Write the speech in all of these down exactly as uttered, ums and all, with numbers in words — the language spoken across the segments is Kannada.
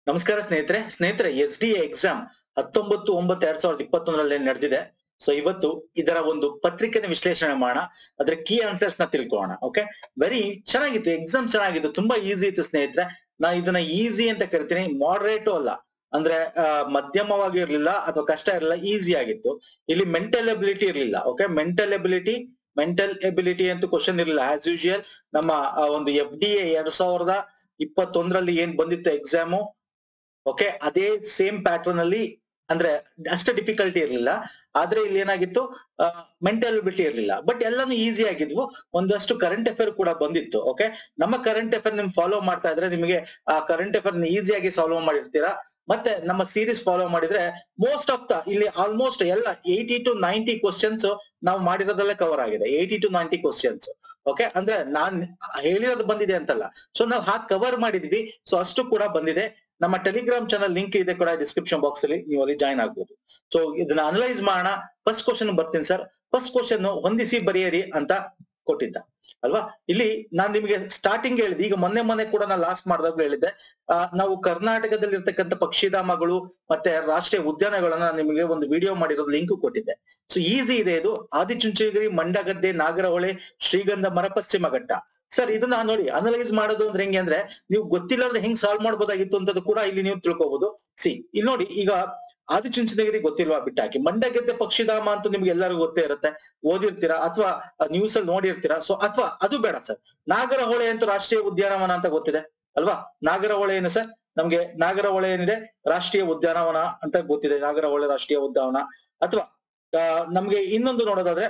ನಮಸ್ಕಾರ ಸ್ನೇಹಿತರೆ ಸ್ನೇಹಿತರೆ ಎಸ್ ಡಿ ಎ ಎಕ್ಸಾಮ್ ಹತ್ತೊಂಬತ್ತು ಒಂಬತ್ತು ಎರಡ್ ಸಾವಿರದ ಇಪ್ಪತ್ತೊಂದರಲ್ಲಿ ನಡೆದಿದೆ. ಸೊ ಇವತ್ತು ಇದರ ಒಂದು ಪತ್ರಿಕೆನ ವಿಶ್ಲೇಷಣೆ ಮಾಡೋಣ, ಅದ್ರ ಕೀ ಆನ್ಸರ್ಸ್ ನ ತಿಳ್ಕೊಳ್ಳೋಣ. ಓಕೆ, ವೆರಿ ಚೆನ್ನಾಗಿತ್ತು ಎಕ್ಸಾಮ್, ಚೆನ್ನಾಗಿತ್ತು, ತುಂಬಾ ಈಸಿ ಇತ್ತು ಸ್ನೇಹಿತರೆ. ನಾ ಇದನ್ನ ಈಸಿ ಅಂತ ಕರಿತೀನಿ, ಮಾಡರೇಟು ಅಲ್ಲ, ಅಂದ್ರೆ ಮಧ್ಯಮವಾಗಿ ಇರ್ಲಿಲ್ಲ ಅಥವಾ ಕಷ್ಟ ಇರಲಿಲ್ಲ, ಈಸಿ ಆಗಿತ್ತು. ಇಲ್ಲಿ ಮೆಂಟಲ್ ಎಬಿಲಿಟಿ ಇರ್ಲಿಲ್ಲ. Okay, mental ability mental ability ಅಂತ ಕ್ವಶನ್ ಇರಲಿಲ್ಲ. ಆಸ್ ಯೂಶುವಲ್ ನಮ್ಮ ಒಂದು ಎಫ್ ಡಿ ಎ ಎರಡ್ ಸಾವಿರದ ಇಪ್ಪತ್ತೊಂದರಲ್ಲಿ ಏನ್ ಬಂದಿತ್ತು ಎಕ್ಸಾಮು, ಓಕೆ, ಅದೇ ಸೇಮ್ ಪ್ಯಾಟರ್ನ್ ಅಲ್ಲಿ, ಅಂದ್ರೆ ಅಷ್ಟು ಡಿಫಿಕಲ್ಟಿ ಇರ್ಲಿಲ್ಲ. ಆದ್ರೆ ಇಲ್ಲಿ ಏನಾಗಿತ್ತು, ಮೆಂಟಲ್ ಎಬಿಲಿಟಿ ಇರ್ಲಿಲ್ಲ, ಬಟ್ ಎಲ್ಲಾನು ಈಸಿ ಆಗಿದ್ವು. ಒಂದಷ್ಟು ಕರೆಂಟ್ ಅಫೇರ್ ಕೂಡ ಬಂದಿತ್ತು. ಓಕೆ, ನಮ್ಮ ಕರೆಂಟ್ ಅಫೇರ್ ನಿಮ್ ಫಾಲೋ ಮಾಡ್ತಾ ಇದ್ರೆ ನಿಮಗೆ ಆ ಕರೆಂಟ್ ಅಫೇರ್ ಈಸಿಯಾಗಿ ಸಾಲ್ವ್ ಮಾಡಿರ್ತೀರಾ. ಮತ್ತೆ ನಮ್ಮ ಸೀರೀಸ್ ಫಾಲೋ ಮಾಡಿದ್ರೆ ಮೋಸ್ಟ್ ಆಫ್ ದ ಇಲ್ಲಿ ಆಲ್ಮೋಸ್ಟ್ ಎಲ್ಲ ಏಯ್ಟಿ ಟು ನೈಂಟಿ ಕ್ವಶನ್ಸ್ ನಾವು ಮಾಡಿರೋದಲ್ಲೇ ಕವರ್ ಆಗಿದೆ. Eighty to ninety questions. Okay, ಅಂದ್ರೆ ನಾನ್ ಹೇಳಿರೋದು ಬಂದಿದೆ ಅಂತಲ್ಲ, ಸೊ ನಾವು ಹಾಗೆ ಕವರ್ ಮಾಡಿದ್ವಿ. ಸೊ ಅಷ್ಟು ಕೂಡ ಬಂದಿದೆ. ನಮ್ಮ ಟೆಲಿಗ್ರಾಮ್ ಚಾನಲ್ ಲಿಂಕ್ ಇದೆ ಕೂಡ ಡಿಸ್ಕ್ರಿಪ್ಷನ್ ಬಾಕ್ಸ್ ಅಲ್ಲಿ, ನೀವು ಅಲ್ಲಿ ಜಾಯ್ನ್ ಆಗ್ಬೋದು. ಸೊ ಇದನ್ನ ಅನಲೈಸ್ ಮಾಡೋಣ. ಫಸ್ಟ್ ಕ್ವಶನ್ ಬರ್ತೀನಿ ಸರ್. ಫಸ್ಟ್ ಕ್ವಶನ್ ಹೊಂದಿಸಿ ಬರೆಯಿರಿ ಅಂತ ಕೊಟ್ಟಿದ್ದ ಅಲ್ವಾ. ಇಲ್ಲಿ ನಾನ್ ನಿಮಗೆ ಸ್ಟಾರ್ಟಿಂಗ್ ಹೇಳಿದೆ, ಈಗ ಮೊನ್ನೆ ಮೊನ್ನೆ ಕೂಡ ನಾನು ಲಾಸ್ಟ್ ಮಾಡಿದಾಗ್ಲೂ ಹೇಳಿದ್ದೆ, ಆ ನಾವು ಕರ್ನಾಟಕದಲ್ಲಿ ಇರ್ತಕ್ಕಂಥ ಪಕ್ಷಿಧಾಮಗಳು ಮತ್ತೆ ರಾಷ್ಟ್ರೀಯ ಉದ್ಯಾನಗಳನ್ನ ನಿಮಗೆ ಒಂದು ವಿಡಿಯೋ ಮಾಡಿರೋದು ಲಿಂಕ್ ಕೊಟ್ಟಿದ್ದೆ. ಸೊ ಈಸಿ ಇದೆ ಇದು. ಆದಿಚುಂಚನಗಿರಿ, ಮಂಡಗದ್ದೆ, ನಾಗರಹೊಳೆ, ಶ್ರೀಗಂಧ ಮರ, ಪಶ್ಚಿಮ ಘಟ್ಟ. ಸರ್ ಇದನ್ನ ನೋಡಿ, ಅನಲೈಸ್ ಮಾಡೋದು ಅಂದ್ರೆ ಹೆಂಗೆ ಅಂದ್ರೆ, ನೀವು ಗೊತ್ತಿಲ್ಲ ಅಂದ್ರೆ ಹೆಂಗ್ ಸಾಲ್ವ್ ಮಾಡ್ಬೋದಾಗಿತ್ತು ಅಂತದ್ದು ಕೂಡ ಇಲ್ಲಿ ನೀವು ತಿಳ್ಕೊಬಹುದು. ಸಿ ಇಲ್ಲಿ ನೋಡಿ, ಈಗ ಆದಿಚುಂಚನಗಿರಿ ಗೊತ್ತಿಲ್ವಾ ಬಿಟ್ಟಾಕಿ, ಮಂಡಗದ್ದೆ ಪಕ್ಷಿಧಾಮ ಅಂತೂ ನಿಮ್ಗೆ ಎಲ್ಲರಿಗೂ ಗೊತ್ತೇ ಇರುತ್ತೆ, ಓದಿರ್ತೀರಾ ಅಥವಾ ನ್ಯೂಸ್ ಅಲ್ಲಿ ನೋಡಿರ್ತೀರಾ. ಸೊ ಅಥವಾ ಅದು ಬೇಡ ಸರ್, ನಾಗರಹೊಳೆ ಅಂತೂ ರಾಷ್ಟ್ರೀಯ ಉದ್ಯಾನವನ ಅಂತ ಗೊತ್ತಿದೆ ಅಲ್ವಾ. ನಾಗರಹೊಳೆ ಏನು ಸರ್, ನಮ್ಗೆ ನಾಗರಹೊಳೆ ಏನಿದೆ, ರಾಷ್ಟ್ರೀಯ ಉದ್ಯಾನವನ ಅಂತ ಗೊತ್ತಿದೆ, ನಾಗರಹೊಳೆ ರಾಷ್ಟ್ರೀಯ ಉದ್ಯಾನವನ. ಅಥವಾ ನಮ್ಗೆ ಇನ್ನೊಂದು ನೋಡೋದಾದ್ರೆ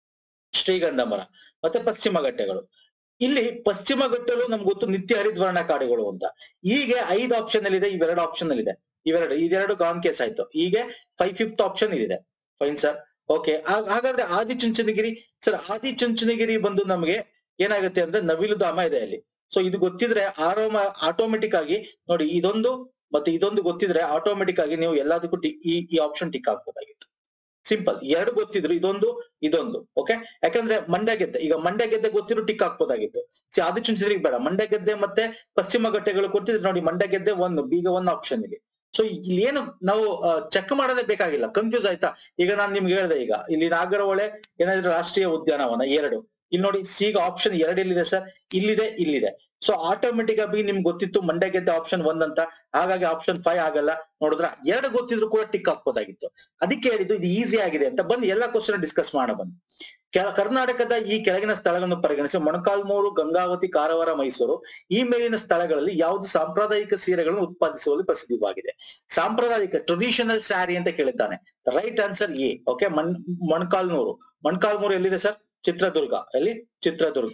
ಶ್ರೀಗಂಧ ಮರ ಮತ್ತೆ ಪಶ್ಚಿಮ ಘಟ್ಟಗಳು. ಇಲ್ಲಿ ಪಶ್ಚಿಮ ಘಟ್ಟಗಳು ನಮ್ಗೆ ಗೊತ್ತು, ನಿತ್ಯ ಹರಿದ್ವರ್ಣ ಕಾಡುಗಳು ಅಂತ. ಹೀಗೆ ಐದು ಆಪ್ಷನ್ ಅಲ್ಲಿ ಇದೆ, ಇವೆರಡು ಆಪ್ಷನ್ ಅಲ್ಲಿ ಇದೆ, ಇವೆರಡು ಇದೆರಡು ಗಾನ್ ಕೇಸ್ ಆಯ್ತು. ಹೀಗೆ ಫೈವ್ ಫಿಫ್ತ್ ಆಪ್ಷನ್ ಇದೆ. Fine sir. ಓಕೆ, ಹಾಗಾದ್ರೆ ಆದಿಚುಂಚನಗಿರಿ ಸರ್, ಆದಿಚುಂಚನಗಿರಿ ಬಂದು ನಮ್ಗೆ ಏನಾಗುತ್ತೆ ಅಂದ್ರೆ ನವಿಲು ಧಾಮ ಇದೆ ಅಲ್ಲಿ. ಸೊ ಇದು ಗೊತ್ತಿದ್ರೆ ಆರೋಮ ಆಟೋಮೆಟಿಕ್ ಆಗಿ ನೋಡಿ, ಇದೊಂದು ಮತ್ತೆ ಇದೊಂದು ಗೊತ್ತಿದ್ರೆ ಆಟೋಮೆಟಿಕ್ ಆಗಿ ನೀವು ಎಲ್ಲದಕ್ಕೂ ಟಿಕ್ ಈ ಈ ಆಪ್ಷನ್ ಟಿಕ್ ಹಾಕ್ಬೋದಾಗಿತ್ತು. ಸಿಂಪಲ್, ಎರಡು ಗೊತ್ತಿದ್ರು, ಇದೊಂದು ಇದೊಂದು. ಓಕೆ, ಯಾಕಂದ್ರೆ ಮಂಡ್ಯಗೆದ್ದೆ, ಈಗ ಮಂಡ್ಯಗೆದ್ದೆ ಗೊತ್ತಿದ್ರು ಟಿಕ್ ಹಾಕ್ಬೋದಾಗಿತ್ತು. ಸಿ ಆದಿಚುಂಚನಗಿರಿ ಬೇಡ, ಮಂಡ್ಯಗೆದ್ದೆ ಮತ್ತೆ ಪಶ್ಚಿಮ ಘಟ್ಟಗಳು ಕೊಟ್ಟಿದ್ರೆ ನೋಡಿ, ಮಂಡ್ಯಗೆದ್ದೆ ಒಂದು ಬೀಗ ಒಂದು ಆಪ್ಷನ್ ಇಲ್ಲಿ. ಸೊ ಇಲ್ಲಿ ಏನು ನಾವು ಚೆಕ್ ಮಾಡೋದೇ ಬೇಕಾಗಿಲ್ಲ, ಕನ್ಫ್ಯೂಸ್ ಆಯ್ತಾ. ಈಗ ನಾನು ನಿಮ್ಗೆ ಹೇಳಿದೆ, ಈಗ ಇಲ್ಲಿ ನಾಗರಹೊಳೆ ಏನಾದ್ರು ರಾಷ್ಟ್ರೀಯ ಉದ್ಯಾನವನ ಎರಡು, ಇಲ್ಲಿ ನೋಡಿ ಸಿಗ ಆಪ್ಷನ್ ಎರಡು ಎಲ್ಲಿದೆ ಸರ್, ಇಲ್ಲಿದೆ ಇಲ್ಲಿದೆ. ಸೊ ಆಟೋಮೆಟಿಕ್ ಆಗಿ ನಿಮ್ಗೆ ಗೊತ್ತಿತ್ತು ಮಂಡ್ಯಗೆದ್ದೆ ಆಪ್ಷನ್ ಒಂದ್ ಅಂತ, ಹಾಗಾಗಿ ಆಪ್ಷನ್ ಫೈವ್ ಆಗಲ್ಲ. ನೋಡಿದ್ರ ಎರಡು ಗೊತ್ತಿದ್ರು ಕೂಡ ಟಿಕ್ ಹಾಕ್ಬೋದಾಗಿತ್ತು. ಅದಕ್ಕೆ ಹೇಳಿದ್ದು ಇದು ಈಸಿ ಆಗಿದೆ ಅಂತ. ಬಂದು ಎಲ್ಲಾ ಕ್ವಶನ್ ಡಿಸ್ಕಸ್ ಮಾಡೋಣ ಬನ್ನಿ. ಕರ್ನಾಟಕದ ಈ ಕೆಳಗಿನ ಸ್ಥಳಗಳನ್ನು ಪರಿಗಣಿಸಿ ಮೊಣಕಾಲ್ಮೂರು, ಗಂಗಾವತಿ, ಕಾರವಾರ, ಮೈಸೂರು ಈ ಮೇಲಿನ ಸ್ಥಳಗಳಲ್ಲಿ ಯಾವುದು ಸಾಂಪ್ರದಾಯಿಕ ಸೀರೆಗಳನ್ನು ಉತ್ಪಾದಿಸುವಲ್ಲಿ ಪ್ರಸಿದ್ಧವಾಗಿದೆ. ಸಾಂಪ್ರದಾಯಿಕ ಟ್ರೆಡಿಷನಲ್ ಸ್ಯಾರಿ ಅಂತ ಕೇಳಿದ್ದಾನೆ. Right answer A. ಓಕೆ, ಮಣ್ ಮೊಣಕಾಲ್ಮೂರು. ಮೊಣಕಾಲ್ಮೂರು ಎಲ್ಲಿದೆ ಸರ್? ಚಿತ್ರದುರ್ಗ. ಎಲ್ಲಿ? ಚಿತ್ರದುರ್ಗ.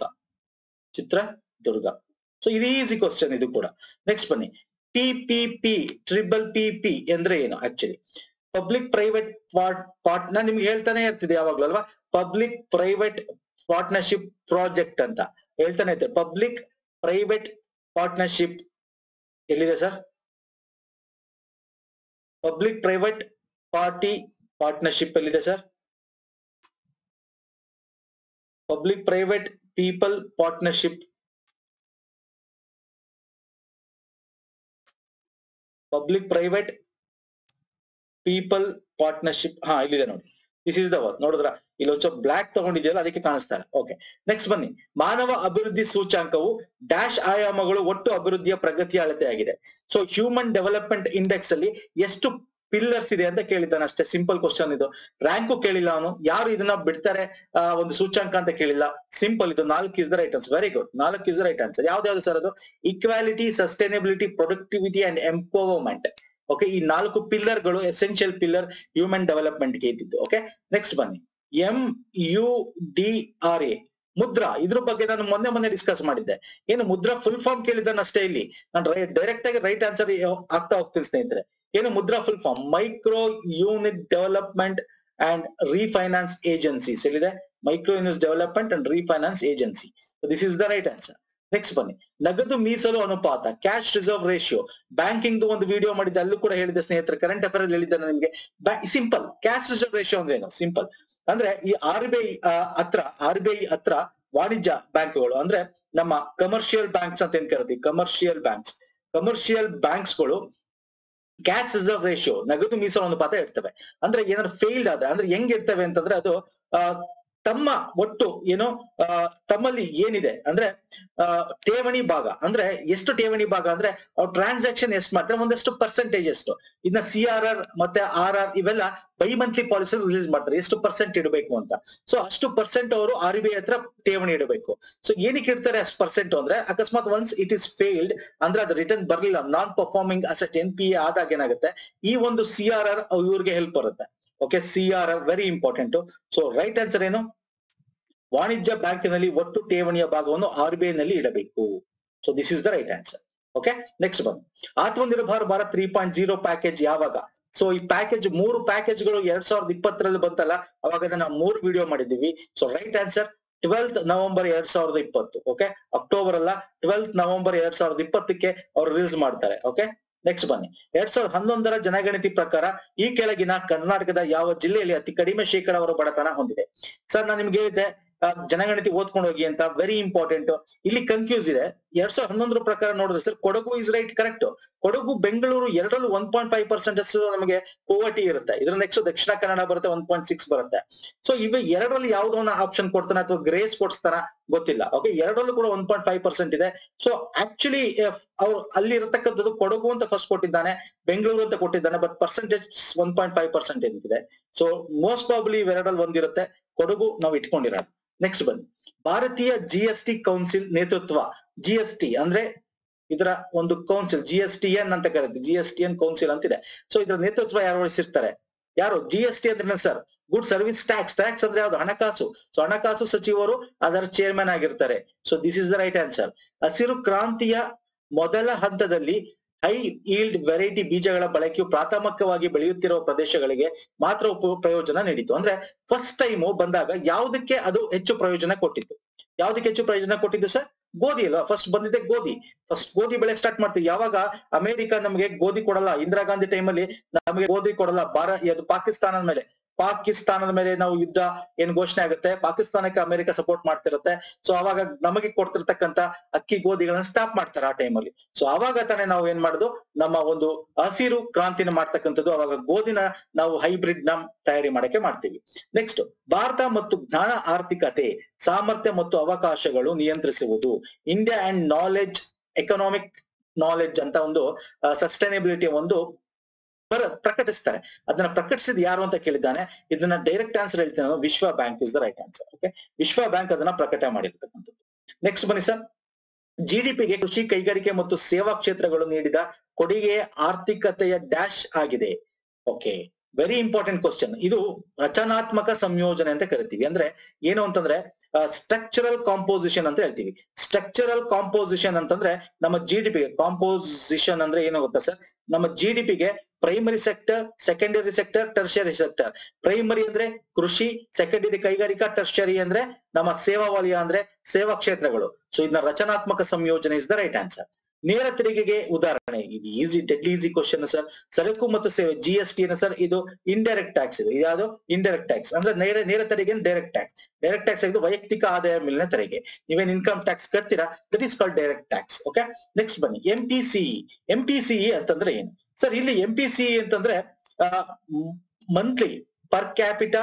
ಚಿತ್ರದುರ್ಗ. ಸೊ ಇದು ಈಸಿ ಕ್ವಶನ್ ಇದು ಕೂಡ. ನೆಕ್ಸ್ಟ್ ಬನ್ನಿ, P P P triple P P ಅಂದ್ರೆ ಏನು actually? Public private part part ನಾ ನಿಮ್ಗೆ ಹೇಳ್ತಾನೆ ಇರ್ತಿದೆ ಯಾವಾಗ್ಲೂ ಅಲ್ವಾ, ಪಬ್ಲಿಕ್ ಪ್ರೈವೇಟ್ ಪಾರ್ಟ್ನರ್ಶಿಪ್ ಪ್ರಾಜೆಕ್ಟ್ ಅಂತ ಹೇಳ್ತಾನೆ ಇರ್ತಾರೆ. ಪಬ್ಲಿಕ್ ಪ್ರೈವೇಟ್ ಪಾರ್ಟ್ನರ್ಶಿಪ್ ಎಲ್ಲಿದೆ sir? Public private party partnership ಎಲ್ಲಿದೆ sir? Public private people partnership, public private people partnership, ಹಾ ಇಲ್ಲಿದೆ ನೋಡಿ. This is the word. ನೋಡಿದ್ರ ಇಲ್ಲಿ ಒಂದು ಸ್ವಲ್ಪ ಬ್ಲಾಕ್ ತಗೊಂಡಿದೆಯಲ್ಲ, ಅದಕ್ಕೆ ಕಾಣಿಸ್ತಾ ಇಲ್ಲ. ಓಕೆ, ನೆಕ್ಸ್ಟ್ ಬನ್ನಿ. ಮಾನವ ಅಭಿವೃದ್ಧಿ ಸೂಚ್ಯಾಂಕವು ಡ್ಯಾಶ್ ಆಯಾಮಗಳು ಒಟ್ಟು ಅಭಿವೃದ್ಧಿಯ ಪ್ರಗತಿಯ ಅಳತೆಯಾಗಿದೆ. ಸೊ ಹ್ಯೂಮನ್ ಡೆವಲಪ್ಮೆಂಟ್ ಇಂಡೆಕ್ಸ್ ಅಲ್ಲಿ ಎಷ್ಟು ಪಿಲ್ಲರ್ಸ್ ಇದೆ ಅಂತ ಕೇಳಿದ್ದಾನೆ ಅಷ್ಟೇ. ಸಿಂಪಲ್ ಕ್ವಶನ್ ಇದು. ರ್ಯಾಂಕು ಕೇಳಿಲ್ಲ ಅವನು, ಯಾರು ಇದನ್ನ ಬಿಡ್ತಾರೆ ಆ ಒಂದು ಸೂಚ್ಯಾಂಕ ಅಂತ ಕೇಳಿಲ್ಲ. ಸಿಂಪಲ್ ಇದು. ನಾಲ್ಕು is the right answer. Very good, ನಾಲ್ಕು ಇಸ್ ದ ರೈಟ್ ಆನ್ಸರ್. ಯಾವ್ದು ಸರ್ ಅದು? Equality, sustainability, productivity and empowerment. Okay, ಈ ನಾಲ್ಕು ಪಿಲ್ಲರ್ ಗಳು ಎಸೆನ್ಷಿಯಲ್ ಪಿಲ್ಲರ್ ಹ್ಯೂಮನ್ ಡೆವಲಪ್ಮೆಂಟ್ ಗೆ ಇದ್ದಿದ್ದು. ಓಕೆ, ನೆಕ್ಸ್ಟ್ ಬನ್ನಿ. M U D R A Mudra, ಇದ್ರ ಬಗ್ಗೆ ನಾನು ಮೊನ್ನೆ ಮೊನ್ನೆ ಡಿಸ್ಕಸ್ ಮಾಡಿದ್ದೆ. ಏನು ಮುದ್ರಾ ಫುಲ್ ಫಾರ್ಮ್ ಕೇಳಿದ್ದಾನೆ ಅಷ್ಟೇ. ಇಲ್ಲಿ ನಾನು ಡೈರೆಕ್ಟ್ ಆಗಿ ರೈಟ್ ಆನ್ಸರ್ ಆಗ್ತಾ ಹೋಗ್ತೀನಿ ಸ್ನೇಹಿತರೆ. ಏನು Mudra full form? Micro unit development and refinance agencies. ಎಲ್ಲಿದೆ? Micro unit development and refinance agency. This is the right answer. Next ಬನ್ನಿ, ನಗದು ಮೀಸಲು ಅನುಪಾತ, ಕ್ಯಾಶ್ ರಿಸರ್ವ್ ರೇಷಿಯೋ. ಬ್ಯಾಂಕಿಂಗ್ ಒಂದು ವಿಡಿಯೋ ಮಾಡಿದ್ದೆ, ಅಲ್ಲೂ ಕೂಡ ಹೇಳಿದೆ ಸ್ನೇಹಿತರೆ. ಕರೆಂಟ್ ಅಫೇರ್ ಅಲ್ಲಿ ಹೇಳಿದ್ದಾನೆ ನಿಮ್ಗೆ. ಸಿಂಪಲ್, ಕ್ಯಾಶ್ ರಿಸರ್ವ್ ರೇಷಿಯೋ ಅಂದ್ರೆ ಏನು? ಸಿಂಪಲ್ ಅಂದ್ರೆ ಈ ಆರ್ ಬಿ ಐ ಹತ್ರ ಆರ್ ಬಿ ಐ ಹತ್ರ ವಾಣಿಜ್ಯ ಬ್ಯಾಂಕ್ಗಳು ಅಂದ್ರೆ ನಮ್ಮ ಕಮರ್ಷಿಯಲ್ ಬ್ಯಾಂಕ್ಸ್ ಅಂತ ಏನ್ ಕರಿತೀವಿ, ಕಮರ್ಷಿಯಲ್ ಬ್ಯಾಂಕ್ಸ್ ಕಮರ್ಷಿಯಲ್ ಬ್ಯಾಂಕ್ಸ್ ಗಳು ಕ್ಯಾಶ್ ರಿಸರ್ವ್ ರೇಷಿಯೋ, ನಗದು ಮೀಸಲು ಅನುಪಾತ ಇರ್ತವೆ. ಅಂದ್ರೆ ಏನಾದ್ರು ಫೇಲ್ಡ್ ಆದ್ರೆ ಅಂದ್ರೆ ಹೆಂಗ್ ಇರ್ತವೆ ಅಂತಂದ್ರೆ ಅದು ಆ ತಮ್ಮ ಒಟ್ಟು ಏನು ಆ ತಮ್ಮಲ್ಲಿ ಏನಿದೆ ಅಂದ್ರೆ ಆ ಠೇವಣಿ ಭಾಗ ಅಂದ್ರೆ ಎಷ್ಟು ಠೇವಣಿ ಭಾಗ ಅಂದ್ರೆ ಅವ್ರು ಟ್ರಾನ್ಸಾಕ್ಷನ್ ಎಷ್ಟು ಮಾಡ್ತಾರೆ ಒಂದಷ್ಟು ಪರ್ಸೆಂಟೇಜ್ ಎಷ್ಟು. ಇನ್ನ ಸಿ ಆರ್ ಆರ್ ಮತ್ತೆ ಆರ್ ಆರ್ ಇವೆಲ್ಲ ಬೈ ಮಂತ್ಲಿ ಪಾಲಿಸಿ ರಿಲೀಸ್ ಮಾಡ್ತಾರೆ ಎಷ್ಟು ಪರ್ಸೆಂಟ್ ಇಡಬೇಕು ಅಂತ. ಸೊ ಅಷ್ಟು ಪರ್ಸೆಂಟ್ ಅವರು ಆರ್ ಬಿ ಐ ಹತ್ರ ಠೇವಣಿ ಇಡಬೇಕು. ಸೊ ಏನಕ್ಕೆ ಇಡ್ತಾರೆ ಅಷ್ಟು ಪರ್ಸೆಂಟ್ ಅಂದ್ರೆ ಅಕಸ್ಮಾತ್ ಒನ್ಸ್ ಇಟ್ ಇಸ್ ಫೇಲ್ಡ್ ಅಂದ್ರೆ ಅದು ರಿಟರ್ನ್ ಬರ್ಲಿಲ್ಲ, non performing asset N P A ಆದಾಗ ಏನಾಗುತ್ತೆ ಈ ಒಂದು ಸಿ ಆರ್ ಆರ್ ಇವ್ರಿಗೆ ಹೆಲ್ಪ್ ಬರುತ್ತೆ. Okay, C R R very important. So right answer ಏನು, ವಾಣಿಜ್ಯ ಬ್ಯಾಂಕಿನಲ್ಲಿ ಒಟ್ಟು ಠೇವಣಿಯ ಭಾಗವನ್ನು ಆರ್ ಬಿ ಐ ನಲ್ಲಿ ಇಡಬೇಕು. So this is the right answer. Okay, next ಬಂದು Atmanirbhar Bharat three point zero package ಯಾವಾಗ? ಸೊ ಈ ಪ್ಯಾಕೇಜ್ ಮೂರು ಪ್ಯಾಕೇಜ್ಗಳು ಎರಡ್ ಸಾವಿರದ ಇಪ್ಪತ್ತರಲ್ಲಿ ಬಂತಲ್ಲ, ಅವಾಗ ನಾವು ಮೂರು ವಿಡಿಯೋ ಮಾಡಿದೀವಿ. So right answer twelfth November ಎರಡ್ ಸಾವಿರದ ಇಪ್ಪತ್ತು. ಓಕೆ, ಅಕ್ಟೋಬರ್ ಅಲ್ಲ, ಟ್ವೆಲ್ತ್ ನವೆಂಬರ್ ಎರಡ್ ಸಾವಿರದ ಇಪ್ಪತ್ತಕ್ಕೆ ಅವ್ರು ರಿಲೀಸ್ ಮಾಡ್ತಾರೆ. ಓಕೆ, ನೆಕ್ಸ್ಟ್ ಬನ್ನಿ. ಎರಡ್ ಸಾವಿರದ ಹನ್ನೊಂದರ ಜನಗಣತಿ ಪ್ರಕಾರ ಈ ಕೆಳಗಿನ ಕರ್ನಾಟಕದ ಯಾವ ಜಿಲ್ಲೆಯಲ್ಲಿ ಅತಿ ಕಡಿಮೆ ಶೇಕಡಾವಾರು ಬಡತನ ಹೊಂದಿದೆ? ಸರ್ ನಾನು ನಿಮ್ಗೆ ಹೇಳಿದ್ದೆ ಜನಗಣತಿ ಓದ್ಕೊಂಡು ಹೋಗಿ ಅಂತ, ವೆರಿ ಇಂಪಾರ್ಟೆಂಟ್. ಇಲ್ಲಿ ಕನ್ಫ್ಯೂಸ್ ಇದೆ. ಎರಡ್ ಸಾವಿರದ ಹನ್ನೊಂದರ ಪ್ರಕಾರ ನೋಡಿದ್ರೆ sir Kodagu is right, correct. Kodagu Bengaluru ಎರಡರಲ್ಲೂ ಒನ್ ಪಾಯಿಂಟ್ ಫೈವ್ ಪರ್ಸೆಂಟ್ ನಮಗೆ ಪೋವರ್ಟಿ ಇರುತ್ತೆ. ಇದ್ರ ನೆಕ್ಸ್ಟ್ ದಕ್ಷಿಣ ಕನ್ನಡ ಬರುತ್ತೆ, ಒನ್ ಪಾಯಿಂಟ್ ಸಿಕ್ಸ್ ಬರುತ್ತೆ. ಸೊ ಇವ ಎರಡರಲ್ಲಿ ಯಾವ್ದೋ ಒಂದು ಆಪ್ಷನ್ ಕೊಡ್ತಾನೆ ಅಥವಾ ಗ್ರೇಸ್ ಕೊಡ್ತಾನ ಗೊತ್ತಿಲ್ಲ. ಓಕೆ, ಎರಡರಲ್ಲೂ ಕೂಡ ಒನ್ ಪಾಯಿಂಟ್ ಫೈವ್ ಪರ್ಸೆಂಟ್ ಇದೆ. ಸೊ ಆಕ್ಚುಲಿ ಅವ್ರು ಅಲ್ಲಿ ಇರತಕ್ಕಂಥದ್ದು ಕೊಡಗು ಅಂತ ಫಸ್ಟ್ ಕೊಟ್ಟಿದ್ದಾನೆ, ಬೆಂಗಳೂರು ಅಂತ ಕೊಟ್ಟಿದ್ದಾನೆ, but percentage one point five percent ಏನಿದೆ. ಸೊ ಮೋಸ್ಟ್ ಪ್ರಾಬಬ್ಲಿ ಇವೆರಡಲ್ಲಿ ಒಂದಿರುತ್ತೆ, ಕೊಡಗು ನಾವು ಇಟ್ಕೊಂಡಿರೋದು. ನೆಕ್ಸ್ಟ್ ಬನ್ನಿ. ಭಾರತೀಯ ಜಿ ಎಸ್ ಟಿ ಕೌನ್ಸಿಲ್ ನೇತೃತ್ವ, ಜಿ ಎಸ್ ಟಿ ಅಂದ್ರೆ ಇದರ ಒಂದು council, G S T N ಅಂತ ಕರೀತೀವಿ, G S T N council ಅಂತಿದೆ. ಸೊ ಇದರ ನೇತೃತ್ವ ಯಾರು ವಹಿಸಿರ್ತಾರೆ? ಯಾರು? ಜಿ ಎಸ್ ಟಿ ಅಂದ್ರೆ sir good service tax. Tax ಅಂದ್ರೆ ಯಾವ್ದು? ಹಣಕಾಸು. ಸೊ ಹಣಕಾಸು ಸಚಿವರು ಅದರ ಚೇರ್ಮನ್ ಆಗಿರ್ತಾರೆ. So this is the right answer. ಹಸಿರು ಕ್ರಾಂತಿಯ ಮೊದಲ ಹಂತದಲ್ಲಿ ಹೈ ಈಲ್ಡ್ ವೆರೈಟಿ ಬೀಜಗಳ ಬಳಕೆಯು ಪ್ರಾಥಮಿಕವಾಗಿ ಬೆಳೆಯುತ್ತಿರುವ ಪ್ರದೇಶಗಳಿಗೆ ಮಾತ್ರ ಉಪ ಪ್ರಯೋಜನ ನೀಡಿತು. ಅಂದ್ರೆ ಫಸ್ಟ್ ಟೈಮ್ ಬಂದಾಗ ಯಾವುದಕ್ಕೆ ಅದು ಹೆಚ್ಚು ಪ್ರಯೋಜನ ಕೊಟ್ಟಿತ್ತು? ಯಾವ್ದಕ್ಕೆ ಹೆಚ್ಚು ಪ್ರಯೋಜನ ಕೊಟ್ಟಿದ್ದು ಸರ್? ಗೋಧಿ ಅಲ್ವಾ, ಫಸ್ಟ್ ಬಂದಿದೆ ಗೋಧಿ. ಫಸ್ಟ್ ಗೋಧಿ ಬೆಳೆ ಸ್ಟಾರ್ಟ್ ಮಾಡ್ತೀವಿ. ಯಾವಾಗ ಅಮೆರಿಕ ನಮಗೆ ಗೋಧಿ ಕೊಡಲ್ಲ, ಇಂದಿರಾ ಗಾಂಧಿ ಟೈಮಲ್ಲಿ ನಮಗೆ ಗೋಧಿ ಕೊಡಲ್ಲ, ಭಾರತ ಅದು ಪಾಕಿಸ್ತಾನದ ಮೇಲೆ ಪಾಕಿಸ್ತಾನದ ಮೇಲೆ ನಾವು ಯುದ್ಧ ಏನ್ ಘೋಷಣೆ ಆಗುತ್ತೆ, ಪಾಕಿಸ್ತಾನಕ್ಕೆ ಅಮೆರಿಕ ಸಪೋರ್ಟ್ ಮಾಡ್ತಿರುತ್ತೆ. ಸೊ ಅವಾಗ ನಮಗೆ ಕೊಡ್ತಿರ್ತಕ್ಕಂತ ಅಕ್ಕಿ ಗೋಧಿಗಳನ್ನ ಸ್ಟಾಪ್ ಮಾಡ್ತಾರೆ ಆ ಟೈಮಲ್ಲಿ. ಸೊ ಅವಾಗ ತಾನೇ ನಾವು ಏನ್ ಮಾಡುದು, ನಮ್ಮ ಒಂದು ಹಸಿರು ಕ್ರಾಂತಿನ ಮಾಡ್ತಕ್ಕಂಥದ್ದು. ಅವಾಗ ಗೋಧಿನ ನಾವು ಹೈಬ್ರಿಡ್ ನ ತಯಾರಿ ಮಾಡಕ್ಕೆ ಮಾಡ್ತೀವಿ. ನೆಕ್ಸ್ಟ್, ಭಾರತ ಮತ್ತು ಜ್ಞಾನ ಆರ್ಥಿಕತೆ ಸಾಮರ್ಥ್ಯ ಮತ್ತು ಅವಕಾಶಗಳು ನಿಯಂತ್ರಿಸುವುದು, India and knowledge economic knowledge ಅಂತ ಒಂದು ಸಸ್ಟೈನಬಿಲಿಟಿ ಒಂದು ಪ್ರಕಟಿಸ್ತಾರೆ. ಅದನ್ನ ಪ್ರಕಟಿಸಿದ ಯಾರು ಅಂತ ಕೇಳಿದ್ದಾನೆ. ಇದನ್ನ ಡೈರೆಕ್ಟ್ ಆನ್ಸರ್ ಹೇಳ್ತೀನಿ ನಾನು, ವಿಶ್ವ bank is the right answer. Okay, ವಿಶ್ವ ಬ್ಯಾಂಕ್ ಅದನ್ನ ಪ್ರಕಟ ಮಾಡಿರ್ತಕ್ಕಂಥದ್ದು. ನೆಕ್ಸ್ಟ್ ಬನ್ನಿ ಸರ್. ಜಿಡಿಪಿಗೆ ಕೃಷಿ, ಕೈಗಾರಿಕೆ ಮತ್ತು ಸೇವಾ ಕ್ಷೇತ್ರಗಳು ನೀಡಿದ ಕೊಡುಗೆ ಆರ್ಥಿಕತೆಯ ಡ್ಯಾಶ್ ಆಗಿದೆ. Okay, very important question. ಇದು ರಚನಾತ್ಮಕ ಸಂಯೋಜನೆ ಅಂತ ಕರಿತೀವಿ. ಅಂದ್ರೆ ಏನು ಅಂತಂದ್ರೆ ಸ್ಟ್ರಕ್ಚರಲ್ ಕಾಂಪೋಸಿಷನ್ ಅಂತ ಹೇಳ್ತೀವಿ. ಸ್ಟ್ರಕ್ಚರಲ್ ಕಾಂಪೋಸಿಷನ್ ಅಂತಂದ್ರೆ ನಮ್ಮ ಜಿಡಿಪಿಗೆ ಕಾಂಪೋಸಿಷನ್ ಅಂದ್ರೆ ಏನು ಗೊತ್ತಾ ಸರ್? ನಮ್ಮ ಜಿಡಿಪಿಗೆ primary sector, secondary sector, tertiary sector. Primary ಅಂದ್ರೆ ಕೃಷಿ, ಸೆಕೆಂಡರಿ ಕೈಗಾರಿಕಾ, ಟರ್ಷರಿ ಅಂದ್ರೆ ನಮ್ಮ ಸೇವಾ ವಲಯ ಅಂದ್ರೆ ಸೇವಾ ಕ್ಷೇತ್ರಗಳು. ಸೊ ಇದನ್ನ ರಚನಾತ್ಮಕ ಸಂಯೋಜನೆ ಇಸ್ ದ ರೈಟ್ ಆನ್ಸರ್. ನೇರ ತೆರಿಗೆಗೆ ಉದಾಹರಣೆ, ಇದು easy, deadly easy question sir. ಸರಕು ಮತ್ತು ಸೇವೆ ಜಿ ಎಸ್ ಟಿ ಸರ್, ಇದು ಇಂಡೈರೆಕ್ಟ್ ಟ್ಯಾಕ್ಸ್. ಇದು ಯಾವುದು? ಇಂಡೈರೆಕ್ಟ್ ಟ್ಯಾಕ್ಸ್ ಅಂದ್ರೆ ನೇರ ನೇರ ತೆರಿಗೆ ಡೈರೆಕ್ಟ್ ಟ್ಯಾಕ್ಸ್. ಡೈರೆಕ್ಟ್ ಟ್ಯಾಕ್ಸ್ ಆಗಿದ್ದು ವೈಯಕ್ತಿಕ ಆದಾಯ ಮೇಲಿನ ತೆರಿಗೆ. ನೀವೇನ್ ಇನ್ಕಮ್ ಟ್ಯಾಕ್ಸ್ ಕಟ್ತೀರಾ, that is called direct tax. Okay, next ಬನ್ನಿ. M P C E. M P C E ಅಂತಂದ್ರೆ ಏನು ಸರ್? ಇಲ್ಲಿ ಎಂ ಪಿ ಸಿಇ ಅಂತಂದ್ರೆ monthly per capita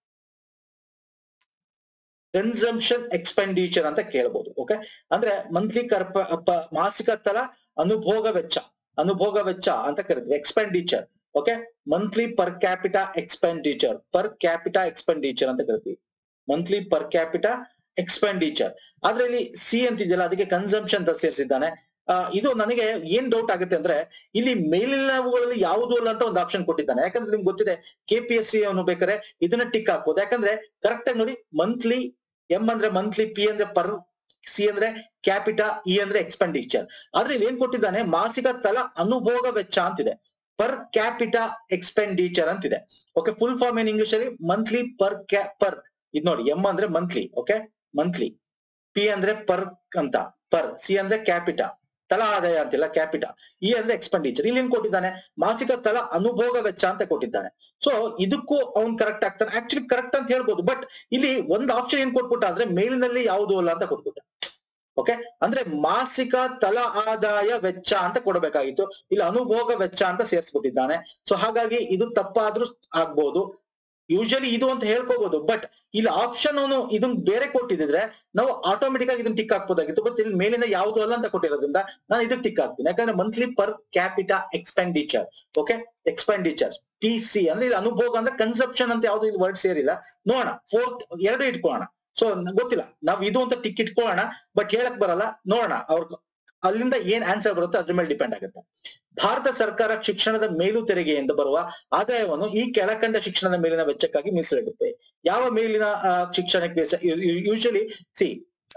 consumption expenditure ಅಂತ ಕೇಳಬಹುದು. ಓಕೆ, ಅಂದ್ರೆ ಮಂತ್ಲಿ ಕರ್ಪ ಮಾಸಿಕ ತಲ ಅನುಭೋಗ ವೆಚ್ಚ, ಅನುಭೋಗ ವೆಚ್ಚ ಅಂತ ಕರಿತೀವಿ, expenditure. Okay, monthly per capita expenditure, per capita expenditure ಅಂತ ಕರಿತೀವಿ, ಮಂತ್ಲಿ ಪರ್ ಕ್ಯಾಪಿಟಾ ಎಕ್ಸ್ಪೆಂಡಿಚರ್. ಆದ್ರೆ ಇಲ್ಲಿ ಸಿ ಅಂತಿದೆಯಲ್ಲ, ಅದಕ್ಕೆ ಕನ್ಸಂಪ್ಷನ್ ಅಂತ ಸೇರಿಸಿದ್ದಾನೆ. ಇದು ನನಗೆ ಏನ್ ಡೌಟ್ ಆಗುತ್ತೆ ಅಂದ್ರೆ, ಇಲ್ಲಿ ಮೇಲಿನವುಗಳಲ್ಲಿ ಯಾವುದು ಅಲ್ಲ ಅಂತ ಒಂದು ಆಪ್ಷನ್ ಕೊಟ್ಟಿದ್ದಾನೆ. ಯಾಕಂದ್ರೆ ನಿಮ್ಗೆ ಗೊತ್ತಿದೆ ಕೆ ಪಿ ಎಸ್ ಸಿ ಅನ್ನು ಬೇಕಾದ್ರೆ ಇದನ್ನ ಟಿಕ್ ಹಾಕ್ಬೋದು. ಯಾಕಂದ್ರೆ ಕರೆಕ್ಟ್ ಆಗಿ ನೋಡಿ, ಮಂತ್ಲಿ ಎಂ ಅಂದ್ರೆ ಮಂತ್ಲಿ, ಪಿ ಅಂದ್ರೆ ಪರ್, ಸಿ ಅಂದ್ರೆ ಕ್ಯಾಪಿಟಾ, ಇ ಅಂದ್ರೆ ಎಕ್ಸ್ಪೆಂಡಿಚರ್. ಆದ್ರೆ ಇಲ್ಲಿ ಏನ್ ಕೊಟ್ಟಿದ್ದಾನೆ, ಮಾಸಿಕ ತಲಾ ಅನುಭೋಗ ವೆಚ್ಚ ಅಂತಿದೆ, ಪರ್ ಕ್ಯಾಪಿಟಾ ಎಕ್ಸ್ಪೆಂಡಿಚರ್ ಅಂತಿದೆ. ಓಕೆ, ಫುಲ್ ಫಾರ್ಮ್ ಏನ್ ಇಂಗ್ಲಿಷ್ ಅಲ್ಲಿ? ಮಂತ್ಲಿ ಪರ್ ಕ್ಯಾ ಪರ್. ಇದು ನೋಡಿ, ಎಂ ಅಂದ್ರೆ ಮಂತ್ಲಿ, ಓಕೆ ಮಂತ್ಲಿ, ಪಿ ಅಂದ್ರೆ ಪರ್ ಅಂತ, ಪರ್, ಸಿ ಅಂದ್ರೆ ಕ್ಯಾಪಿಟಾ, ತಲಾ ಆದಾಯ ಅಂತಿಲ್ಲ, ಕ್ಯಾಪಿಟಾ, ಇ ಅಂದ್ರೆ ಎಕ್ಸ್ಪೆಂಡಿಚರ್. ಇಲ್ಲಿ ಏನ್ ಕೊಟ್ಟಿದ್ದಾನೆ, ಮಾಸಿಕ ತಲಾ ಅನುಭೋಗ ವೆಚ್ಚ ಅಂತ ಕೊಟ್ಟಿದ್ದಾನೆ. ಸೊ ಇದಕ್ಕೂ ಅವ್ನ್ ಕರೆಕ್ಟ್ ಆಗ್ತಾನೆ, ಆಕ್ಚುಲಿ ಕರೆಕ್ಟ್ ಅಂತ ಹೇಳ್ಬೋದು. ಬಟ್ ಇಲ್ಲಿ ಒಂದು ಆಪ್ಷನ್ ಏನ್ ಕೊಟ್ಬಿಟ್ಟ ಅಂದ್ರೆ ಮೇಲಿನಲ್ಲಿ ಯಾವುದು ಅಲ್ಲ ಅಂತ ಕೊಟ್ಬಿಟ್ಟ. ಓಕೆ, ಅಂದ್ರೆ ಮಾಸಿಕ ತಲಾ ಆದಾಯ ವೆಚ್ಚ ಅಂತ ಕೊಡಬೇಕಾಗಿತ್ತು, ಇಲ್ಲಿ ಅನುಭೋಗ ವೆಚ್ಚ ಅಂತ ಸೇರಿಸ್ಬಿಟ್ಟಿದ್ದಾನೆ. ಸೊ ಹಾಗಾಗಿ ಇದು ತಪ್ಪಾದ್ರೂ ಆಗ್ಬೋದು, ಯೂಶಲಿ ಇದು ಅಂತ ಹೇಳ್ಕೋಬಹುದು. ಬಟ್ ಇಲ್ಲಿ ಆಪ್ಷನ್ ಅವನು ಇದನ್ನ ಬೇರೆ ಕೊಟ್ಟಿದ್ರೆ ನಾವು ಆಟೋಮೆಟಿಕ್ ಆಗಿ ಇದನ್ನ ಟಿಕ್ ಹಾಕ್ಬೋದಾಗಿತ್ತು. ಬಟ್ ಇಲ್ಲಿ ಮೇಲಿನ ಯಾವುದು ಅಲ್ಲ ಅಂತ ಕೊಟ್ಟಿರೋದ್ರಿಂದ ನಾನು ಇದಕ್ಕೆ ಟಿಕ್ ಹಾಕ್ತೀನಿ. ಯಾಕಂದ್ರೆ monthly per capita expenditure, okay, expenditure P C ಅಂದ್ರೆ ಇಲ್ಲಿ ಅನುಭೋಗ ಅಂದ್ರೆ ಕನ್ಸಪ್ಷನ್ ಅಂತ ಯಾವ್ದು ಇದು ವರ್ಡ್ ಸೇರಿಲ್ಲ. ನೋಡೋಣ, ಫೋರ್ತ್ ಎರಡು ಇಟ್ಕೊಳ್ಳೋಣ. ಸೊ ಗೊತ್ತಿಲ್ಲ, ನಾವ್ ಇದು ಅಂತ ಟಿಕ್ ಇಟ್ಕೊಳ್ಳೋಣ, ಬಟ್ ಹೇಳಕ್ ಬರಲ್ಲ. ನೋಡೋಣ ಅವ್ರ ಅಲ್ಲಿಂದ ಏನ್ ಆನ್ಸರ್ ಬರುತ್ತೆ ಅದ್ರ ಮೇಲೆ ಡಿಪೆಂಡ್ ಆಗುತ್ತೆ. ಭಾರತ ಸರ್ಕಾರ ಶಿಕ್ಷಣದ ಮೇಲು ತೆರಿಗೆಯಿಂದ ಬರುವ ಆದಾಯವನ್ನು ಈ ಕೆಳಕಂಡ ಶಿಕ್ಷಣದ ಮೇಲಿನ ವೆಚ್ಚಕ್ಕಾಗಿ ಮೀಸಲಿಡುತ್ತೆ. ಯಾವ ಮೇಲಿನ ಶಿಕ್ಷಣಕ್ಕೆ? ಯೂಶಲಿ ಸಿ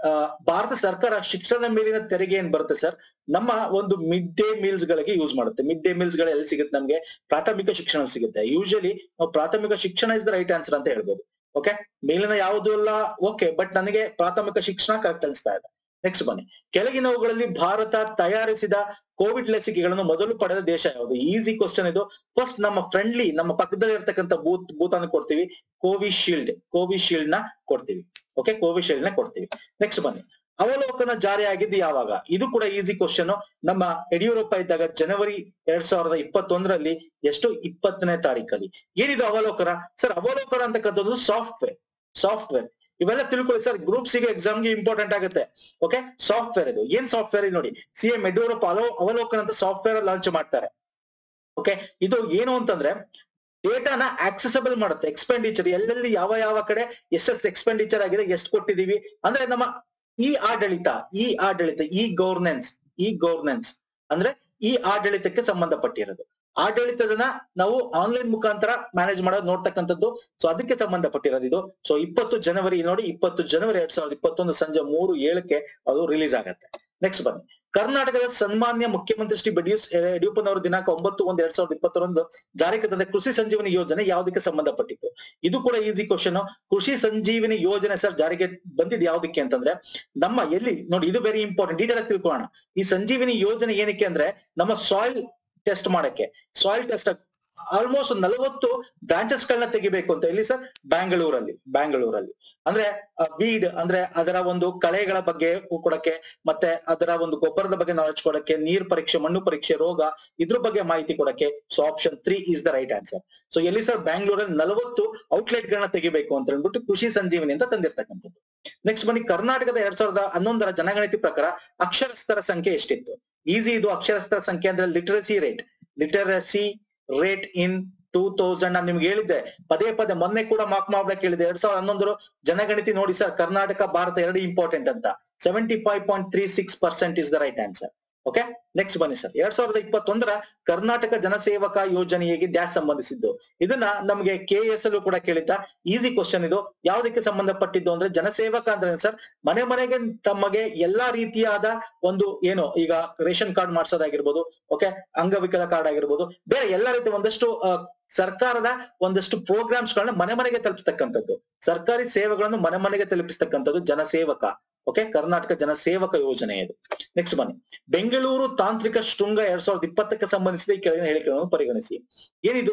ಭಾರತ ಸರ್ಕಾರ ಶಿಕ್ಷಣದ ಮೇಲಿನ ತೆರಿಗೆ ಏನ್ ಬರುತ್ತೆ ಸರ್, ನಮ್ಮ ಒಂದು ಮಿಡ್ ಡೇ ಮೀಲ್ಸ್ ಗಳಿಗೆ ಯೂಸ್ ಮಾಡುತ್ತೆ. ಮಿಡ್ ಡೇ ಮೀಲ್ಸ್ ಗಳು ಎಲ್ಲಿ ಸಿಗುತ್ತೆ? ನಮ್ಗೆ ಪ್ರಾಥಮಿಕ ಶಿಕ್ಷಣ ಸಿಗುತ್ತೆ. ಯೂಶಲಿ ನಾವು ಪ್ರಾಥಮಿಕ ಶಿಕ್ಷಣ ಇಸ್ ದ ರೈಟ್ ಆನ್ಸರ್ ಅಂತ ಹೇಳ್ಬೋದು. ಓಕೆ, ಮೇಲಿನ ಯಾವುದು ಅಲ್ಲ, ಓಕೆ, ಬಟ್ ನನಗೆ ಪ್ರಾಥಮಿಕ ಶಿಕ್ಷಣ ಕರೆಕ್ಟ್ ಅನಿಸ್ತಾ ಇದೆ. ನೆಕ್ಸ್ಟ್ ಬನ್ನಿ, ಕೆಳಗಿನವುಗಳಲ್ಲಿ ಭಾರತ ತಯಾರಿಸಿದ ಕೋವಿಡ್ ಲಸಿಕೆಗಳನ್ನು ಮೊದಲು ಪಡೆದ ದೇಶ ಯಾವುದು? ಈಸಿ ಕ್ವಶನ್ ಇದು. ಫಸ್ಟ್ ನಮ್ಮ ಫ್ರೆಂಡ್ಲಿ, ನಮ್ಮ ಪಕ್ಕದಲ್ಲಿ ಇರ್ತಕ್ಕಂಥ ಬೂತ್ ಬೂತ್ ಅನ್ನು ಕೊಡ್ತೀವಿ, ಕೋವಿಶೀಲ್ಡ್ ಕೋವಿಶೀಲ್ಡ್ ನ ಕೊಡ್ತೀವಿ. ಓಕೆ, ಕೋವಿಶೀಲ್ಡ್ ನ ಕೊಡ್ತೀವಿ. ನೆಕ್ಸ್ಟ್ ಬನ್ನಿ, ಅವಲೋಕನ ಜಾರಿಯಾಗಿದ್ದು ಯಾವಾಗ? ಇದು ಕೂಡ ಈಸಿ ಕ್ವಶನ್. ನಮ್ಮ ಯಡಿಯೂರಪ್ಪ ಇದ್ದಾಗ ಜನವರಿ ಎರಡ್ ಸಾವಿರದ ಇಪ್ಪತ್ತೊಂದರಲ್ಲಿ, ಎಷ್ಟು? ಇಪ್ಪತ್ತನೇ ತಾರೀಕಲ್ಲಿ. ಏನಿದು ಅವಲೋಕನ? ಸರ್ ಅವಲೋಕನ ಅಂತಕ್ಕಂಥದ್ದು ಸಾಫ್ಟ್ವೇರ್ ಸಾಫ್ಟ್ವೇರ್ ಇವೆಲ್ಲ ತಿಳ್ಕೊಳ್ಳಿ ಸರ್, ಗ್ರೂಪ್ ಸಿ ಎಕ್ಸಾಮ್ಗೆ ಇಂಪಾರ್ಟೆಂಟ್ ಆಗುತ್ತೆ. ಓಕೆ, ಸಾಫ್ಟ್ವೇರ್ ಇದು. ಏನ್ ಸಾಫ್ಟ್ವೇರ್? ನೋಡಿ, ಸಿ ಎಂ ಯಡಿಯೂರಪ್ಪ ಅಲೋ ಅವಲೋಕನ ಅಂತ ಸಾಫ್ಟ್ವೇರ್ ಲಾಂಚ್ ಮಾಡ್ತಾರೆ. ಓಕೆ, ಇದು ಏನು ಅಂತಂದ್ರೆ ಡೇಟಾನ ಆಕ್ಸೆಸಬಲ್ ಮಾಡುತ್ತೆ. ಎಕ್ಸ್ಪೆಂಡಿಚರ್ ಎಲ್ಲೆಲ್ಲಿ ಯಾವ ಯಾವ ಕಡೆ ಎಷ್ಟೆಷ್ಟು ಎಕ್ಸ್ಪೆಂಡಿಚರ್ ಆಗಿದೆ, ಎಷ್ಟು ಕೊಟ್ಟಿದೀವಿ ಅಂದ್ರೆ ನಮ್ಮ ಈ ಆಡಳಿತ ಈ ಆಡಳಿತ ಈ ಗವರ್ನೆನ್ಸ್ ಈ ಗವರ್ನೆನ್ಸ್ ಅಂದ್ರೆ ಈ ಆಡಳಿತಕ್ಕೆ ಸಂಬಂಧಪಟ್ಟಿರೋದು. ಆಡಳಿತದನ್ನ ನಾವು ಆನ್ಲೈನ್ ಮುಖಾಂತರ ಮ್ಯಾನೇಜ್ ಮಾಡೋದು ನೋಡ್ತಕ್ಕಂಥದ್ದು. ಸೊ ಅದಕ್ಕೆ ಸಂಬಂಧಪಟ್ಟಿರೋದು ಇದು. ಸೊ ಇಪ್ಪತ್ತು ಜನವರಿ ನೋಡಿ, ಇಪ್ಪತ್ತು ಜನವರಿ ಎರಡ್ ಸಾವಿರದ ಇಪ್ಪತ್ತೊಂದು ಸಂಜೆ ಮೂರು ಏಳಕ್ಕೆ ಅದು ರಿಲೀಸ್ ಆಗತ್ತೆ. ನೆಕ್ಸ್ಟ್ ಬನ್ನಿ, ಕರ್ನಾಟಕದ ಸನ್ಮಾನ್ಯ ಮುಖ್ಯಮಂತ್ರಿ ಶ್ರೀ ಬಿ ಎಸ್ ಯಡಿಯೂರಪ್ಪನವರು ದಿನಾಂಕ ಒಂಬತ್ತು ಒಂದು ಎರಡ್ ಸಾವಿರದ ಇಪ್ಪತ್ತೊಂದು ಜಾರಿಗೆ ತಂದ ಕೃಷಿ ಸಂಜೀವನಿ ಯೋಜನೆ ಯಾವುದಕ್ಕೆ ಸಂಬಂಧಪಟ್ಟಿತ್ತು? ಇದು ಕೂಡ ಈಸಿ ಕ್ವಶನ್. ಕೃಷಿ ಸಂಜೀವಿನಿ ಯೋಜನೆ ಸರ್ ಜಾರಿಗೆ ಬಂದಿದ್ದು ಯಾವುದಕ್ಕೆ ಅಂತಂದ್ರೆ ನಮ್ಮ ಎಲ್ಲಿ ನೋಡಿ, ಇದು ವೆರಿ ಇಂಪಾರ್ಟೆಂಟ್, ಡೀಟೇಲ್ ಆಗಿ ತಿಳ್ಕೊಳ್ಳೋಣ. ಈ ಸಂಜೀವಿನಿ ಯೋಜನೆ ಏನಕ್ಕೆ ಅಂದ್ರೆ ನಮ್ಮ ಸಾಯಿಲ್ ಟೆಸ್ಟ್ ಮಾಡಕ್ಕೆ, ಸಾಯಿಲ್ ಟೆಸ್ಟ್ ಆಲ್ಮೋಸ್ಟ್ ನಲವತ್ತು ಬ್ರಾಂಚಸ್ ಗಳನ್ನ ತೆಗಿಬೇಕು ಅಂತ. ಇಲ್ಲಿ ಸರ್ ಬ್ಯಾಂಗ್ಳೂರಲ್ಲಿ ಬ್ಯಾಂಗ್ಳೂರಲ್ಲಿ ಅಂದ್ರೆ ವೀಡ್ ಅಂದ್ರೆ ಅದರ ಒಂದು ಕಳೆಗಳ ಬಗ್ಗೆ ಕೊಡಕ್ಕೆ, ಮತ್ತೆ ಅದರ ಒಂದು ಗೊಬ್ಬರದ ಬಗ್ಗೆ ನಾಲೆಜ್ ಕೊಡಕ್ಕೆ, ನೀರ್ ಪರೀಕ್ಷೆ, ಮಣ್ಣು ಪರೀಕ್ಷೆ, ರೋಗ, ಇದ್ರ ಬಗ್ಗೆ ಮಾಹಿತಿ ಕೊಡಕ್ಕೆ. So option three is the right answer. So ಎಲ್ಲಿ ಸರ್ ಬ್ಯಾಂಗ್ಳೂರಲ್ಲಿ ನಲವತ್ತು ಔಟ್ಲೆಟ್ ಗಳನ್ನ ತೆಗಿಬೇಕು ಅಂತ ಹೇಳ್ಬಿಟ್ಟು ಕೃಷಿ ಸಂಜೀವನಿ ಅಂತ ತಂದಿರ್ತಕ್ಕಂಥದ್ದು. ನೆಕ್ಸ್ಟ್ ಬನ್ನಿ, ಕರ್ನಾಟಕದ ಎರಡ್ ಸಾವಿರದ ಹನ್ನೊಂದರ ಜನಗಣತಿ ಪ್ರಕಾರ ಅಕ್ಷರಸ್ಥರ ಸಂಖ್ಯೆ ಎಷ್ಟಿತ್ತು? ಈಸಿ ಇದು. ಅಕ್ಷರಸ್ಥರ ಸಂಖ್ಯೆ ಅಂದ್ರೆ literacy rate literacy rate in two thousand ನಾನು ನಿಮ್ಗೆ ಹೇಳಿದ್ದೆ ಪದೇ ಪದೇ, ಮೊನ್ನೆ ಕೂಡ ಮಾರ್ಕ್ ಮಾಡ್ಬೇಕು ಹೇಳಿದೆ. ಎರಡ್ ಸಾವಿರದ ಹನ್ನೊಂದರ ಜನಗಣತಿ ನೋಡಿ ಸರ್, ಕರ್ನಾಟಕ ಭಾರತ ಎರಡು ಇಂಪಾರ್ಟೆಂಟ್ ಅಂತ. Seventy five point three six percent is the right answer. Okay, next ಬನ್ನಿ ಸರ್, ಎರಡ್ ಸಾವಿರದ ಇಪ್ಪತ್ತೊಂದರ ಕರ್ನಾಟಕ ಜನಸೇವಕ ಯೋಜನೆಗೆ ಡ್ಯಾಶ್ ಸಂಬಂಧಿಸಿದ್ದು. ಇದನ್ನ ನಮಗೆ ಕೆ ಎಸ್ ಅಲ್ಲೂ ಕೂಡ ಕೇಳಿದ್ದ. ಈಸಿ ಕ್ವಶನ್ ಇದು. ಯಾವುದಕ್ಕೆ ಸಂಬಂಧಪಟ್ಟಿದ್ದು ಅಂದ್ರೆ ಜನಸೇವಕ ಅಂದ್ರೆ ಸರ್ ಮನೆ ಮನೆಗೆ ತಮಗೆ ಎಲ್ಲಾ ರೀತಿಯಾದ ಒಂದು ಏನು ಈಗ ರೇಷನ್ ಕಾರ್ಡ್ ಮಾಡ್ಸೋದಾಗಿರ್ಬೋದು, ಓಕೆ, ಅಂಗವಿಕಲ ಕಾರ್ಡ್ ಆಗಿರ್ಬೋದು, ಬೇರೆ ಎಲ್ಲಾ ರೀತಿ ಒಂದಷ್ಟು ಸರ್ಕಾರದ ಒಂದಷ್ಟು ಪ್ರೋಗ್ರಾಮ್ಸ್ ಗಳನ್ನ ಮನೆ ಮನೆಗೆ ತಲುಪಿಸ್ತಕ್ಕಂಥದ್ದು, ಸರ್ಕಾರಿ ಸೇವೆಗಳನ್ನು ಮನೆ ಮನೆಗೆ ತಲುಪಿಸ್ತಕ್ಕಂಥದ್ದು ಜನಸೇವಕ. ಓಕೆ, ಕರ್ನಾಟಕ ಜನಸೇವಕ ಯೋಜನೆ ಇದು. ನೆಕ್ಸ್ಟ್ ಬನ್ನಿ, ಬೆಂಗಳೂರು ತಾಂತ್ರಿಕ ಶೃಂಗ ಎರಡ್ ಸಾವಿರದ ಇಪ್ಪತ್ತಕ್ಕೆ ಸಂಬಂಧಿಸಿದ ಈ ಕೆಳಗಿನ ಹೇಳಿಕೆಗಳನ್ನು ಪರಿಗಣಿಸಿ. ಏನಿದು?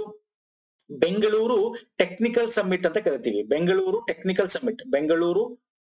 ಬೆಂಗಳೂರು ಟೆಕ್ನಿಕಲ್ ಸಮ್ಮಿಟ್ ಅಂತ ಕರಿತೀವಿ. Bengaluru technical summit Bengaluru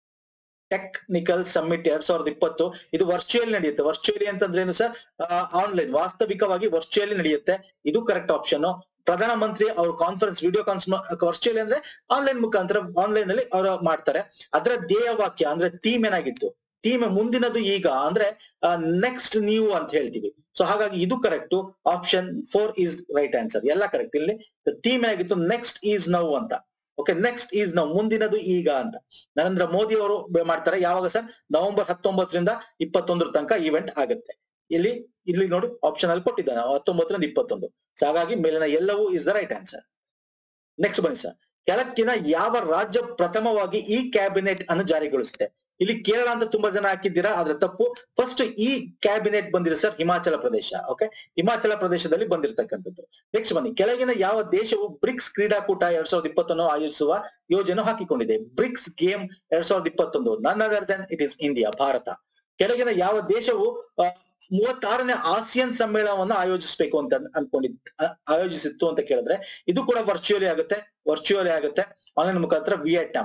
technical summit ಎರಡ್ ಸಾವಿರದ ಇಪ್ಪತ್ತು. ಇದು ವರ್ಚುವಲ್ ನಡೆಯುತ್ತೆ. ವರ್ಚುವಲಿ ಅಂತಂದ್ರೆ ಏನು ಸರ್? ಆನ್ಲೈನ್, ವಾಸ್ತವಿಕವಾಗಿ ವರ್ಚುವಲಿ ನಡೆಯುತ್ತೆ. ಇದು ಕರೆಕ್ಟ್ ಆಪ್ಷನ್. ಪ್ರಧಾನಮಂತ್ರಿ ಅವ್ರ ಕಾನ್ಫರೆನ್ಸ್ ವಿಡಿಯೋ ಕಾನ್ಫರೆನ್ಸ್ ವರ್ಚುವಲಿ ಅಂದ್ರೆ ಆನ್ಲೈನ್ ಮುಖಾಂತರ ಆನ್ಲೈನ್ ಅಲ್ಲಿ ಅವರು ಮಾಡ್ತಾರೆ. ಅದರ ಧ್ಯೇಯ ವಾಕ್ಯ ಅಂದ್ರೆ ಥೀಮ್ ಏನಾಗಿತ್ತು? ಥೀಮ್ ಮುಂದಿನದು ಈಗ ಅಂದ್ರೆ ನೆಕ್ಸ್ಟ್ ನೀವು ಅಂತ ಹೇಳ್ತೀವಿ. ಸೊ ಹಾಗಾಗಿ ಇದು correct. Option four is right answer. ಎಲ್ಲ ಕರೆಕ್ಟ್. ಇಲ್ಲಿ ಥೀಮ್ ಏನಾಗಿತ್ತು? ನೆಕ್ಸ್ಟ್ ಈಸ್ ನೌ ಅಂತ. ಓಕೆ, ನೆಕ್ಸ್ಟ್ ಈಸ್ ನೌ, ಮುಂದಿನದು ಈಗ ಅಂತ. ನರೇಂದ್ರ ಮೋದಿ ಅವರು ಮಾಡ್ತಾರೆ. ಯಾವಾಗ ಸರ್? ನವೆಂಬರ್ ಹತ್ತೊಂಬತ್ತರಿಂದ ಇಪ್ಪತ್ತೊಂದರ ತನಕ ಇವೆಂಟ್ ಆಗುತ್ತೆ. ಇಲ್ಲಿ ಇಲ್ಲಿ ನೋಡಿ ಆಪ್ಷನ್ ಅಲ್ಲಿ ಕೊಟ್ಟಿದ್ದಾನೆ ಹತ್ತೊಂಬತ್ತರಿಂದ ಇಪ್ಪತ್ತೊಂದು. ಸೊ ಹಾಗಾಗಿ ಮೇಲಿನ ಎಲ್ಲವೂ is the right answer. Next ಬನ್ನಿ ಸರ್, ಕೆಳಗಿನ ಯಾವ ರಾಜ್ಯ ಪ್ರಥಮವಾಗಿ ಈ ಕ್ಯಾಬಿನೆಟ್ ಅನ್ನು ಜಾರಿಗೊಳಿಸುತ್ತೆ? ಇಲ್ಲಿ ಕೇರಳ ಅಂತ ತುಂಬಾ ಜನ ಹಾಕಿದ್ದೀರಾ, ಆದ್ರೆ ತಪ್ಪು. ಫಸ್ಟ್ ಈ ಕ್ಯಾಬಿನೆಟ್ ಬಂದಿದೆ ಸರ್ ಹಿಮಾಚಲ ಪ್ರದೇಶ. ಓಕೆ, ಹಿಮಾಚಲ ಪ್ರದೇಶದಲ್ಲಿ ಬಂದಿರತಕ್ಕಂಥದ್ದು. ನೆಕ್ಸ್ಟ್ ಬನ್ನಿ, ಕೆಳಗಿನ ಯಾವ ದೇಶವು ಬ್ರಿಕ್ಸ್ ಕ್ರೀಡಾಕೂಟ ಎರಡ್ ಸಾವಿರದ ಇಪ್ಪತ್ತೊಂದು ಆಯೋಜಿಸುವ ಯೋಜನೆ ಹಾಕಿಕೊಂಡಿದೆ? ಬ್ರಿಕ್ಸ್ ಗೇಮ್ ಎರಡ್ ಸಾವಿರದ ಇಪ್ಪತ್ತೊಂದು, none other than it is India, Bharat. ಕೆಳಗಿನ ಯಾವ ದೇಶವು ಮೂವತ್ತಾರನೇ ಆಸಿಯನ್ ಸಮ್ಮೇಳನವನ್ನು ಆಯೋಜಿಸಬೇಕು ಅಂತ ಅನ್ಕೊಂಡಿದ್ ಆಯೋಜಿಸಿತ್ತು ಅಂತ ಕೇಳಿದ್ರೆ ಇದು ಕೂಡ ವರ್ಚುವಲಿ ಆಗುತ್ತೆ. ವರ್ಚುವಲಿ ಆಗುತ್ತೆ ಆನ್ಲೈನ್ ಮುಖಾಂತರ ವಿಯೆಟ್ನಾಂ.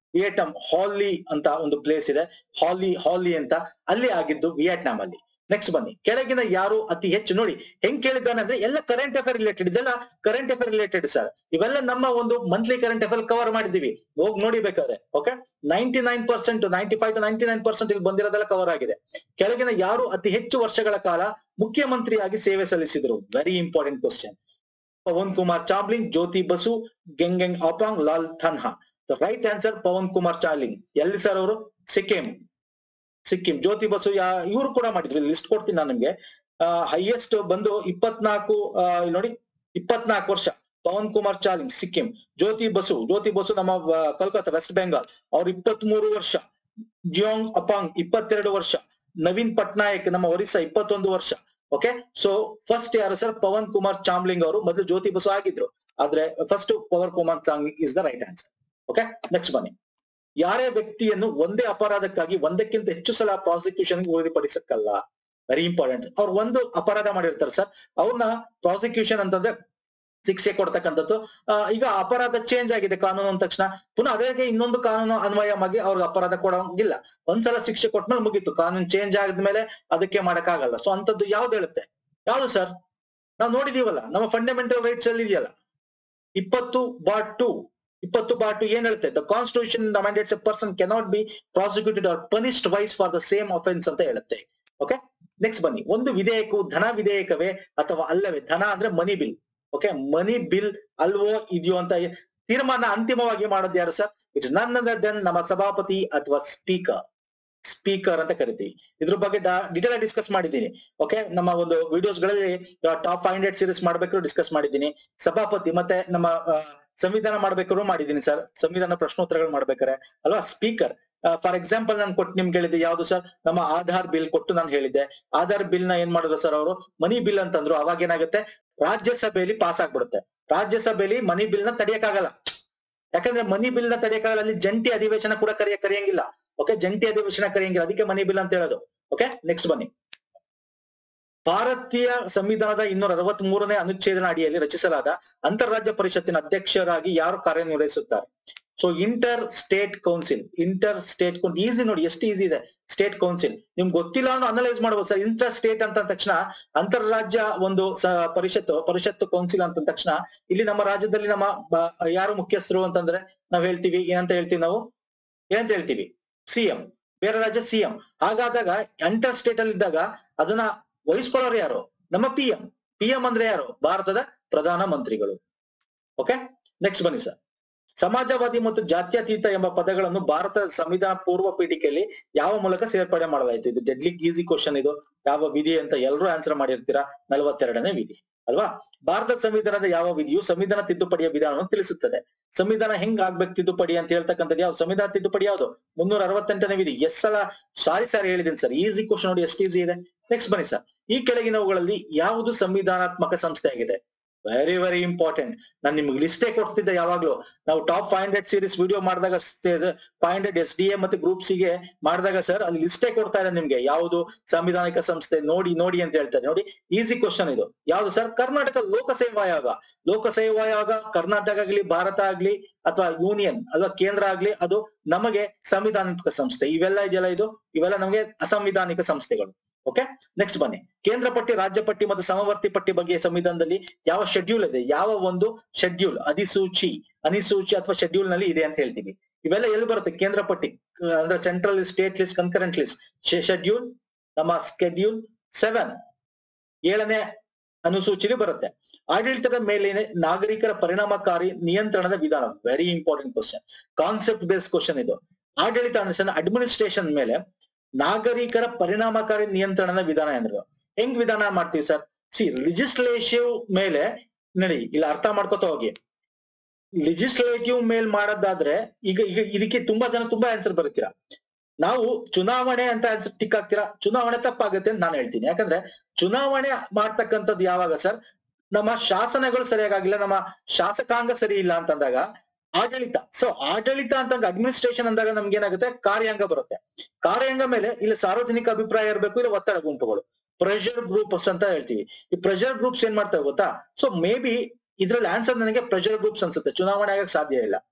ವಿಯೆಟ್ನಾಂ ಹಾಲಿ ಅಂತ ಒಂದು ಪ್ಲೇಸ್ ಇದೆ, ಹಾಲಿ ಹಾಲಿ ಅಂತ, ಅಲ್ಲಿ ಆಗಿದ್ದು ವಿಯೆಟ್ನಾಂ ಅಲ್ಲಿ. ನೆಕ್ಸ್ಟ್ ಬನ್ನಿ, ಕೆಳಗಿನ ಯಾರು ಅತಿ ಹೆಚ್ಚು, ನೋಡಿ ಹೆಂಗ್ ಕೇಳಿದ್ದಾನೆ ಅಂದ್ರೆ ಎಲ್ಲ ಕರೆಂಟ್ ಅಫೇರ್ ರಿಲೇಟೆಡ್, ಇದೆಲ್ಲ ಕರೆಂಟ್ ಅಫೇರ್ ರಿಲೇಟೆಡ್ ಸರ್. ಇವೆಲ್ಲ ನಮ್ಮ ಒಂದು ಮಂತ್ಲಿ ಕರೆಂಟ್ ಅಫೇರ್ ಕವರ್ ಮಾಡಿದೀವಿ, ಹೋಗಿ ನೋಡಿ ಬೇಕಾದ್ರೆ. Okay, ninety nine percent ninety five to ninety nine percent ಇಲ್ಲಿ ಬಂದಿರೋದೆಲ್ಲ ಕವರ್ ಆಗಿದೆ. ಕೆಳಗಿನ ಯಾರು ಅತಿ ಹೆಚ್ಚು ವರ್ಷಗಳ ಕಾಲ ಮುಖ್ಯಮಂತ್ರಿಯಾಗಿ ಸೇವೆ ಸಲ್ಲಿಸಿದ್ರು? Very important question. Pawan Kumar Chamling, Jyoti Basu, Gegong Apang, Lal Thanhawla. Right answer Pawan Kumar Chamling. ಎಲ್ಲಿ ಸರ್ ಅವರು? ಸಿಕ್ಕಿಂ. ಸಿಕ್ಕಿಂ. ಜ್ಯೋತಿ ಬಸು ಯಾ ಇವರು ಕೂಡ ಮಾಡಿದ್ರು, ಲಿಸ್ಟ್ ಕೊಡ್ತೀನಿ ನಾನು ನಿಮ್ಗೆ. ಹೈಯೆಸ್ಟ್ ಬಂದು ಇಪ್ಪತ್ನಾಲ್ಕು ನೋಡಿ ಇಪ್ಪತ್ನಾಲ್ಕು ವರ್ಷ ಪವನ್ ಕುಮಾರ್ ಚಾವ್ಲಿಂಗ್ ಸಿಕ್ಕಿಂ. ಜ್ಯೋತಿ ಬಸು ಜ್ಯೋತಿ ಬಸು ನಮ್ಮ ಕೋಲ್ಕತ್ತಾ ವೆಸ್ಟ್ ಬೆಂಗಾಲ್, ಅವ್ರು ಇಪ್ಪತ್ತ್ ಮೂರು ವರ್ಷ. ಜಿಯೋಂಗ್ ಅಪಾಂಗ್ ಇಪ್ಪತ್ತೆರಡು ವರ್ಷ. ನವೀನ್ ಪಟ್ನಾಯಕ್ ನಮ್ಮ ಒರಿಸ್ಸಾ ಇಪ್ಪತ್ತೊಂದು ವರ್ಷ. ಓಕೆ, ಸೊ ಫಸ್ಟ್ ಯಾರು ಸರ್? ಪವನ್ ಕುಮಾರ್ ಚಾವ್ಲಿಂಗ್ ಅವರು. ಮೊದಲು ಜ್ಯೋತಿ ಬಸು ಆಗಿದ್ರು, ಆದ್ರೆ first Pawan Kumar Chamling is the right answer. Okay, next ಬನ್ನಿ. ಯಾರೇ ವ್ಯಕ್ತಿಯನ್ನು ಒಂದೇ ಅಪರಾಧಕ್ಕಾಗಿ ಒಂದಕ್ಕಿಂತ ಹೆಚ್ಚು ಸಲ ಪ್ರಾಸಿಕ್ಯೂಷನ್ ಉಳಿಪಡಿಸಕ್ಕಲ್ಲ? Very important. ಅವ್ರು ಒಂದು ಅಪರಾಧ ಮಾಡಿರ್ತಾರೆ ಸರ್, ಅವ್ರನ್ನ ಪ್ರಾಸಿಕ್ಯೂಷನ್ ಅಂತಂದ್ರೆ ಶಿಕ್ಷೆ ಕೊಡ್ತಕ್ಕಂಥದ್ದು. ಈಗ ಅಪರಾಧ ಚೇಂಜ್ ಆಗಿದೆ ಕಾನೂನು ಅಂದ ತಕ್ಷಣ ಪುನಃ ಅದೇ ಇನ್ನೊಂದು ಕಾನೂನು ಅನ್ವಯವಾಗಿ ಅವ್ರಿಗೆ ಅಪರಾಧ ಕೊಡೋಂಗಿಲ್ಲ. ಒಂದ್ಸಲ ಶಿಕ್ಷೆ ಕೊಟ್ಮೇಲೆ ಮುಗೀತು, ಕಾನೂನು ಚೇಂಜ್ ಆದ್ಮೇಲೆ ಅದಕ್ಕೆ ಮಾಡಕ್ಕಾಗಲ್ಲ. ಸೊ ಅಂತದ್ದು ಯಾವ್ದು ಹೇಳುತ್ತೆ? ಯಾವ್ದು ಸರ್? ನಾವು ನೋಡಿದೀವಲ್ಲ, ನಮ್ಮ ಫಂಡಮೆಂಟಲ್ ರೈಟ್ಸ್ ಅಲ್ಲಿ ಇದೆಯಲ್ಲ, ಇಪ್ಪತ್ತು ಬಾರ್ ಟು ಇಪ್ಪತ್ತು ಬಾರ್ ಟು ಏನ್ ಹೇಳುತ್ತೆ? The constitution mandates a person cannot be prosecuted or punished twice for the same offence ಅಂತ ಹೇಳುತ್ತೆ. ಓಕೆ, ನೆಕ್ಸ್ಟ್ ಬನ್ನಿ. ಒಂದು ವಿಧೇಯಕವು ಧನ ವಿಧೇಯಕವೇ ಅಥವಾ ಅಲ್ಲವೇ? ಧನ ಅಂದ್ರೆ money bill. Okay, money bill ಅಲ್ವೋ ಇದೆಯೋ ಅಂತ ತೀರ್ಮಾನ ಅಂತಿಮವಾಗಿ ಮಾಡೋದು ಯಾರು sir? It's none other than ನಮ್ಮ ಸಭಾಪತಿ ಅಥವಾ ಸ್ಪೀಕರ್. ಸ್ಪೀಕರ್ ಅಂತ ಕರಿತೀವಿ. ಇದ್ರ ಬಗ್ಗೆ ಡಿಟೇಲ್ ಆಗಿ ಡಿಸ್ಕಸ್ ಮಾಡಿದ್ದೀನಿ. ಓಕೆ, ನಮ್ಮ ಒಂದು ವಿಡಿಯೋಸ್ ಗಳಲ್ಲಿ ಟಾಪ್ ಫೈವ್ ಹಂಡ್ರೆಡ್ ಸೀರೀಸ್ ಮಾಡ್ಬೇಕಾದ್ರೂ ಡಿಸ್ಕಸ್ ಮಾಡಿದ್ದೀನಿ. ಸಭಾಪತಿ ಮತ್ತೆ ನಮ್ಮ ಸಂವಿಧಾನ ಮಾಡ್ಬೇಕಾದ್ರೂ ಮಾಡಿದ್ದೀನಿ ಸರ್, ಸಂವಿಧಾನ ಪ್ರಶ್ನೋತ್ತರಗಳು ಮಾಡ್ಬೇಕಾರೆ ಅಲ್ವಾ. ಸ್ಪೀಕರ್ ಫಾರ್ ಎಕ್ಸಾಂಪಲ್ ನಾನು ಕೊಟ್ಟು ನಿಮ್ಗೆ ಹೇಳಿದ್ದೆ ಯಾವ್ದು ಸರ್? ನಮ್ಮ ಆಧಾರ್ ಬಿಲ್ ಕೊಟ್ಟು ನಾನು ಹೇಳಿದ್ದೆ. ಆಧಾರ್ ಬಿಲ್ ನ ಏನ್ ಮಾಡಿದ್ರು ಸರ್ ಅವರು? ಮನಿ ಬಿಲ್ ಅಂತಂದ್ರು. ಅವಾಗ ಏನಾಗುತ್ತೆ? ರಾಜ್ಯಸಭೆಯಲ್ಲಿ ಪಾಸ್ ಆಗ್ಬಿಡುತ್ತೆ. ರಾಜ್ಯಸಭೆಯಲ್ಲಿ ಮನಿ ಬಿಲ್ ನ ತಡೆಯಕ್ಕಾಗಲ್ಲ, ಯಾಕಂದ್ರೆ ಮನಿ ಬಿಲ್ ನ ತಡೆಯಕ್ಕಾಗಲ್ಲ. ಅಲ್ಲಿ ಜಂಟಿ ಅಧಿವೇಶನ ಕೂಡ ಕರೆಯ ಕರೆಯಂಗಿಲ್ಲ. ಓಕೆ, ಜಂಟಿ ಅಧಿವೇಶನ ಕರೆಯಂಗಿಲ್ಲ, ಅದಕ್ಕೆ ಮನಿ ಬಿಲ್ ಅಂತ ಹೇಳೋದು. ಓಕೆ, ನೆಕ್ಸ್ಟ್ ಬನ್ನಿ. ಭಾರತೀಯ ಸಂವಿಧಾನದ ಇನ್ನೂರ ಅರವತ್ತ್ ಮೂರನೇ ಅನುಚ್ಛೇದನ ಅಡಿಯಲ್ಲಿ ರಚಿಸಲಾದ ಅಂತಾರಾಜ್ಯ ಪರಿಷತ್ತಿನ ಅಧ್ಯಕ್ಷರಾಗಿ ಯಾರು ಕಾರ್ಯನಿರ್ವಹಿಸುತ್ತಾರೆ? So inter state council. Inter state council easy ನೋಡಿ, ಎಷ್ಟು ಈಸಿ ಇದೆ. ಸ್ಟೇಟ್ ಕೌನ್ಸಿಲ್ ನಿಮ್ಗೆ ಗೊತ್ತಿಲ್ಲ ಅನ್ನೋ ಅನಲೈಸ್ ಮಾಡಬಹುದು ಸರ್. ಇಂಟರ್ ಸ್ಟೇಟ್ ಅಂತ ತಕ್ಷಣ ಅಂತಾರಾಜ್ಯ ಒಂದು ಪರಿಷತ್ತು ಪರಿಷತ್ತು ಕೌನ್ಸಿಲ್ ಅಂತ ತಕ್ಷಣ ಇಲ್ಲಿ ನಮ್ಮ ರಾಜ್ಯದಲ್ಲಿ ನಮ್ಮ ಯಾರು ಮುಖ್ಯಸ್ಥರು ಅಂತಂದ್ರೆ ನಾವ್ ಹೇಳ್ತೀವಿ ಏನಂತ ಹೇಳ್ತೀವಿ? ನಾವು ಏನಂತ ಹೇಳ್ತೀವಿ? ಸಿಎಂ. ಬೇರೆ ರಾಜ್ಯ ಸಿಎಂ. ಹಾಗಾದಾಗ ಇಂಟರ್ ಸ್ಟೇಟ್ ಅಲ್ಲಿ ಇದ್ದಾಗ ಅದನ್ನ ವಹಿಸ್ಕೊಳ್ಳೋರು ಯಾರು? ನಮ್ಮ ಪಿ ಎಂ. ಪಿ ಎಂ ಅಂದ್ರೆ ಯಾರು? ಭಾರತದ ಪ್ರಧಾನ ಮಂತ್ರಿಗಳು. ಓಕೆ, ನೆಕ್ಸ್ಟ್ ಬನ್ನಿ ಸರ್. ಸಮಾಜವಾದಿ ಮತ್ತು ಜಾತ್ಯತೀತ ಎಂಬ ಪದಗಳನ್ನು ಭಾರತದ ಸಂವಿಧಾನ ಪೂರ್ವ ಪೀಠಿಕೆಯಲ್ಲಿ ಯಾವ ಮೂಲಕ ಸೇರ್ಪಡೆ ಮಾಡಲಾಯಿತು? ಇದು ಡೆಡ್ಲಿ ಈಸಿ ಕ್ವಶನ್. ಇದು ಯಾವ ವಿಧಿ ಅಂತ ಎಲ್ಲರೂ ಆನ್ಸರ್ ಮಾಡಿರ್ತೀರಾ. ನಲವತ್ತೆರಡನೇ ವಿಧಿ ಅಲ್ವಾ. ಭಾರತ ಸಂವಿಧಾನದ ಯಾವ ವಿಧಿಯು ಸಂವಿಧಾನ ತಿದ್ದುಪಡಿಯ ವಿಧಾನವನ್ನು ತಿಳಿಸುತ್ತದೆ? ಸಂವಿಧಾನ ಹೆಂಗ್ ಆಗ್ಬೇಕು ತಿದ್ದುಪಡಿ ಅಂತ ಹೇಳ್ತಕ್ಕಂಥದ್ದು ಯಾವ್ದು? ಸಂವಿಧಾನ ತಿದ್ದುಪಡಿ ಯಾವ್ದು? ಮುನ್ನೂರ ಅರವತ್ತೆಂಟನೇ ವಿಧಿ. ಎಸ್ ಸಲ ಸಾರಿ ಸಾರಿ ಹೇಳಿದ್ದೀನಿ ಸರ್. ಈಸಿ ಕ್ವಶನ್ ನೋಡಿ, ಎಷ್ಟು ಈಸಿ ಇದೆ. ನೆಕ್ಸ್ಟ್ ಬನ್ನಿ ಸರ್. ಈ ಕೆಳಗಿನವುಗಳಲ್ಲಿ ಯಾವುದು ಸಂವಿಧಾನಾತ್ಮಕ ಸಂಸ್ಥೆ ಆಗಿದೆ? Very very important. ನಾನು ನಿಮ್ಗೆ ಲಿಸ್ಟೇ ಕೊಡ್ತಿದ್ದೆ ಯಾವಾಗ್ಲೂ. ನಾವು top five hundred series video ಮಾಡಿದಾಗ five hundred S D A ಮತ್ತೆ ಗ್ರೂಪ್ ಸಿ ಗೆ ಮಾಡಿದಾಗ ಸರ್ ಅಲ್ಲಿ ಲಿಸ್ಟೇ ಕೊಡ್ತಾ ಇದೆ ನಿಮ್ಗೆ, ಯಾವುದು ಸಂವಿಧಾನಿಕ ಸಂಸ್ಥೆ ನೋಡಿ ನೋಡಿ ಅಂತ ಹೇಳ್ತಾರೆ. ನೋಡಿ, ಈಸಿ ಕ್ವಶನ್ ಇದು. ಯಾವ್ದು ಸರ್? ಕರ್ನಾಟಕ ಲೋಕಸೇವಾ ಆಯೋಗ. ಲೋಕಸೇವಾ ಆಯೋಗ ಕರ್ನಾಟಕ ಆಗ್ಲಿ, ಭಾರತ ಆಗ್ಲಿ, ಅಥವಾ ಯೂನಿಯನ್ ಅಥವಾ ಕೇಂದ್ರ ಆಗ್ಲಿ, ಅದು ನಮಗೆ ಸಂವಿಧಾನಿಕ ಸಂಸ್ಥೆ. ಇವೆಲ್ಲ ಇದೆಯಲ್ಲ, ಇದು ಇವೆಲ್ಲ ನಮಗೆ ಅಸಂವಿಧಾನಿಕ ಸಂಸ್ಥೆಗಳು. ಓಕೆ, ನೆಕ್ಸ್ಟ್ ಬನ್ನಿ. ಕೇಂದ್ರ ಪಟ್ಟಿ, ರಾಜ್ಯ ಪಟ್ಟಿ ಮತ್ತು ಸಮವರ್ತಿ ಪಟ್ಟಿ ಬಗ್ಗೆ ಸಂವಿಧಾನದಲ್ಲಿ ಯಾವ ಶೆಡ್ಯೂಲ್ ಇದೆ? ಯಾವ ಒಂದು ಶೆಡ್ಯೂಲ್? ಅಧಿಸೂಚಿ, ಅನಿಸೂಚಿ ಅಥವಾ ಶೆಡ್ಯೂಲ್ ನಲ್ಲಿ ಇದೆ ಅಂತ ಹೇಳ್ತೀವಿ. ಇವೆಲ್ಲ ಎಲ್ಲಿ ಬರುತ್ತೆ? ಕೇಂದ್ರ ಪಟ್ಟಿ ಅಂದ್ರೆ central list, state list, concurrent list. Schedule ನಮ್ಮ ಸ್ಕೆಡ್ಯೂಲ್ ಸೆವೆನ್ ಏಳನೇ ಅನುಸೂಚಿಲಿ ಬರುತ್ತೆ. ಆಡಳಿತದ ಮೇಲಿನ ನಾಗರಿಕರ ಪರಿಣಾಮಕಾರಿ ನಿಯಂತ್ರಣದ ವಿಧಾನ. Very important question, concept based question ಇದು. ಆಡಳಿತ ಅಂದ್ರೆ ಅಡ್ಮಿನಿಸ್ಟ್ರೇಷನ್ ಮೇಲೆ ನಾಗರಿಕರ ಪರಿಣಾಮಕಾರಿ ನಿಯಂತ್ರಣದ ವಿಧಾನ ಅಂದ್ರೆ ಹೆಂಗ್ ವಿಧಾನ ಮಾಡ್ತೀವಿ ಸರ್? ಸಿ ಲೆಜಿಸ್ಲೇಟಿವ್ ಮೇಲೆ ನೋಡಿ, ಇಲ್ಲಿ ಅರ್ಥ ಮಾಡ್ಕೊತ ಹೋಗಿ. ಲೆಜಿಸ್ಲೇಟಿವ್ ಮೇಲ್ ಮಾಡೋದಾದ್ರೆ ಈಗ ಈಗ ಇದಕ್ಕೆ ತುಂಬಾ ಜನ ತುಂಬಾ ಆನ್ಸರ್ ಬರೀತೀರಾ. ನಾವು ಚುನಾವಣೆ ಅಂತ ಆನ್ಸರ್ ಟಿಕ್ ಹಾಕ್ತೀರಾ. ಚುನಾವಣೆ ತಪ್ಪಾಗುತ್ತೆ ಅಂತ ನಾನು ಹೇಳ್ತೀನಿ. ಯಾಕಂದ್ರೆ ಚುನಾವಣೆ ಮಾಡ್ತಕ್ಕಂಥದ್ದು ಯಾವಾಗ ಸರ್? ನಮ್ಮ ಶಾಸನಗಳು ಸರಿಯಾಗಿಲ್ಲ, ನಮ್ಮ ಶಾಸಕಾಂಗ ಸರಿ ಇಲ್ಲ ಅಂತಂದಾಗ ಆಡಳಿತ. ಸೊ ಆಡಳಿತ ಅಂತಂಗ ಅಡ್ಮಿನಿಸ್ಟ್ರೇಷನ್ ಅಂದಾಗ ನಮ್ಗೆ ಏನಾಗುತ್ತೆ? ಕಾರ್ಯಾಂಗ ಬರುತ್ತೆ. ಕಾರ್ಯಾಂಗ ಮೇಲೆ ಇಲ್ಲಿ ಸಾರ್ವಜನಿಕ ಅಭಿಪ್ರಾಯ ಇರಬೇಕು, ಇಲ್ಲ ಒತ್ತಡ ಗುಂಪುಗಳು, ಪ್ರೆಷರ್ ಗ್ರೂಪ್ಸ್ ಅಂತ ಹೇಳ್ತೀವಿ. ಈ ಪ್ರೆಷರ್ ಗ್ರೂಪ್ಸ್ ಏನ್ ಮಾಡ್ತೇವೆ ಗೊತ್ತಾ? ಸೊ ಮೇ ಬಿ ಇದ್ರಲ್ಲಿ ಆನ್ಸರ್ ನನಗೆ ಪ್ರೆಷರ್ ಗ್ರೂಪ್ಸ್ ಅನ್ಸುತ್ತೆ. ಚುನಾವಣೆ ಆಗಕ್ಕೆ ಸಾಧ್ಯ ಇಲ್ಲ.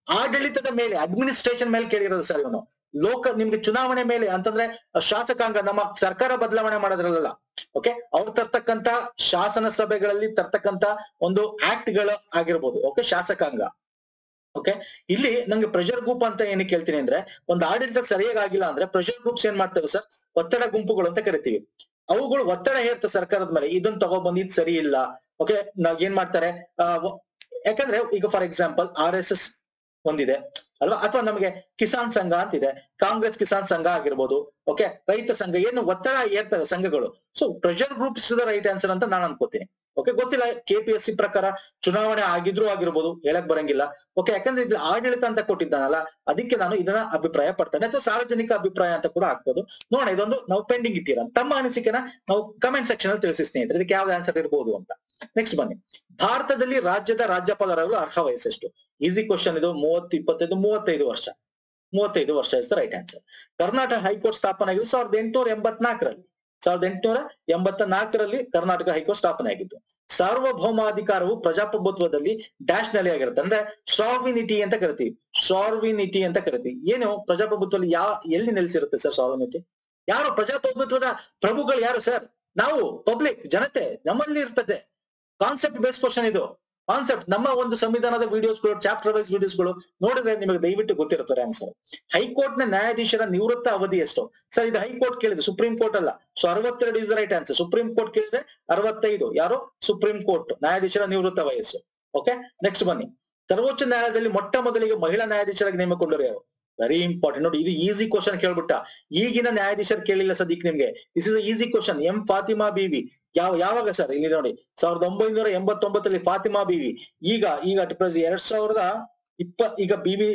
ಆಡಳಿತದ ಮೇಲೆ, ಅಡ್ಮಿನಿಸ್ಟ್ರೇಷನ್ ಮೇಲೆ ಕೇಳಿರೋದು ಸರ್ ಇವನು. ಲೋಕ ನಿಮ್ಗೆ ಚುನಾವಣೆ ಮೇಲೆ ಅಂತಂದ್ರೆ ಶಾಸಕಾಂಗ, ನಮ್ಮ ಸರ್ಕಾರ ಬದಲಾವಣೆ ಮಾಡೋದ್ರಲ್ಲ, ಓಕೆ, ಅವ್ರು ತರ್ತಕ್ಕಂತ ಶಾಸನ ಸಭೆಗಳಲ್ಲಿ ತರ್ತಕ್ಕಂತ ಒಂದು ಆಕ್ಟ್ ಗಳು ಆಗಿರ್ಬೋದು, ಓಕೆ, ಶಾಸಕಾಂಗ. ಓಕೆ, ಇಲ್ಲಿ ನಂಗೆ ಪ್ರೆಷರ್ ಗ್ರೂಪ್ ಅಂತ ಏನಕ್ಕೆ ಹೇಳ್ತೀನಿ ಅಂದ್ರೆ, ಒಂದು ಆಡಳಿತ ಸರಿಯಾಗಿ ಆಗಿಲ್ಲ ಅಂದ್ರೆ ಪ್ರೆಷರ್ ಗ್ರೂಪ್ಸ್ ಏನ್ ಮಾಡ್ತೇವೆ ಸರ್, ಒತ್ತಡ ಗುಂಪುಗಳು ಅಂತ ಕರಿತೀವಿ. ಅವುಗಳು ಒತ್ತಡ ಹೇರ್ತವೆ ಸರ್ಕಾರದ ಮೇಲೆ, ಇದನ್ನ ತಗೊಬಂದ್ ಇದ್ ಸರಿ ಇಲ್ಲ. ಓಕೆ, ನಾವ್ ಏನ್ ಮಾಡ್ತಾರೆ, ಆ ಯಾಕಂದ್ರೆ ಈಗ for example R S S ಒಂದಿದೆ ಅಲ್ವಾ, ಅಥವಾ ನಮಗೆ ಕಿಸಾನ್ ಸಂಘ ಅಂತಿದೆ, ಕಾಂಗ್ರೆಸ್ ಕಿಸಾನ್ ಸಂಘ ಆಗಿರ್ಬೋದು, ಓಕೆ, ರೈತ ಸಂಘ, ಏನು ಒತ್ತಡ ಏರ್ತವೆ ಸಂಘಗಳು. So pressure groups the right answer ಅಂತ ನಾನು ಅನ್ಕೋತೀನಿ. ಓಕೆ, ಗೊತ್ತಿಲ್ಲ ಕೆ ಪಿ ಎಸ್ ಸಿ ಪ್ರಕಾರ ಚುನಾವಣೆ ಆಗಿದ್ರು ಆಗಿರ್ಬೋದು, ಹೇಳಕ್ ಬರಂಗಿಲ್ಲ. ಓಕೆ, ಯಾಕಂದ್ರೆ ಇದು ಆಡಳಿತ ಅಂತ ಕೊಟ್ಟಿದ್ದಾನಲ್ಲ, ಅದಕ್ಕೆ ನಾನು ಇದನ್ನ ಅಭಿಪ್ರಾಯ ಪಡ್ತೇನೆ, ಅಥವಾ ಸಾರ್ವಜನಿಕ ಅಭಿಪ್ರಾಯ ಅಂತ ಕೂಡ ಆಗ್ಬೋದು. ನೋಡೋಣ, ಇದೊಂದು ನಾವು ಪೆಂಡಿಂಗ್ ಇಟ್ಟಿರ ತಮ್ಮ ಅನಿಸಿಕೆನ ನಾವು ಕಮೆಂಟ್ ಸೆಕ್ಷನ್ ಅಲ್ಲಿ ತಿಳಿಸಿ ಸ್ನೇಹಿತರೆ, ಇದಕ್ಕೆ ಯಾವ್ದು ಆನ್ಸರ್ ಇರ್ಬೋದು ಅಂತ. ನೆಕ್ಸ್ಟ್ ಬನ್ನಿ, ಭಾರತದಲ್ಲಿ ರಾಜ್ಯದ ರಾಜ್ಯಪಾಲರಾಗಲು ಅರ್ಹ ವಯಸ್ಸೆಷ್ಟು? ಈಸಿ ಕ್ವಶನ್ ಇದು. ಮೂವತ್ತು ಇಪ್ಪತ್ತೈದು ಮೂವತ್ತೈದು ವರ್ಷ ಮೂವತ್ತೈದು ವರ್ಷ is the right answer. Karnataka high court ಸ್ಥಾಪನೆ ಆಗಿದ್ದು ಸಾವಿರದ ಎಂಟುನೂರ ಎಂಬತ್ನಾಲ್ಕರಲ್ಲಿ ಸಾವಿರದ ಎಂಟುನೂರ ಎಂಬತ್ತ ನಾಲ್ಕರಲ್ಲಿ ಕರ್ನಾಟಕ ಹೈಕೋರ್ಟ್ ಸ್ಥಾಪನೆ ಆಗಿತ್ತು. ಸಾರ್ವಭೌಮಾಧಿಕಾರವು ಪ್ರಜಾಪ್ರಭುತ್ವದಲ್ಲಿ ಡ್ಯಾಶ್ ನಲ್ಲಿ ಆಗಿರುತ್ತೆ, ಅಂದ್ರೆ ಸಾರ್ವಿನಿಟಿ ಅಂತ ಕರಿತೀವಿ. ಸಾರ್ವಿನಿಟಿ ಅಂತ ಕರಿತೀವಿ. ಏನು ಪ್ರಜಾಪ್ರಭುತ್ವದಲ್ಲಿ ಯಾವ ಎಲ್ಲಿ ನೆಲೆಸಿರುತ್ತೆ ಸರ್ ಸಾರ್ವಿನಿಟಿ? ಯಾರು ಪ್ರಜಾಪ್ರಭುತ್ವದ ಪ್ರಭುಗಳು ಯಾರು ಸರ್? ನಾವು, ಪಬ್ಲಿಕ್, ಜನತೆ, ನಮ್ಮಲ್ಲಿ ಇರ್ತದೆ. ಕಾನ್ಸೆಪ್ಟ್ ಬೇಸ್ ಕ್ವಶನ್ ಇದು. ಕಾನ್ಸೆಪ್ಟ್ ನಮ್ಮ ಒಂದು ಸಂವಿಧಾನದ ವಿಡಿಯೋಸ್ಗಳು, ಚಾಪ್ಟರ್ ವೈಸ್ ವಿಡಿಯೋಸ್ಗಳು ನೋಡಿದ್ರೆ ನಿಮಗೆ ದಯವಿಟ್ಟು ಗೊತ್ತಿರುತ್ತದೆ ಆನ್ಸರ್. ಹೈಕೋರ್ಟ್ ನ ನ್ಯಾಯಾಧೀಶರ ನಿವೃತ್ತ ಅವಧಿ ಎಷ್ಟು? ಸರ್ ಇದು ಹೈಕೋರ್ಟ್ ಕೇಳಿದೆ, ಸುಪ್ರೀಂ ಕೋರ್ಟ್ ಅಲ್ಲ. ಸೊ ಅರವತ್ತೆರಡು is the right answer. Supreme court ಕೇಳಿದ್ರೆ ಅರವತ್ತೈದು. ಯಾರು? ಸುಪ್ರೀಂ ಕೋರ್ಟ್ ನ್ಯಾಯಾಧೀಶರ ನಿವೃತ್ತ ವಯಸ್ಸು. ಓಕೆ, ನೆಕ್ಸ್ಟ್ ಬನ್ನಿ, ಸರ್ವೋಚ್ಚ ನ್ಯಾಯಾಲಯದಲ್ಲಿ ಮೊಟ್ಟ ಮೊದಲಿಗೆ ಮಹಿಳಾ ನ್ಯಾಯಾಧೀಶರಾಗಿ ನೇಮಕೊಂಡರು ಯಾರು? ವೆರಿ ಇಂಪಾರ್ಟೆಂಟ್ ನೋಡಿ, ಇದು ಈಸಿ ಕ್ವಶನ್ ಕೇಳ್ಬಿಟ್ಟ. ಈಗಿನ ನ್ಯಾಯಾಧೀಶರು ಕೇಳಿಲ್ಲ ಸದ್ಯಕ್ಕೆ ನಿಮ್ಗೆ. This is easy question. M Fatima Beevi. ಯಾವ ಯಾವಾಗ ಸರ್? ಇಲ್ಲಿ ನೋಡಿ, ಸಾವಿರದ ಒಂಬೈನೂರ ಎಂಬತ್ತೊಂಬತ್ತರಲ್ಲಿ ಫಾತಿಮಾ ಬಿವಿ. ಈಗ ಈಗ ಎರಡ್ ಸಾವಿರದ ಇಪ್ಪ ಈಗ ಬಿವಿ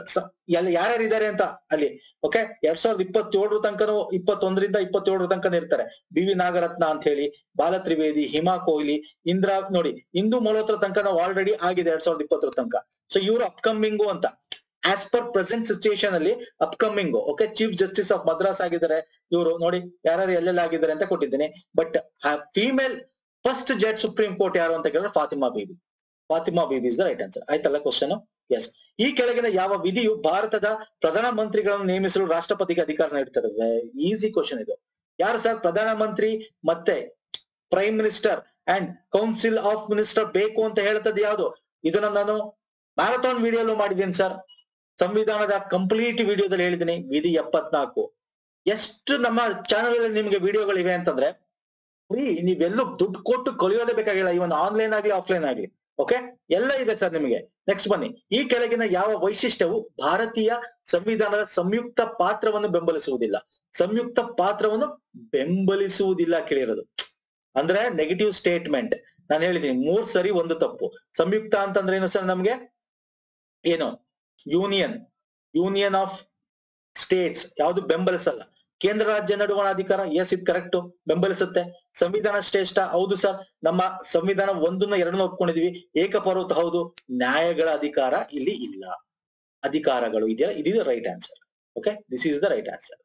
ಯಾರ್ಯಾರು ಇದ್ದಾರೆ ಅಂತ ಅಲ್ಲಿ. ಓಕೆ, ಎರಡ್ ಸಾವಿರದ ಇಪ್ಪತ್ತೇಳರ ತನಕನೂ, ಇಪ್ಪತ್ತೊಂದರಿಂದ ಇಪ್ಪತ್ತೇಳರ ತನಕ ಇರ್ತಾರೆ. ಬಿ ವಿ ನಾಗರತ್ನ ಅಂತ ಹೇಳಿ, ಬಾಲ ತ್ರಿವೇದಿ, ಹಿಮಾ ಕೊಹ್ಲಿ, ಇಂದಿರಾ ನೋಡಿ, ಇಂದು ಮಲ್ಹೋತ್ರ ತನಕ ನಾವು ಆಲ್ರೆಡಿ ಆಗಿದೆ ಎರಡ್ ಸಾವಿರದ ಇಪ್ಪತ್ತರ ತನಕ. ಸೊ ಇವರು ಅಪ್ಕಮಿಂಗು ಅಂತ, ಆಸ್ ಪರ್ ಪ್ರೆಸೆಂಟ್ ಸಿಚುಯೇಷನ್ ಅಲ್ಲಿ upcoming. Okay, chief justice of Madras ಆಗಿದ್ದಾರೆ ಇವರು. ನೋಡಿ ಯಾರ್ಯಾರು ಎಲ್ಲೆಲ್ಲ ಆಗಿದ್ದಾರೆ ಅಂತ ಕೊಟ್ಟಿದ್ದೀನಿ. But female first judge supreme court ಯಾರು ಅಂತ ಕೇಳಿದ್ರೆ Fatima Beevi. Fatima Beevi is the right answer. ಆಯ್ತಲ್ಲ ಕ್ವಶನ್? ಎಸ್. ಈ ಕೆಳಗಿನ ಯಾವ ವಿಧಿಯು ಭಾರತದ ಪ್ರಧಾನ ಮಂತ್ರಿಗಳನ್ನು ನೇಮಿಸಲು ರಾಷ್ಟ್ರಪತಿಗೆ ಅಧಿಕಾರ ನೀಡುತ್ತದೆ? ಈಸಿ ಕ್ವಶನ್ ಇದು. ಯಾರು ಸರ್ ಪ್ರಧಾನ ಮಂತ್ರಿ ಮತ್ತೆ prime minister and council of minister ಬೇಕು ಅಂತ ಹೇಳ್ತದೆ ಯಾವುದು? ಇದನ್ನ ನಾನು ಮ್ಯಾರಥಾನ್ ವಿಡಿಯೋಲು ಮಾಡಿದ್ದೀನಿ ಸರ್. ಸಂವಿಧಾನದ ಕಂಪ್ಲೀಟ್ ವಿಡಿಯೋದಲ್ಲಿ ಹೇಳಿದ್ದೀನಿ. ವಿಧಿ ಎಪ್ಪತ್ನಾಲ್ಕು. ಎಷ್ಟು ನಮ್ಮ ಚಾನೆಲ್ ಅಲ್ಲಿ ನಿಮ್ಗೆ ವಿಡಿಯೋಗಳಿವೆ ಅಂತಂದ್ರೆ ಫ್ರೀ, ನೀವೆಲ್ಲೂ ದುಡ್ಡು ಕೊಟ್ಟು ಕಲಿಯೋದೇ ಬೇಕಾಗಿಲ್ಲ. ಇವನ್ ಆನ್ಲೈನ್ ಆಗ್ಲಿ ಆಫ್ಲೈನ್ ಆಗ್ಲಿ. ಓಕೆ, ಎಲ್ಲ ಇದೆ ಸರ್ ನಿಮಗೆ. ನೆಕ್ಸ್ಟ್ ಬನ್ನಿ, ಈ ಕೆಳಗಿನ ಯಾವ ವೈಶಿಷ್ಟ್ಯವು ಭಾರತೀಯ ಸಂವಿಧಾನದ ಸಂಯುಕ್ತ ಪಾತ್ರವನ್ನು ಬೆಂಬಲಿಸುವುದಿಲ್ಲ? ಸಂಯುಕ್ತ ಪಾತ್ರವನ್ನು ಬೆಂಬಲಿಸುವುದಿಲ್ಲ ಕೇಳಿರೋದು ಅಂದ್ರೆ ನೆಗೆಟಿವ್ ಸ್ಟೇಟ್ಮೆಂಟ್. ನಾನು ಹೇಳಿದ್ದೀನಿ ಮೂರ್ ಸರಿ ಒಂದು ತಪ್ಪು. ಸಂಯುಕ್ತ ಅಂತಂದ್ರೆ ಏನು ಸರ್? ನಮ್ಗೆ ಏನು ಯೂನಿಯನ್, ಯೂನಿಯನ್ ಆಫ್ ಸ್ಟೇಟ್ಸ್ ಯಾವುದು ಬೆಂಬಲಿಸಲ್ಲ. ಕೇಂದ್ರ ರಾಜ್ಯ ನಡುವಣ ಅಧಿಕಾರ, ಎಸ್ ಇದು ಕರೆಕ್ಟ್, ಬೆಂಬಲಿಸುತ್ತೆ. ಸಂವಿಧಾನ ಶ್ರೇಷ್ಠ, ಹೌದು ಸರ್. ನಮ್ಮ ಸಂವಿಧಾನ ಒಂದನ್ನ ಎರಡನ್ನ ಒಪ್ಕೊಂಡಿದೀವಿ. ಏಕಪೌರತ್ವ, ಹೌದು. ನ್ಯಾಯಗಳ ಅಧಿಕಾರ ಇಲ್ಲಿ ಇಲ್ಲ. ಅಧಿಕಾರಗಳು ಇದೆಯಲ್ಲ, ಇದು right answer. Okay, this is the right answer.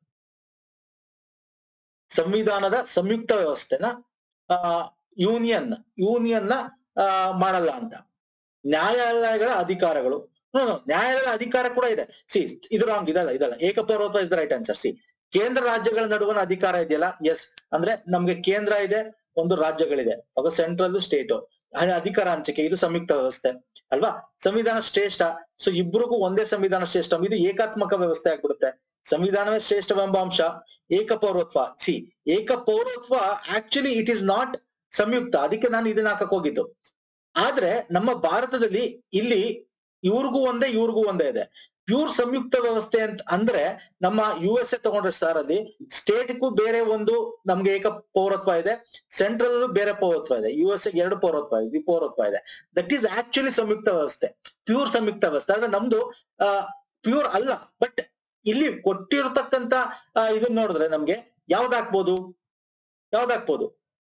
ಸಂವಿಧಾನದ ಸಂಯುಕ್ತ ವ್ಯವಸ್ಥೆನ ಆ ಯೂನಿಯನ್ ಯೂನಿಯನ್ ನ ಆ ಮಾಡಲ್ಲ ಅಂತ. ನ್ಯಾಯಾಲಯಗಳ ಅಧಿಕಾರಗಳು, ನ್ಯಾಯಾಲಯದ ಅಧಿಕಾರ ಕೂಡ ಇದೆ. ಸಿ ಇದು ರಾಂಗ್, ಇದಲ್ಲ ಇದಲ್ಲ ಏಕಪೌರತ್ವ is the right answer. C ಕೇಂದ್ರ ರಾಜ್ಯಗಳ ನಡುವಣ ಅಧಿಕಾರ ಇದೆಯಲ್ಲ, ಎಸ್. ಅಂದ್ರೆ ನಮ್ಗೆ ಕೇಂದ್ರ ಇದೆ, ಒಂದು ರಾಜ್ಯಗಳಿದೆ, ಅವಾಗ ಸೆಂಟ್ರಲ್ ಸ್ಟೇಟ್ ಅಧಿಕಾರ ಹಂಚಿಕೆ, ಇದು ಸಂಯುಕ್ತ ವ್ಯವಸ್ಥೆ ಅಲ್ವಾ. ಸಂವಿಧಾನ ಶ್ರೇಷ್ಠ, ಸೊ ಇಬ್ಬರಿಗೂ ಒಂದೇ ಸಂವಿಧಾನ ಶ್ರೇಷ್ಠ. ಇದು ಏಕಾತ್ಮಕ ವ್ಯವಸ್ಥೆ ಆಗ್ಬಿಡುತ್ತೆ. ಸಂವಿಧಾನವೇ ಶ್ರೇಷ್ಠವೆಂಬ ಅಂಶ. ಏಕಪೌರತ್ವ, ಸಿ ಏಕಪೌರತ್ವ ಆಕ್ಚುಲಿ ಇಟ್ ಈಸ್ ನಾಟ್ ಸಂಯುಕ್ತ, ಅದಕ್ಕೆ ನಾನು ಇದನ್ನ ಹಾಕಕ್ ಹೋಗಿದ್ದು. ಆದ್ರೆ ನಮ್ಮ ಭಾರತದಲ್ಲಿ ಇಲ್ಲಿ ಇವ್ರಿಗೂ ಒಂದೇ ಇವ್ರಿಗೂ ಒಂದೇ ಇದೆ. ಪ್ಯೂರ್ ಸಂಯುಕ್ತ ವ್ಯವಸ್ಥೆ ಅಂತ ಅಂದ್ರೆ ನಮ್ಮ ಯು ಎಸ್ ಎ ತಗೊಂಡ್ರೆ ಸರ್, ಅಲ್ಲಿ ಸ್ಟೇಟ್ಗೂ ಬೇರೆ ಒಂದು ನಮ್ಗೆ ಏಕ ಪೌರತ್ವ ಇದೆ, ಸೆಂಟ್ರಲ್ ಬೇರೆ ಪೌರತ್ವ ಇದೆ. ಯು ಎಸ್ ಎ ಎರಡು ಪೌರತ್ವ ಇದೆ, ಪೌರತ್ವ ಇದೆ. ದಟ್ ಈಸ್ ಆಕ್ಚುಲಿ ಸಂಯುಕ್ತ ವ್ಯವಸ್ಥೆ, ಪ್ಯೂರ್ ಸಂಯುಕ್ತ ವ್ಯವಸ್ಥೆ. ಆದ್ರೆ ನಮ್ದು ಆ ಪ್ಯೂರ್ ಅಲ್ಲ. ಬಟ್ ಇಲ್ಲಿ ಕೊಟ್ಟಿರ್ತಕ್ಕಂತ ಇದನ್ನ ನೋಡಿದ್ರೆ ನಮ್ಗೆ ಯಾವ್ದಾಕ್ಬೋದು ಯಾವ್ದಾಕ್ಬೋದು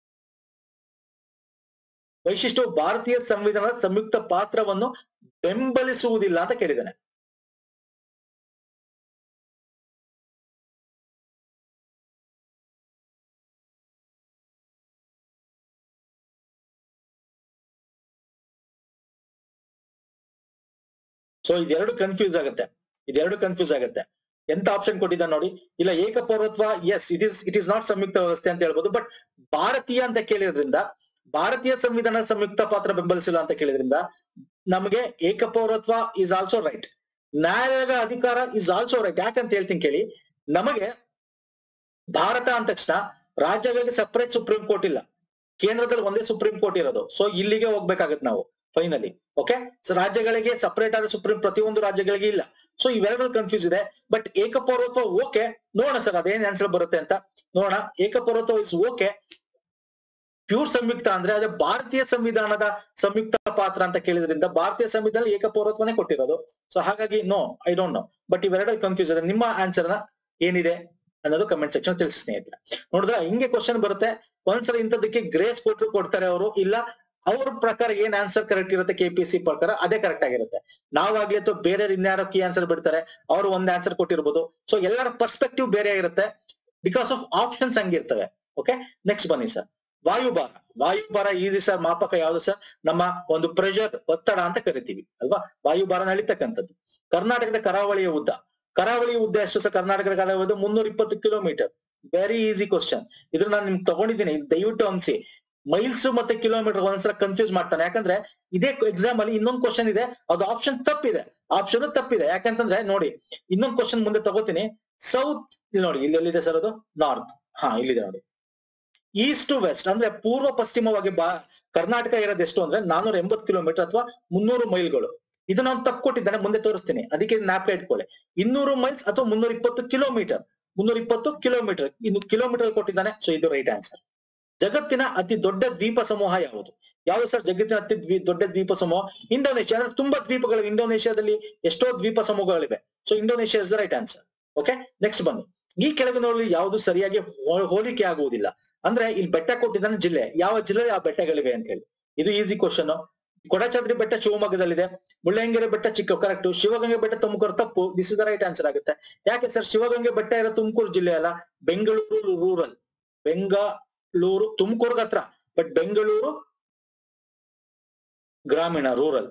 ವೈಶಿಷ್ಟ್ಯವು ಭಾರತೀಯ ಸಂವಿಧಾನದ ಸಂಯುಕ್ತ ಪಾತ್ರವನ್ನು ಬೆಂಬಲಿಸುವುದಿಲ್ಲ ಅಂತ ಕೇಳಿದ್ದಾನೆ. ಸೊ ಇದೆರಡು ಕನ್ಫ್ಯೂಸ್ ಆಗುತ್ತೆ, ಇದೆರಡು ಕನ್ಫ್ಯೂಸ್ ಆಗುತ್ತೆ. ಎಂತ ಆಪ್ಷನ್ ಕೊಟ್ಟಿದ್ದ ನೋಡಿ, ಇಲ್ಲ ಏಕಪೌರತ್ವ, yes it is it is not ಸಂಯುಕ್ತ ವ್ಯವಸ್ಥೆ ಅಂತ ಹೇಳ್ಬೋದು. ಬಟ್ ಭಾರತೀಯ ಅಂತ ಕೇಳಿದ್ರಿಂದ, ಭಾರತೀಯ ಸಂವಿಧಾನ ಸಂಯುಕ್ತ ಪಾತ್ರ ಬೆಂಬಲಿಸಿಲ್ಲ ಅಂತ ಕೇಳಿದ್ರಿಂದ ನಮಗೆ ಏಕಪೌರತ್ವ ಇಸ್ ಆಲ್ಸೋ ರೈಟ್, ನ್ಯಾಯಾಲಯಗಳ ಅಧಿಕಾರ ಇಸ್ ಆಲ್ಸೋ ರೈಟ್. ಯಾಕಂತ ಹೇಳ್ತೀನಿ ಕೇಳಿ, ನಮಗೆ ಭಾರತ ಅಂದ ತಕ್ಷಣ ರಾಜ್ಯಗಳಿಗೆ ಸಪರೇಟ್ ಸುಪ್ರೀಂ ಕೋರ್ಟ್ ಇಲ್ಲ, ಕೇಂದ್ರದಲ್ಲಿ ಒಂದೇ ಸುಪ್ರೀಂ ಕೋರ್ಟ್ ಇರೋದು. ಸೊ ಇಲ್ಲಿಗೆ ಹೋಗ್ಬೇಕಾಗತ್ತೆ ನಾವು ಫೈನಲಿ. ಓಕೆ, ಸೊ ರಾಜ್ಯಗಳಿಗೆ ಸಪರೇಟ್ ಆದ ಸುಪ್ರೀಂ ಪ್ರತಿಯೊಂದು ರಾಜ್ಯಗಳಿಗೆ ಇಲ್ಲ. ಸೊ ಇವೆರಡು ಕನ್ಫ್ಯೂಸ್ ಇದೆ. ಬಟ್ ಏಕಪೌರತ್ವ ಓಕೆ, ನೋಡೋಣ ಸರ್ ಅದೇನ್ ಆನ್ಸರ್ ಬರುತ್ತೆ ಅಂತ ನೋಡೋಣ. ಏಕಪೌರತ್ವ ಇಸ್ ಓಕೆ. ಪ್ಯೂರ್ ಸಂಯುಕ್ತ ಅಂದ್ರೆ ಅದೇ ಭಾರತೀಯ ಸಂವಿಧಾನದ ಸಂಯುಕ್ತ ಪಾತ್ರ ಅಂತ ಕೇಳಿದ್ರಿಂದ ಭಾರತೀಯ ಸಂವಿಧಾನ ಏಕಪೌರತ್ವನೇ ಕೊಟ್ಟಿರೋದು. ಸೊ ಹಾಗಾಗಿ no, I don't know. But ಇವೆರಡು ಕನ್ಫ್ಯೂಸ್ ಇದೆ. ನಿಮ್ಮ ಆನ್ಸರ್ ನ ಏನಿದೆ ಅನ್ನೋದು ಕಮೆಂಟ್ ಸೆಕ್ಷನ್ ತಿಳಿಸಿ ಸ್ನೇಹಿತರೆ. ನೋಡಿದ್ರೆ ಹಿಂಗೆ ಕ್ವಶನ್ ಬರುತ್ತೆ. ಒಂದ್ಸಲ ಇಂಥದಕ್ಕೆ ಗ್ರೇಸ್ ಕೊಟ್ಟರು ಕೊಡ್ತಾರೆ ಅವರು, ಇಲ್ಲ ಅವ್ರ ಪ್ರಕಾರ ಏನ್ ಆನ್ಸರ್ ಕರೆಕ್ಟ್ ಇರುತ್ತೆ ಕೆ ಪಿ ಸಿ ಪ್ರಕಾರ ಅದೇ ಕರೆಕ್ಟ್ ಆಗಿರುತ್ತೆ. ನಾವಾಗ್ಲಿ ಅಥವಾ ಬೇರೆ ಇನ್ಯಾರೋ ಕೀ ಆನ್ಸರ್ ಬಿಡ್ತಾರೆ, ಅವರು ಒಂದ್ ಆನ್ಸರ್ ಕೊಟ್ಟಿರ್ಬೋದು. ಸೊ ಎಲ್ಲರ ಪರ್ಸ್ಪೆಕ್ಟಿವ್ ಬೇರೆ ಆಗಿರುತ್ತೆ ಬಿಕಾಸ್ ಆಫ್ ಆಪ್ಷನ್ಸ್ ಹಂಗಿರ್ತವೆ. ಓಕೆ, ನೆಕ್ಸ್ಟ್ ಬನ್ನಿ ಸರ್. ವಾಯುಭಾರ. ವಾಯುಭಾರ ಈಸಿ ಸರ್. ಮಾಪಕ ಯಾವ್ದು ಸರ್? ನಮ್ಮ ಒಂದು ಪ್ರೆಷರ್, ಒತ್ತಡ ಅಂತ ಕರಿತೀವಿ ಅಲ್ವಾ. ವಾಯುಭಾರನ ಅಳಿತಕ್ಕಂಥದ್ದು. ಕರ್ನಾಟಕದ ಕರಾವಳಿಯ ಉದ್ದ, ಕರಾವಳಿಯ ಉದ್ದ ಎಷ್ಟು ಸರ್? ಕರ್ನಾಟಕದ ಕರಾವಳಿ ಉದ್ದ ಮುನ್ನೂರ ಇಪ್ಪತ್ತು ಕಿಲೋಮೀಟರ್. Very easy question. ಇದ್ರ ನಾನು ನಿಮ್ಗೆ ತಗೊಂಡಿದ್ದೀನಿ, ದಯವಿಟ್ಟು ಅನ್ಸಿ. ಮೈಲ್ಸ್ ಮತ್ತೆ ಕಿಲೋಮೀಟರ್ ಒಂದ್ಸಲ ಕನ್ಫ್ಯೂಸ್ ಮಾಡ್ತಾನೆ. ಯಾಕಂದ್ರೆ ಇದೇ ಎಕ್ಸಾಮ್ ಅಲ್ಲಿ ಇನ್ನೊಂದು ಕ್ವಶನ್ ಇದೆ, ಅದು ಆಪ್ಷನ್ ತಪ್ಪಿದೆ. ಆಪ್ಷನ್ ತಪ್ಪಿದೆ ಯಾಕಂತಂದ್ರೆ ನೋಡಿ, ಇನ್ನೊಂದು ಕ್ವಶನ್ ಮುಂದೆ ತಗೋತೀನಿ. ಸೌತ್, ಇಲ್ಲಿ ನೋಡಿ, ಇಲ್ಲಿ ಎಲ್ಲಿದೆ ಸರ್ ಅದು? ನಾರ್ತ್. ಹಾ, ಇಲ್ಲಿದೆ ನೋಡಿ. ಈಸ್ಟ್ ಟು ವೆಸ್ಟ್ ಅಂದ್ರೆ ಪೂರ್ವ ಪಶ್ಚಿಮವಾಗಿ ಬಾ ಕರ್ನಾಟಕ ಇರೋದು ಎಷ್ಟು ಅಂದ್ರೆ ನಾನೂರ ಎಂಬತ್ತು ಕಿಲೋಮೀಟರ್ ಅಥವಾ ಮುನ್ನೂರು ಮೈಲ್ಗಳು. ಇದನ್ನ ನಾನು ತಪ್ಪು ಕೊಟ್ಟಿದ್ದಾನೆ, ಮುಂದೆ ತೋರಿಸ್ತೀನಿ, ಅದಕ್ಕೆ ಜ್ಞಾಪಕ ಇಟ್ಕೊಳ್ಳಿ. ಇನ್ನೂರು ಮೈಲ್ಸ್ ಅಥವಾ ಮುನ್ನೂರ ಇಪ್ಪತ್ತು ಕಿಲೋಮೀಟರ್, ಮುನ್ನೂರ ಇಪ್ಪತ್ತು ಕಿಲೋಮೀಟರ್, ಇನ್ನು ಕಿಲೋಮೀಟರ್ ಕೊಟ್ಟಿದ್ದಾನೆ. ಸೊ ಇದು ರೈಟ್ ಆನ್ಸರ್. ಜಗತ್ತಿನ ಅತಿ ದೊಡ್ಡ ದ್ವೀಪ ಸಮೂಹ ಯಾವುದು? ಯಾವುದು ಸರ್ ಜಗತ್ತಿನ ಅತಿ ದ್ವೀ ದೊಡ್ಡ ದ್ವೀಪ ಸಮೂಹ? ಇಂಡೋನೇಷ್ಯಾ. ಅಂದ್ರೆ ತುಂಬಾ ದ್ವೀಪಗಳು ಇಂಡೋನೇಷ್ಯಾದಲ್ಲಿ, ಎಷ್ಟೋ ದ್ವೀಪ ಸಮೂಹಗಳಿವೆ. So Indonesia is the right answer. Okay, next ಬನ್ನಿ. ಈ ಕೆಳಗಿನಲ್ಲಿ ಯಾವುದು ಸರಿಯಾಗಿ ಹೋಲಿಕೆ ಆಗುವುದಿಲ್ಲ? ಅಂದ್ರೆ ಇಲ್ಲಿ ಬೆಟ್ಟ ಕೊಟ್ಟಿದ್ದಾನೆ ಜಿಲ್ಲೆ, ಯಾವ ಜಿಲ್ಲೆ ಯಾವ ಬೆಟ್ಟಗಳಿವೆ ಅಂತ ಹೇಳಿ. ಇದು ಈಸಿ ಕ್ವಶನ್. ಕೊಡಚಾದ್ರಿ ಬೆಟ್ಟ ಶಿವಮೊಗ್ಗದಲ್ಲಿದೆ, ಮುಳ್ಳಯ್ಯನಗಿರಿ ಬೆಟ್ಟ ಚಿಕ್ಕ ಕರೆಕ್ಟ್, ಶಿವಗಂಗೆ ಬೆಟ್ಟ ತುಮಕೂರು ತಪ್ಪು. This is the right answer ಆಗುತ್ತೆ. ಯಾಕೆ ಸರ್ ಶಿವಗಂಗೆ ಬೆಟ್ಟ ಇರೋ ತುಮಕೂರು ಜಿಲ್ಲೆ ಅಲ್ಲ, ಬೆಂಗಳೂರು ರೂರಲ್, ಬೆಂಗಳೂರು ತುಮಕೂರ್ಗ ಹತ್ರ, ಬಟ್ ಬೆಂಗಳೂರು ಗ್ರಾಮೀಣ, ರೂರಲ್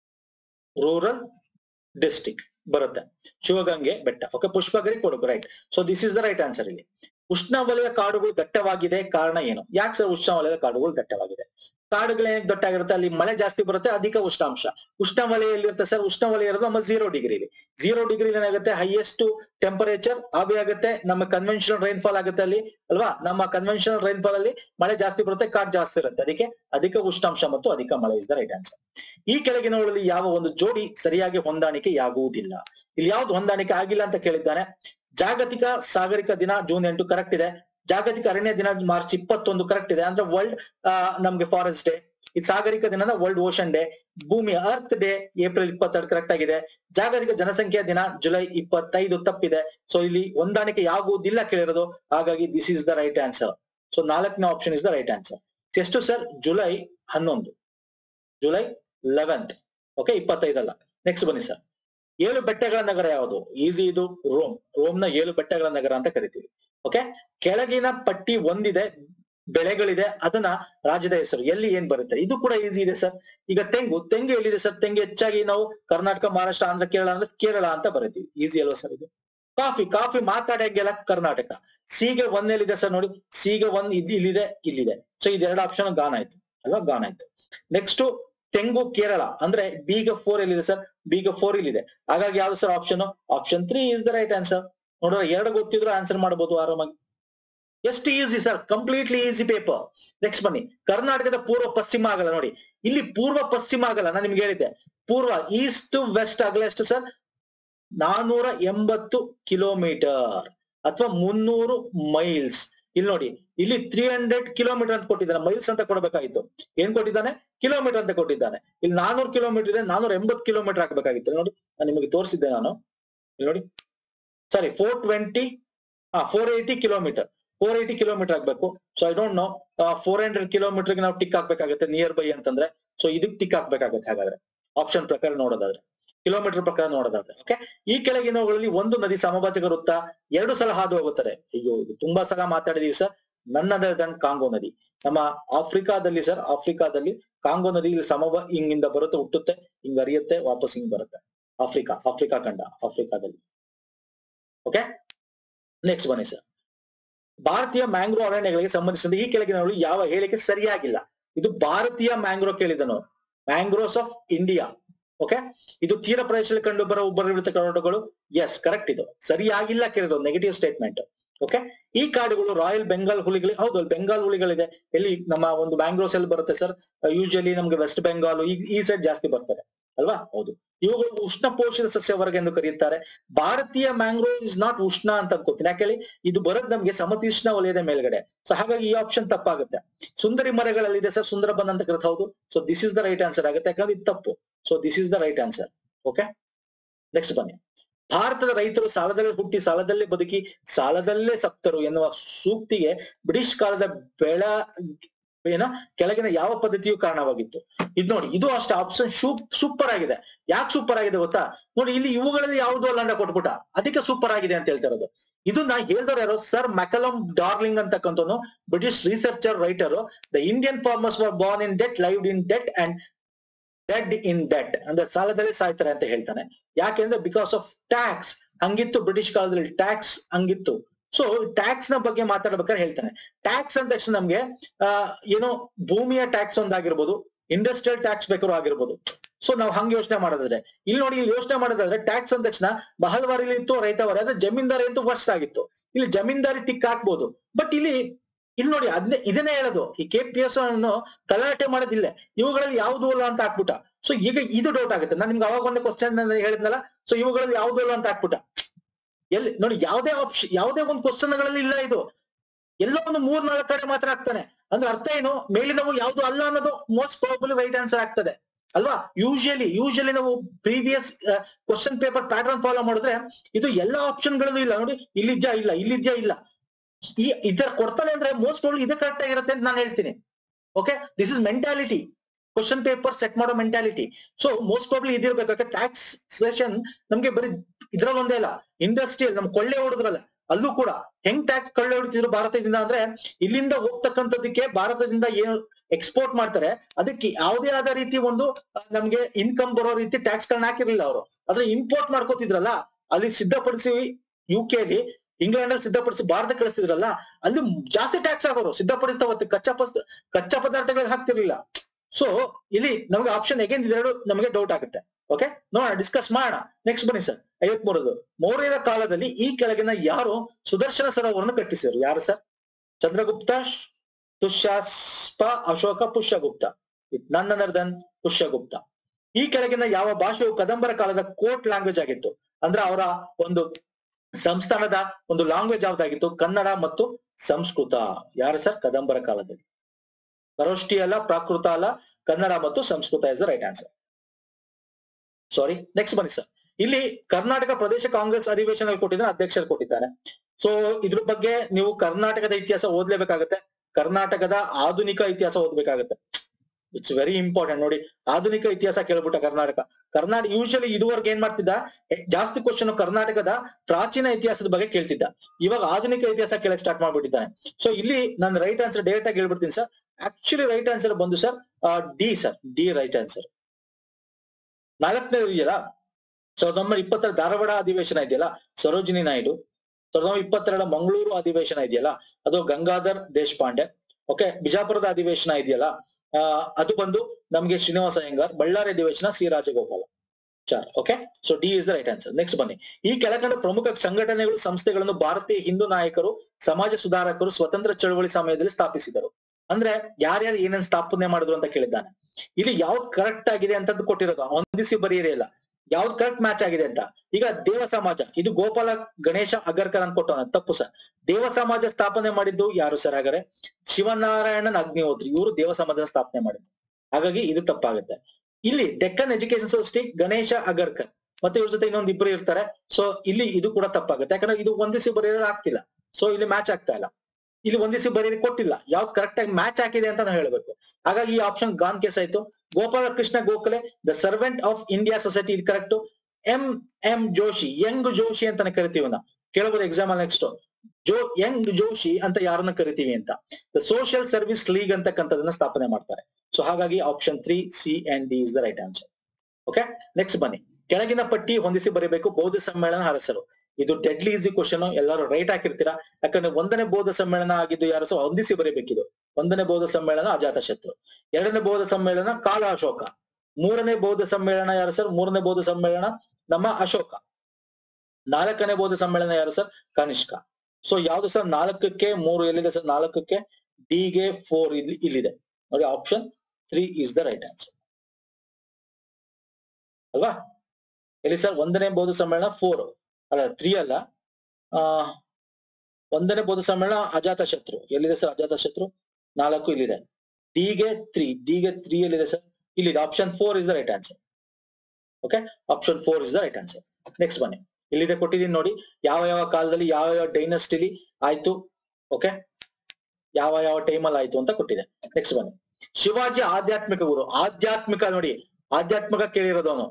ರೂರಲ್ ಡಿಸ್ಟಿಕ್ ಬರುತ್ತೆ ಶಿವಗಂಗೆ ಬೆಟ್ಟ. Okay, Pushpagiri Kodagu right. So this is the right answer. ಇಲ್ಲಿ ಉಷ್ಣವಲಯ ಕಾಡುಗಳು ದಟ್ಟವಾಗಿದೆ, ಕಾರಣ ಏನು? ಯಾಕೆ ಸರ್ ಉಷ್ಣವಲಯದ ಕಾಡುಗಳು ದಟ್ಟವಾಗಿದೆ? ಕಾಡುಗಳೇನಕ್ಕೆ ದಟ್ಟಾಗಿರುತ್ತೆ? ಅಲ್ಲಿ ಮಳೆ ಜಾಸ್ತಿ ಬರುತ್ತೆ, ಅಧಿಕ ಉಷ್ಣಾಂಶ. ಉಷ್ಣವಲಯ ಎಲ್ಲಿರುತ್ತೆ ಸರ್? ಉಷ್ಣವಲಯ ಇರೋದು ನಮ್ಮ ಝೀರೋ ಡಿಗ್ರಿಲಿ. ಝೀರೋ ಡಿಗ್ರಿ ಏನಾಗುತ್ತೆ? ಹೈಯೆಸ್ಟ್ ಟೆಂಪರೇಚರ್ ಆವಿ ಆಗುತ್ತೆ, ನಮ್ಮ ಕನ್ವೆನ್ಷನಲ್ ರೈನ್ಫಾಲ್ ಆಗುತ್ತೆ ಅಲ್ಲಿ ಅಲ್ವಾ. ನಮ್ಮ ಕನ್ವೆನ್ಷನಲ್ ರೈನ್ಫಾಲ್ ಅಲ್ಲಿ ಮಳೆ ಜಾಸ್ತಿ ಬರುತ್ತೆ, ಕಾಡು ಜಾಸ್ತಿ ಇರುತ್ತೆ, ಅದಕ್ಕೆ ಅಧಿಕ ಉಷ್ಣಾಂಶ ಮತ್ತು ಅಧಿಕ ಮಳೆ ಇಸ್ ದ ರೈಟ್ ಆನ್ಸರ್. ಈ ಕೆಳಗಿನವುಗಳಲ್ಲಿ ಯಾವ ಒಂದು ಜೋಡಿ ಸರಿಯಾಗಿ ಹೊಂದಾಣಿಕೆಯಾಗುವುದಿಲ್ಲ? ಇಲ್ಲಿ ಯಾವ್ದು ಹೊಂದಾಣಿಕೆ ಆಗಿಲ್ಲ ಅಂತ ಕೇಳಿದ್ದಾನೆ. ಜಾಗತಿಕ ಸಾಗರಿಕ ದಿನ ಜೂನ್ ಎಂಟು ಕರೆಕ್ಟ್ ಇದೆ. ಜಾಗತಿಕ ಅರಣ್ಯ ದಿನ ಮಾರ್ಚ್ ಇಪ್ಪತ್ತೊಂದು ಕರೆಕ್ಟ್ ಇದೆ. ಅಂದ್ರೆ ವರ್ಲ್ಡ್ ನಮ್ಗೆ ಫಾರೆಸ್ಟ್ ಡೇ. ಇದು ಸಾಗರಿಕ ದಿನ ವರ್ಲ್ಡ್ ಓಷನ್ ಡೇ. ಭೂಮಿ ಅರ್ತ್ ಡೇ ಏಪ್ರಿಲ್ ಇಪ್ಪತ್ತೆರಡು ಕರೆಕ್ಟ್ ಆಗಿದೆ. ಜಾಗತಿಕ ಜನಸಂಖ್ಯಾ ದಿನ ಜುಲೈ ಇಪ್ಪತ್ತೈದು ತಪ್ಪಿದೆ. ಸೊ ಇಲ್ಲಿ ಹೊಂದಾಣಿಕೆ ಯಾಗುವುದಿಲ್ಲ ಕೇಳಿರೋದು, ಹಾಗಾಗಿ this is the right answer. So ನಾಲ್ಕನೇ option is the right answer. ಎಷ್ಟು ಸರ್? ಜುಲೈ ಹನ್ನೊಂದು, ಜುಲೈ ಲೆವೆಂತ್. ಓಕೆ, ಇಪ್ಪತ್ತೈದಲ್ಲ. ನೆಕ್ಸ್ಟ್ ಬನ್ನಿ ಸರ್. ಏಳು ಬೆಟ್ಟಗಳ ನಗರ ಯಾವುದು? ಈಸಿ ಇದು, ರೋಮ್. ರೋಮ್ ನ ಏಳು ಬೆಟ್ಟಗಳ ನಗರ ಅಂತ ಕರಿತೀವಿ. ಓಕೆ, ಕೆಳಗಿನ ಪಟ್ಟಿ ಒಂದಿದೆ, ಬೆಳೆಗಳಿದೆ, ಅದನ್ನ ರಾಜ್ಯದ ಹೆಸರು ಎಲ್ಲಿ ಏನ್ ಬರುತ್ತೆ? ಇದು ಕೂಡ ಈಸಿ ಇದೆ ಸರ್. ಈಗ ತೆಂಗು, ತೆಂಗು ಎಲ್ಲಿದೆ ಸರ್? ತೆಂಗು ಹೆಚ್ಚಾಗಿ ನಾವು ಕರ್ನಾಟಕ, ಮಹಾರಾಷ್ಟ್ರ, ಆಂಧ್ರ, ಕೇರಳ ಅಂದ್ರೆ ಕೇರಳ ಅಂತ ಬರೀತೀವಿ. ಈಸಿ ಅಲ್ವಾ ಸರ್ ಇದು? ಕಾಫಿ, ಕಾಫಿ ಮಾತಾಡಂಗೆಲ್ಲ ಕರ್ನಾಟಕ. ಸೀಗೆ ಒಂದ್ ಎಲ್ಲಿದೆ ಸರ್? ನೋಡಿ, ಸೀಗೆ ಒಂದ್ ಇದು ಇಲ್ಲಿದೆ, ಇಲ್ಲಿದೆ. ಸೊ ಇದೆರಡು ಆಪ್ಷನ್ ಗಾನ್ ಆಯ್ತು ಅಲ್ವಾ, ಗಾನ್ ಆಯ್ತು. ನೆಕ್ಸ್ಟ್ ತೆಂಗು ಕೇರಳ ಅಂದ್ರೆ ಬೀಗ ಫೋರ್ ಎಲ್ಲಿದೆ ಸರ್? ಬೀಗ ಫೋರ್ ಇಲ್ಲಿದೆ. ಹಾಗಾಗಿ ಯಾವ್ದು sir option? Option three is the right answer. ನೋಡ್ರೆ ಎರಡು ಗೊತ್ತಿದ್ರು ಆನ್ಸರ್ ಮಾಡಬಹುದು ಆರಾಮಾಗಿ. ಎಷ್ಟು easy sir, completely easy paper. Next ಬನ್ನಿ. ಕರ್ನಾಟಕದ ಪೂರ್ವ ಪಶ್ಚಿಮ ಅಗಲ ನೋಡಿ, ಇಲ್ಲಿ ಪೂರ್ವ ಪಶ್ಚಿಮ ಅಗಲ ನಾನು ನಿಮ್ಗೆ ಹೇಳಿದ್ದೆ, ಪೂರ್ವ ಈಸ್ಟ್ ವೆಸ್ಟ್ ಅಗಲ ಎಷ್ಟು ಸರ್? ನಾನೂರ ಎಂಬತ್ತು ಕಿಲೋಮೀಟರ್ ಅಥವಾ ಮುನ್ನೂರು ಮೈಲ್ಸ್. ಇಲ್ಲಿ ನೋಡಿ, ಇಲ್ಲಿ ತ್ರೀ ಹಂಡ್ರೆಡ್ ಕಿಲೋಮೀಟರ್ ಅಂತ ಕೊಟ್ಟಿದ್ದಾನೆ, ಮೈಲ್ಸ್ ಅಂತ ಕೊಡಬೇಕಾಗಿತ್ತು. ಏನ್ ಕೊಟ್ಟಿದ್ದಾನೆ? ಕಿಲೋಮೀಟರ್ ಅಂತ ಕೊಟ್ಟಿದ್ದಾನೆ. ಇಲ್ಲಿ ನಾನೂರು ಕಿಲೋಮೀಟರ್ ಇದೆ, ನಾನೂರ ಎಂಬತ್ತು ಕಿಲೋಮೀಟರ್ ಹಾಕ್ಬೇಕಾಗಿತ್ತು. ನೋಡಿ, ನಾನು ನಿಮಗೆ ತೋರಿಸಿದ್ದೆ ನಾನು. ಇಲ್ಲಿ ನೋಡಿ, ಸಾರಿ ಫೋರ್ ಟ್ವೆಂಟಿ ಹಾ four eighty kilometre four eighty kilometre ಆಗ್ಬೇಕು. So I don't know, four hundred ಕಿಲೋಮೀಟರ್ಗೆ ನಾವು ಟಿಕ್ ಹಾಕ್ಬೇಕಾಗುತ್ತೆ ನಿಯರ್ ಬೈ ಅಂತಂದ್ರೆ. ಸೊ ಇದಕ್ಕೆ ಟಿಕ್ ಹಾಕ್ಬೇಕಾಗುತ್ತೆ ಹಾಗಾದ್ರೆ, ಆಪ್ಷನ್ ಪ್ರಕಾರ ನೋಡೋದಾದ್ರೆ, ಕಿಲೋಮೀಟರ್ ಪ್ರಕಾರ ನೋಡೋದಾದ್ರೆ. ಓಕೆ, ಈ ಕೆಳಗಿನವುಗಳಲ್ಲಿ ಒಂದು ನದಿ ಸಮಭಾಜಕ ವೃತ್ತ ಎರಡು ಸಲ ಹಾದು ಹೋಗುತ್ತದೆ. ಅಯ್ಯೋ, ಇದು ತುಂಬಾ ಸಲ ಮಾತಾಡಿದೀವಿ sir. None other than Congo ನದಿ. ನಮ್ಮ ಆಫ್ರಿಕಾದಲ್ಲಿ ಸರ್, ಆಫ್ರಿಕಾದಲ್ಲಿ ಕಾಂಗೋ ನದಿ ಇಲ್ಲಿ ಸಮಭ ಹಿಂಗಿಂದ ಬರುತ್ತೆ, ಹುಟ್ಟುತ್ತೆ, ಹಿಂಗ್ ಹರಿಯುತ್ತೆ, ವಾಪಸ್ ಹಿಂಗ್ ಬರುತ್ತೆ. ಆಫ್ರಿಕಾ ಆಫ್ರಿಕಾ ಖಂಡ ಆಫ್ರಿಕಾದಲ್ಲಿ. ಓಕೆ, ನೆಕ್ಸ್ಟ್ ಬನ್ನಿ ಸರ್. ಭಾರತೀಯ ಮ್ಯಾಂಗ್ರೋ ಅರಣ್ಯಗಳಿಗೆ ಸಂಬಂಧಿಸಿದ ಈ ಕೆಳಗಿನವುಗಳು ಯಾವ ಹೇಳಿಕೆ ಸರಿಯಾಗಿಲ್ಲ? ಇದು ಭಾರತೀಯ ಮ್ಯಾಂಗ್ರೋ ಕೇಳಿದನು, ಮ್ಯಾಂಗ್ರೋಸ್ ಆಫ್ ಇಂಡಿಯಾ. ಓಕೆ, ಇದು ತೀರ ಪ್ರದೇಶದಲ್ಲಿ ಕಂಡು ಬರುವ ಉಬ್ಬರವಿಳಿತ ಕಾಡುಗಳು. ಎಸ್ ಕರೆಕ್ಟ್, ಇದು ಸರಿಯಾಗಿಲ್ಲ ಕೇಳಿದ್ರು, ನೆಗೆಟಿವ್ ಸ್ಟೇಟ್ಮೆಂಟ್. ಓಕೆ, ಈ ಕಾಡುಗಳು ರಾಯಲ್ ಬೆಂಗಾಲ್ ಹುಲಿಗಳು. ಹೌದು, ಬೆಂಗಾಲ್ ಹುಲಿಗಳಿದೆ. ಎಲ್ಲಿ ನಮ್ಮ ಒಂದು ಮ್ಯಾಂಗ್ರೋಸ್ ಎಲ್ಲಿ ಬರುತ್ತೆ ಸರ್? ಯೂಶಲಿ ನಮ್ಗೆ ವೆಸ್ಟ್ ಬೆಂಗಾಲ್ ಈ ಈ ಸೈಡ್ ಜಾಸ್ತಿ ಬರ್ತದೆ ಅಲ್ವಾ? ಹೌದು, ಇವುಗಳು ಉಷ್ಣ ಪೋಷಿತ ಸಸ್ಯವರ್ಗ ಎಂದು ಕರೆಯುತ್ತಾರೆ. ಭಾರತೀಯ ಮ್ಯಾಂಗ್ರೋ ಇಸ್ ನಾಟ್ ಉಷ್ಣ ಅಂತ ಅನ್ಕೋತೀನಿ, ಯಾಕೆ ಇದು ಬರೋದು ನಮ್ಗೆ ಸಮತೀಷ್ಣ ವಲಯದ ಮೇಲ್ಗಡೆ. ಸೊ ಹಾಗಾಗಿ ಈ ಆಪ್ಷನ್ ತಪ್ಪಾಗುತ್ತೆ. ಸುಂದರಿ ಮರಗಳಲ್ಲಿದೆ ಸರ್, ಸುಂದರಬನ್ ಅಂತ ಕರೀತಾ. ಹೌದು, so this is the right answer ಆಗುತ್ತೆ, ಯಾಕಂದ್ರೆ ಇದು ತಪ್ಪು. So this is the right answer. Okay, next ಬನ್ನಿ. ಭಾರತದ ರೈತರು ಸಾಲದಲ್ಲೇ ಹುಟ್ಟಿ ಸಾಲದಲ್ಲೇ ಬದುಕಿ ಸಾಲದಲ್ಲೇ ಸತ್ತರು ಎನ್ನುವ ಸೂಕ್ತಿಗೆ ಬ್ರಿಟಿಷ್ ಕಾಲದ ಬೆಳ ಏನ ಕೆಳಗಿನ ಯಾವ ಪದ್ಧತಿಯು ಕಾರಣವಾಗಿತ್ತು? ಇದು ನೋಡಿ, ಇದು ಅಷ್ಟೇ ಆಪ್ಷನ್ ಸೂಪರ್ ಆಗಿದೆ. ಯಾಕೆ ಸೂಪರ್ ಆಗಿದೆ ಗೊತ್ತಾ? ನೋಡಿ, ಇಲ್ಲಿ ಇವುಗಳಲ್ಲಿ ಯಾವುದು ಅಲ್ಲ ಅಂತ ಕೊಟ್ಬಿಟ್ಟ, ಅದಕ್ಕೆ ಸೂಪರ್ ಆಗಿದೆ ಅಂತ ಹೇಳ್ತಾ ಇರೋದು. ಇದು ನಾ ಹೇಳ್ದವ್ರು ಯಾರು? ಸರ್ ಮ್ಯಾಕಲಮ್ ಡಾರ್ಲಿಂಗ್ ಅಂತಕ್ಕಂಥವ್ನು British researcher writer. The Indian farmers were born in debt, lived in debt and dead in debt, ಅಂದ್ರೆ ಸಾಲದಲ್ಲಿ ಸಾಯ್ತಾರೆ ಅಂತ ಹೇಳ್ತಾನೆ. ಯಾಕೆಂದ್ರೆ ಬಿಕಾಸ್ ಆಫ್ ಟ್ಯಾಕ್ಸ್ ಹಂಗಿತ್ತು ಬ್ರಿಟಿಷ್ ಕಾಲದಲ್ಲಿ, ಟ್ಯಾಕ್ಸ್ ಹಂಗಿತ್ತು. ಸೊ ಟ್ಯಾಕ್ಸ್ ನ ಬಗ್ಗೆ ಮಾತಾಡ್ಬೇಕಾದ್ರೆ ಹೇಳ್ತಾನೆ. ಟ್ಯಾಕ್ಸ್ ಅಂದ ತಕ್ಷಣ ನಮ್ಗೆ ಅಹ್ ಏನೋ ಭೂಮಿಯ ಟ್ಯಾಕ್ಸ್ ಒಂದಾಗಿರ್ಬೋದು, ಇಂಡಸ್ಟ್ರಿಯಲ್ ಟ್ಯಾಕ್ಸ್ ಬೇಕಾದ್ರೂ ಆಗಿರ್ಬೋದು. ಸೊ ನಾವು ಹಂಗೆ ಯೋಚನೆ ಮಾಡೋದಾದ್ರೆ, ಇಲ್ಲಿ ನೋಡಿ, ಇಲ್ಲಿ ಯೋಚನೆ ಮಾಡೋದಾದ್ರೆ ಟ್ಯಾಕ್ಸ್ ಅಂದ ತಕ್ಷಣ ಬಹಲ್ವಾರಿ ಇತ್ತು, ರೈತವಾರಿ, ಅದೇ ಜಮೀನ್ದಾರಿ ಅಂತೂ ಫಸ್ಟ್ ಆಗಿತ್ತು. ಇಲ್ಲಿ ಜಮೀನ್ದಾರಿ ಟಿಕ್ ಹಾಕ್ಬೋದು, ಬಟ್ ಇಲ್ಲಿ ಇಲ್ಲಿ ನೋಡಿ ಅದನ್ನೇ ಇದನ್ನೇ ಹೇಳೋದು. ಈ ಕೆ ಪಿ ಎಸ್ ಅನ್ನು ತಲಾಟೆ ಮಾಡೋದಿಲ್ಲ, ಇವುಗಳಲ್ಲಿ ಯಾವ್ದು ಅಲ್ಲ ಅಂತ ಹಾಕ್ಬಿಟ್ಟ. ಸೊ ಈಗ ಇದು ಡೌಟ್ ಆಗುತ್ತೆ. ನಾನು ನಿಮ್ಗೆ ಅವಾಗ ಒಂದು ಕ್ವಶನ್ ಹೇಳಿದ್ನಲ್ಲ, ಸೊ ಇವುಗಳಲ್ಲಿ ಯಾವ್ದು ಅಲ್ಲ ಅಂತ ಹಾಕ್ಬಿಟ್ಟ. ಎಲ್ಲಿ ನೋಡಿ, ಯಾವುದೇ ಆಪ್ಷನ್ ಯಾವುದೇ ಒಂದು ಕ್ವಶನ್ ಗಳಲ್ಲಿ ಇಲ್ಲ, ಇದು ಎಲ್ಲ ಒಂದು ಮೂರ್ ನಾಲ್ಕು ಕಡೆ ಮಾತ್ರ ಆಗ್ತಾನೆ. ಅಂದ್ರೆ ಅರ್ಥ ಏನು? ಮೇಲಿನವು ಯಾವ್ದು ಅಲ್ಲ ಅನ್ನೋದು ಮೋಸ್ಟ್ ಪ್ರಾಬಬಲಿ ರೈಟ್ ಆನ್ಸರ್ ಆಗ್ತದೆ ಅಲ್ವಾ? ಯೂಶಲಿ ಯೂಶಲಿ ನಾವು previous question paper pattern follow ಮಾಡಿದ್ರೆ ಇದು ಎಲ್ಲಾ ಆಪ್ಷನ್ ಗಳಲ್ಲೂ ಇಲ್ಲ. ನೋಡಿ, ಇಲ್ಲಿದ್ಯಾ ಇಲ್ಲ, ಇಲ್ಲಿದ್ಯಾ ಇಲ್ಲ, ಈ ಇದರ ಕೊಡ್ತಾನೆ ಅಂದ್ರೆ ಮೋಸ್ಟ್ ಪ್ರಾಬಬ್ಲಿ ಇದು ಕರೆಕ್ಟ್ ಆಗಿರುತ್ತೆ ಅಂತ ನಾನು ಹೇಳ್ತೀನಿ. Okay, this is mentality, question paper set ಮಾಡೋ ಮೆಂಟಾಲಿಟಿ. ಸೊ ಮೋಸ್ಟ್ ಪ್ರಾಬಬ್ಲಿ ಇದಿರ್ಬೇಕು. ಟ್ಯಾಕ್ಸ್ ಸೆಷನ್ ನಮ್ಗೆ ಬರೀ ಇದ್ರಲ್ಲಿ ಒಂದೇ ಅಲ್ಲ, ಇಂಡಸ್ಟ್ರಿಯಲ್ ನಮ್ ಕೊಳ್ಳೆ ಹೊಡೆದ್ರಲ್ಲ, ಅಲ್ಲೂ ಕೂಡ ಹೆಂಗ್ ಟ್ಯಾಕ್ಸ್ ಕೊಳ್ಳೆ ಹೊಡಿತಿದ್ರು ಭಾರತದಿಂದ ಅಂದ್ರೆ, ಇಲ್ಲಿಂದ ಹೋಗ್ತಕ್ಕಂಥದಕ್ಕೆ ಭಾರತದಿಂದ ಏನು ಎಕ್ಸ್ಪೋರ್ಟ್ ಮಾಡ್ತಾರೆ ಅದಕ್ಕೆ ಯಾವುದೇ ಆದ ರೀತಿ ಒಂದು ನಮ್ಗೆ ಇನ್ಕಮ್ ಬರೋ ರೀತಿ ಟ್ಯಾಕ್ಸ್ ಗಳನ್ನ ಹಾಕಿರ್ಲಿಲ್ಲ ಅವರು. ಅದ್ರ ಇಂಪೋರ್ಟ್ ಮಾಡ್ಕೋತಿದ್ರಲ್ಲ, ಅಲ್ಲಿ ಸಿದ್ಧಪಡಿಸಿ ಯು ಕೆ ಅಲ್ಲಿ ಇಂಗ್ಲೆಂಡ್ ಅಲ್ಲಿ ಸಿದ್ಧಪಡಿಸಿ ಭಾರತ ಕಳಿಸ್ತಿದ್ರಲ್ಲ, ಅಲ್ಲಿ ಜಾಸ್ತಿ ಟ್ಯಾಕ್ಸ್ ಆಗೋರು ಸಿದ್ಧಪಡಿಸ್ತಾ ಹೊತ್ತು ಕಚ್ಚಾ ಪಸ್ ಕಚ್ಚಾ ಪದಾರ್ಥಗಳಿಗೆ ಹಾಕ್ತಿರ್ಲಿಲ್ಲ. ಸೊ ಇಲ್ಲಿ ನಮ್ಗೆ ಆಪ್ಷನ್ ಎಗೇನ್ ಇದೆರಡು ನಮಗೆ ಡೌಟ್ ಆಗುತ್ತೆ. ಓಕೆ, ನೋಡೋಣ, ಡಿಸ್ಕಸ್ ಮಾಡೋಣ. ನೆಕ್ಸ್ಟ್ ಬನ್ನಿ ಸರ್. ಐವತ್ ಮೂರದು, ಮೌರ್ಯರ ಕಾಲದಲ್ಲಿ ಈ ಕೆಳಗಿನ ಯಾರು ಸುದರ್ಶನ ಸರೋವರವನ್ನು ಕಟ್ಟಿಸಿದರು? ಯಾರು ಸರ್? ಚಂದ್ರಗುಪ್ತ, ತುಷ್ಯಾಸ್ಪ, ಅಶೋಕ, ಪುಷ್ಯಗುಪ್ತ. None other Dhan Pushyagupta. ಈ ಕೆಳಗಿನ ಯಾವ ಭಾಷೆಯು ಕದಂಬರ ಕಾಲದ ಕೋರ್ಟ್ ಲ್ಯಾಂಗ್ವೇಜ್ ಆಗಿತ್ತು? ಅಂದ್ರೆ ಅವರ ಒಂದು ಸಂಸ್ಥಾನದ ಒಂದು ಲ್ಯಾಂಗ್ವೇಜ್ ಯಾವ್ದಾಗಿತ್ತು? ಕನ್ನಡ ಮತ್ತು ಸಂಸ್ಕೃತ. ಯಾರು ಸರ್? ಕದಂಬರ ಕಾಲದಲ್ಲಿ. ಖರೋಷ್ಠಿ ಅಲ್ಲ, ಪ್ರಾಕೃತ ಅಲ್ಲ, ಕನ್ನಡ ಮತ್ತು Sanskrit is the right answer. Sorry, next ಬನ್ನಿ ಸರ್. ಇಲ್ಲಿ ಕರ್ನಾಟಕ ಪ್ರದೇಶ ಕಾಂಗ್ರೆಸ್ ಅಧಿವೇಶನ ಕೊಟ್ಟಿದ್ದಾನೆ, ಅಧ್ಯಕ್ಷರು ಕೊಟ್ಟಿದ್ದಾರೆ. ಸೊ ಇದ್ರ ಬಗ್ಗೆ ನೀವು ಕರ್ನಾಟಕದ ಇತಿಹಾಸ ಓದ್ಲೇಬೇಕಾಗತ್ತೆ, ಕರ್ನಾಟಕದ ಆಧುನಿಕ ಇತಿಹಾಸ ಓದ್ಬೇಕಾಗತ್ತೆ. It's very important. ನೋಡಿ, ಆಧುನಿಕ ಇತಿಹಾಸ ಕೇಳ್ಬಿಟ್ಟ ಕರ್ನಾಟಕ. ಕರ್ನಾಟಕ ಯೂಶಲಿ ಇದುವರೆಗೆ ಏನ್ ಮಾಡ್ತಿದ್ದ, ಜಾಸ್ತಿ ಕ್ವಶನ್ ಕರ್ನಾಟಕದ ಪ್ರಾಚೀನ ಇತಿಹಾಸದ ಬಗ್ಗೆ ಕೇಳ್ತಿದ್ದ. ಇವಾಗ ಆಧುನಿಕ ಇತಿಹಾಸ ಕೇಳಕ್ ಸ್ಟಾರ್ಟ್ ಮಾಡ್ಬಿಟ್ಟಿದ್ದಾನೆ. ಸೊ ಇಲ್ಲಿ ನಾನು ರೈಟ್ ಆನ್ಸರ್ ಡೈರೆಕ್ಟ್ ಆಗಿ ಹೇಳ್ಬಿಡ್ತೀನಿ ಸರ್. ಆಕ್ಚುಲಿ ರೈಟ್ ಆನ್ಸರ್ ಬಂದು sir D sir, D right answer. ನಾಲ್ಕನೇ ಇದೆಯಲ್ಲ, ಸಾವಿರದ ಒಂಬೈನೂರ ಇಪ್ಪತ್ತರ ಧಾರವಾಡ ಅಧಿವೇಶನ ಇದೆಯಲ್ಲ, ಸರೋಜಿನಿ ನಾಯ್ಡು. ಸಾವಿರದ ಒಂಬೈನೂರ ಇಪ್ಪತ್ತೆರಡ ಮಂಗಳೂರು ಅಧಿವೇಶನ ಇದೆಯಲ್ಲ, ಅದು ಗಂಗಾಧರ್ ದೇಶಪಾಂಡೆ. ಓಕೆ, ಬಿಜಾಪುರದ ಅಧಿವೇಶನ ಇದೆಯಲ್ಲ, ಆ ಅದು ಬಂದು ನಮ್ಗೆ ಶ್ರೀನಿವಾಸ ಅಯ್ಯಂಗಾರ್. ಬಳ್ಳಾರಿ ಅಧಿವೇಶನ C Rajagopalachar. Okay, so D is the right answer. Next ಬನ್ನಿ. ಈ ಕೆಳಕಂಡ ಪ್ರಮುಖ ಸಂಘಟನೆಗಳು ಸಂಸ್ಥೆಗಳನ್ನು ಭಾರತೀಯ ಹಿಂದೂ ನಾಯಕರು, ಸಮಾಜ ಸುಧಾರಕರು ಸ್ವತಂತ್ರ ಚಳವಳಿ ಸಮಯದಲ್ಲಿ ಸ್ಥಾಪಿಸಿದರು. ಅಂದ್ರೆ ಯಾರ್ಯಾರು ಏನೇನ್ ಸ್ಥಾಪನೆ ಮಾಡಿದ್ರು ಅಂತ ಕೇಳಿದ್ದಾನೆ. ಇಲ್ಲಿ ಯಾವ್ದು ಕರೆಕ್ಟ್ ಆಗಿದೆ ಅಂತದ್ದು ಕೊಟ್ಟಿರೋದು, ಹೊಂದಿಸಿ ಬರೀರೇ ಇಲ್ಲ, ಯಾವ್ದು ಕರೆಕ್ಟ್ ಮ್ಯಾಚ್ ಆಗಿದೆ ಅಂತ. ಈಗ ದೇವ ಸಮಾಜ, ಇದು ಗೋಪಾಲ ಗಣೇಶ ಅಗರ್ಕರ್ ಅಂತ ಕೊಟ್ಟವನ, ತಪ್ಪು ಸರ್. ದೇವ ಸಮಾಜ ಸ್ಥಾಪನೆ ಮಾಡಿದ್ದು ಯಾರು ಸರ್? ಹಾಗಾದ್ರೆ ಶಿವನಾರಾಯಣನ್ ಅಗ್ನಿಹೋತ್ರಿ, ಇವರು ದೇವ ಸಮಾಜ ಸ್ಥಾಪನೆ ಮಾಡಿದ್ದು. ಹಾಗಾಗಿ ಇದು ತಪ್ಪಾಗುತ್ತೆ. ಇಲ್ಲಿ ಡೆಕ್ಕನ್ ಎಜುಕೇಶನ್ ಸೊಸೈಟಿ, ಗಣೇಶ ಅಗರ್ಕರ್ ಮತ್ತೆ ಇವ್ರ ಜೊತೆ ಇನ್ನೊಂದು ಇಬ್ರು ಇರ್ತಾರೆ. ಸೊ ಇಲ್ಲಿ ಇದು ಕೂಡ ತಪ್ಪಾಗುತ್ತೆ, ಯಾಕಂದ್ರೆ ಇದು ಹೊಂದಿಸಿ ಬರೀರೇ ಆಗ್ತಿಲ್ಲ. ಸೊ ಇಲ್ಲಿ ಮ್ಯಾಚ್ ಆಗ್ತಾ ಇಲ್ಲ, ಇಲ್ಲಿ ಒಂದಿಸಿ ಬರೀರಿ ಕೊಟ್ಟಿಲ್ಲ, ಯಾವ್ದು ಕರೆಕ್ಟ್ ಆಗಿ ಮ್ಯಾಚ್ ಹಾಕಿದೆ ಅಂತ ನಾವು ಹೇಳ್ಬೇಕು. ಹಾಗಾಗಿ ಈ ಆಪ್ಷನ್ ಗಾನ್ ಕೇಸ್ ಆಯ್ತು. Gopala Krishna Gokhale, the servant of India society, ಇದು correct. M M Joshi, young Joshi ಅಂತಾನೆ ಕರಿತೀವಿ ನಾವು, ಕೇಳಬಹುದು ಎಕ್ಸಾಮ್ ಅಲ್ಲಿ. ನೆಕ್ಸ್ಟ್ ಜೋ ಯಂಗ್ ಜೋಶಿ ಅಂತ ಯಾರನ್ನ ಕರಿತೀವಿ ಅಂತ, ದ ಸೋಷಿಯಲ್ ಸರ್ವಿಸ್ ಲೀಗ್ ಅಂತಕ್ಕಂಥದನ್ನ ಸ್ಥಾಪನೆ ಮಾಡ್ತಾರೆ. ಸೊ ಹಾಗಾಗಿ option three C and D is the right answer. Okay, next ಬನ್ನಿ. ಕೆಳಗಿನ ಪಟ್ಟಿ ಹೊಂದಿಸಿ ಬರೀಬೇಕು. ಬೌದ್ಧ ಸಮ್ಮೇಳನ ಅರಸರು. ಇದು ಡೆಡ್ಲಿ ಈಸಿ ಕ್ವಶನ್, ಎಲ್ಲರೂ ರೈಟ್ ಹಾಕಿರ್ತೀರಾ. ಯಾಕಂದ್ರೆ ಒಂದನೇ ಬೌದ್ಧ ಸಮ್ಮೇಳನ ಆಗಿದ್ದು ಯಾರು ಸಹ ಹೊಂದಿಸಿ ಬರೀಬೇಕಿದು. ಒಂದನೇ ಬೌದ್ಧ ಸಮ್ಮೇಳನ ಅಜಾತಶತ್ರು, ಎರಡನೇ ಬೌದ್ಧ ಸಮ್ಮೇಳನ ಕಾಲ ಅಶೋಕ, ಮೂರನೇ ಬೌದ್ಧ ಸಮ್ಮೇಳನ ಯಾರು ಸರ್? ಮೂರನೇ ಬೌದ್ಧ ಸಮ್ಮೇಳನ ನಮ್ಮ ಅಶೋಕ, ನಾಲ್ಕನೇ ಬೌದ್ಧ ಸಮ್ಮೇಳನ ಯಾರು ಸರ್? ಕನಿಷ್ಕ. ಸೊ ಯಾವ್ದು ಸರ್? ನಾಲ್ಕಕ್ಕೆ ಮೂರು ಎಲ್ಲಿದೆ ಸರ್? ನಾಲ್ಕಕ್ಕೆ ಡಿಗೆ ಫೋರ್ ಇಲ್ಲಿ ಇಲ್ಲಿದೆ ನೋಡಿ. Option three is the right answer ಅಲ್ವಾ? ಎಲ್ಲಿ ಸರ್? ಒಂದನೇ ಬೌದ್ಧ ಸಮ್ಮೇಳನ ಫೋರ್ ಅಲ್ಲ, ತ್ರೀ ಅಲ್ಲ. ಆ ಒಂದನೇ ಬೌದ್ಧ ಸಮ್ಮೇಳನ ಅಜಾತ ಶತ್ರು ಎಲ್ಲಿದೆ ಸರ್? ಅಜಾತ ಶತ್ರು ನಾಲ್ಕು ಇಲ್ಲಿದೆ. ಡಿಗೆ ತ್ರೀ, ಡಿಗೆ ತ್ರೀ ಎಲ್ಲಿದೆ ಸರ್? ಇಲ್ಲಿದೆ. Option four is the right answer. Okay, option four is the right answer. Next ಬನ್ನಿ, ಇಲ್ಲಿದೆ ಕೊಟ್ಟಿದ್ದೀನಿ ನೋಡಿ. ಯಾವ ಯಾವ ಕಾಲದಲ್ಲಿ ಯಾವ ಯಾವ ಡೈನಸ್ಟಿಲಿ ಆಯ್ತು, ಓಕೆ, ಯಾವ ಯಾವ ಟೈಮಲ್ಲಿ ಆಯ್ತು ಅಂತ ಕೊಟ್ಟಿದೆ. ನೆಕ್ಸ್ಟ್ ಬನ್ನಿ, ಶಿವಾಜಿ ಆಧ್ಯಾತ್ಮಿಕ ಗುರು. ಆಧ್ಯಾತ್ಮಿಕ ನೋಡಿ, ಆಧ್ಯಾತ್ಮಿಕ ಕೇಳಿರೋದವನು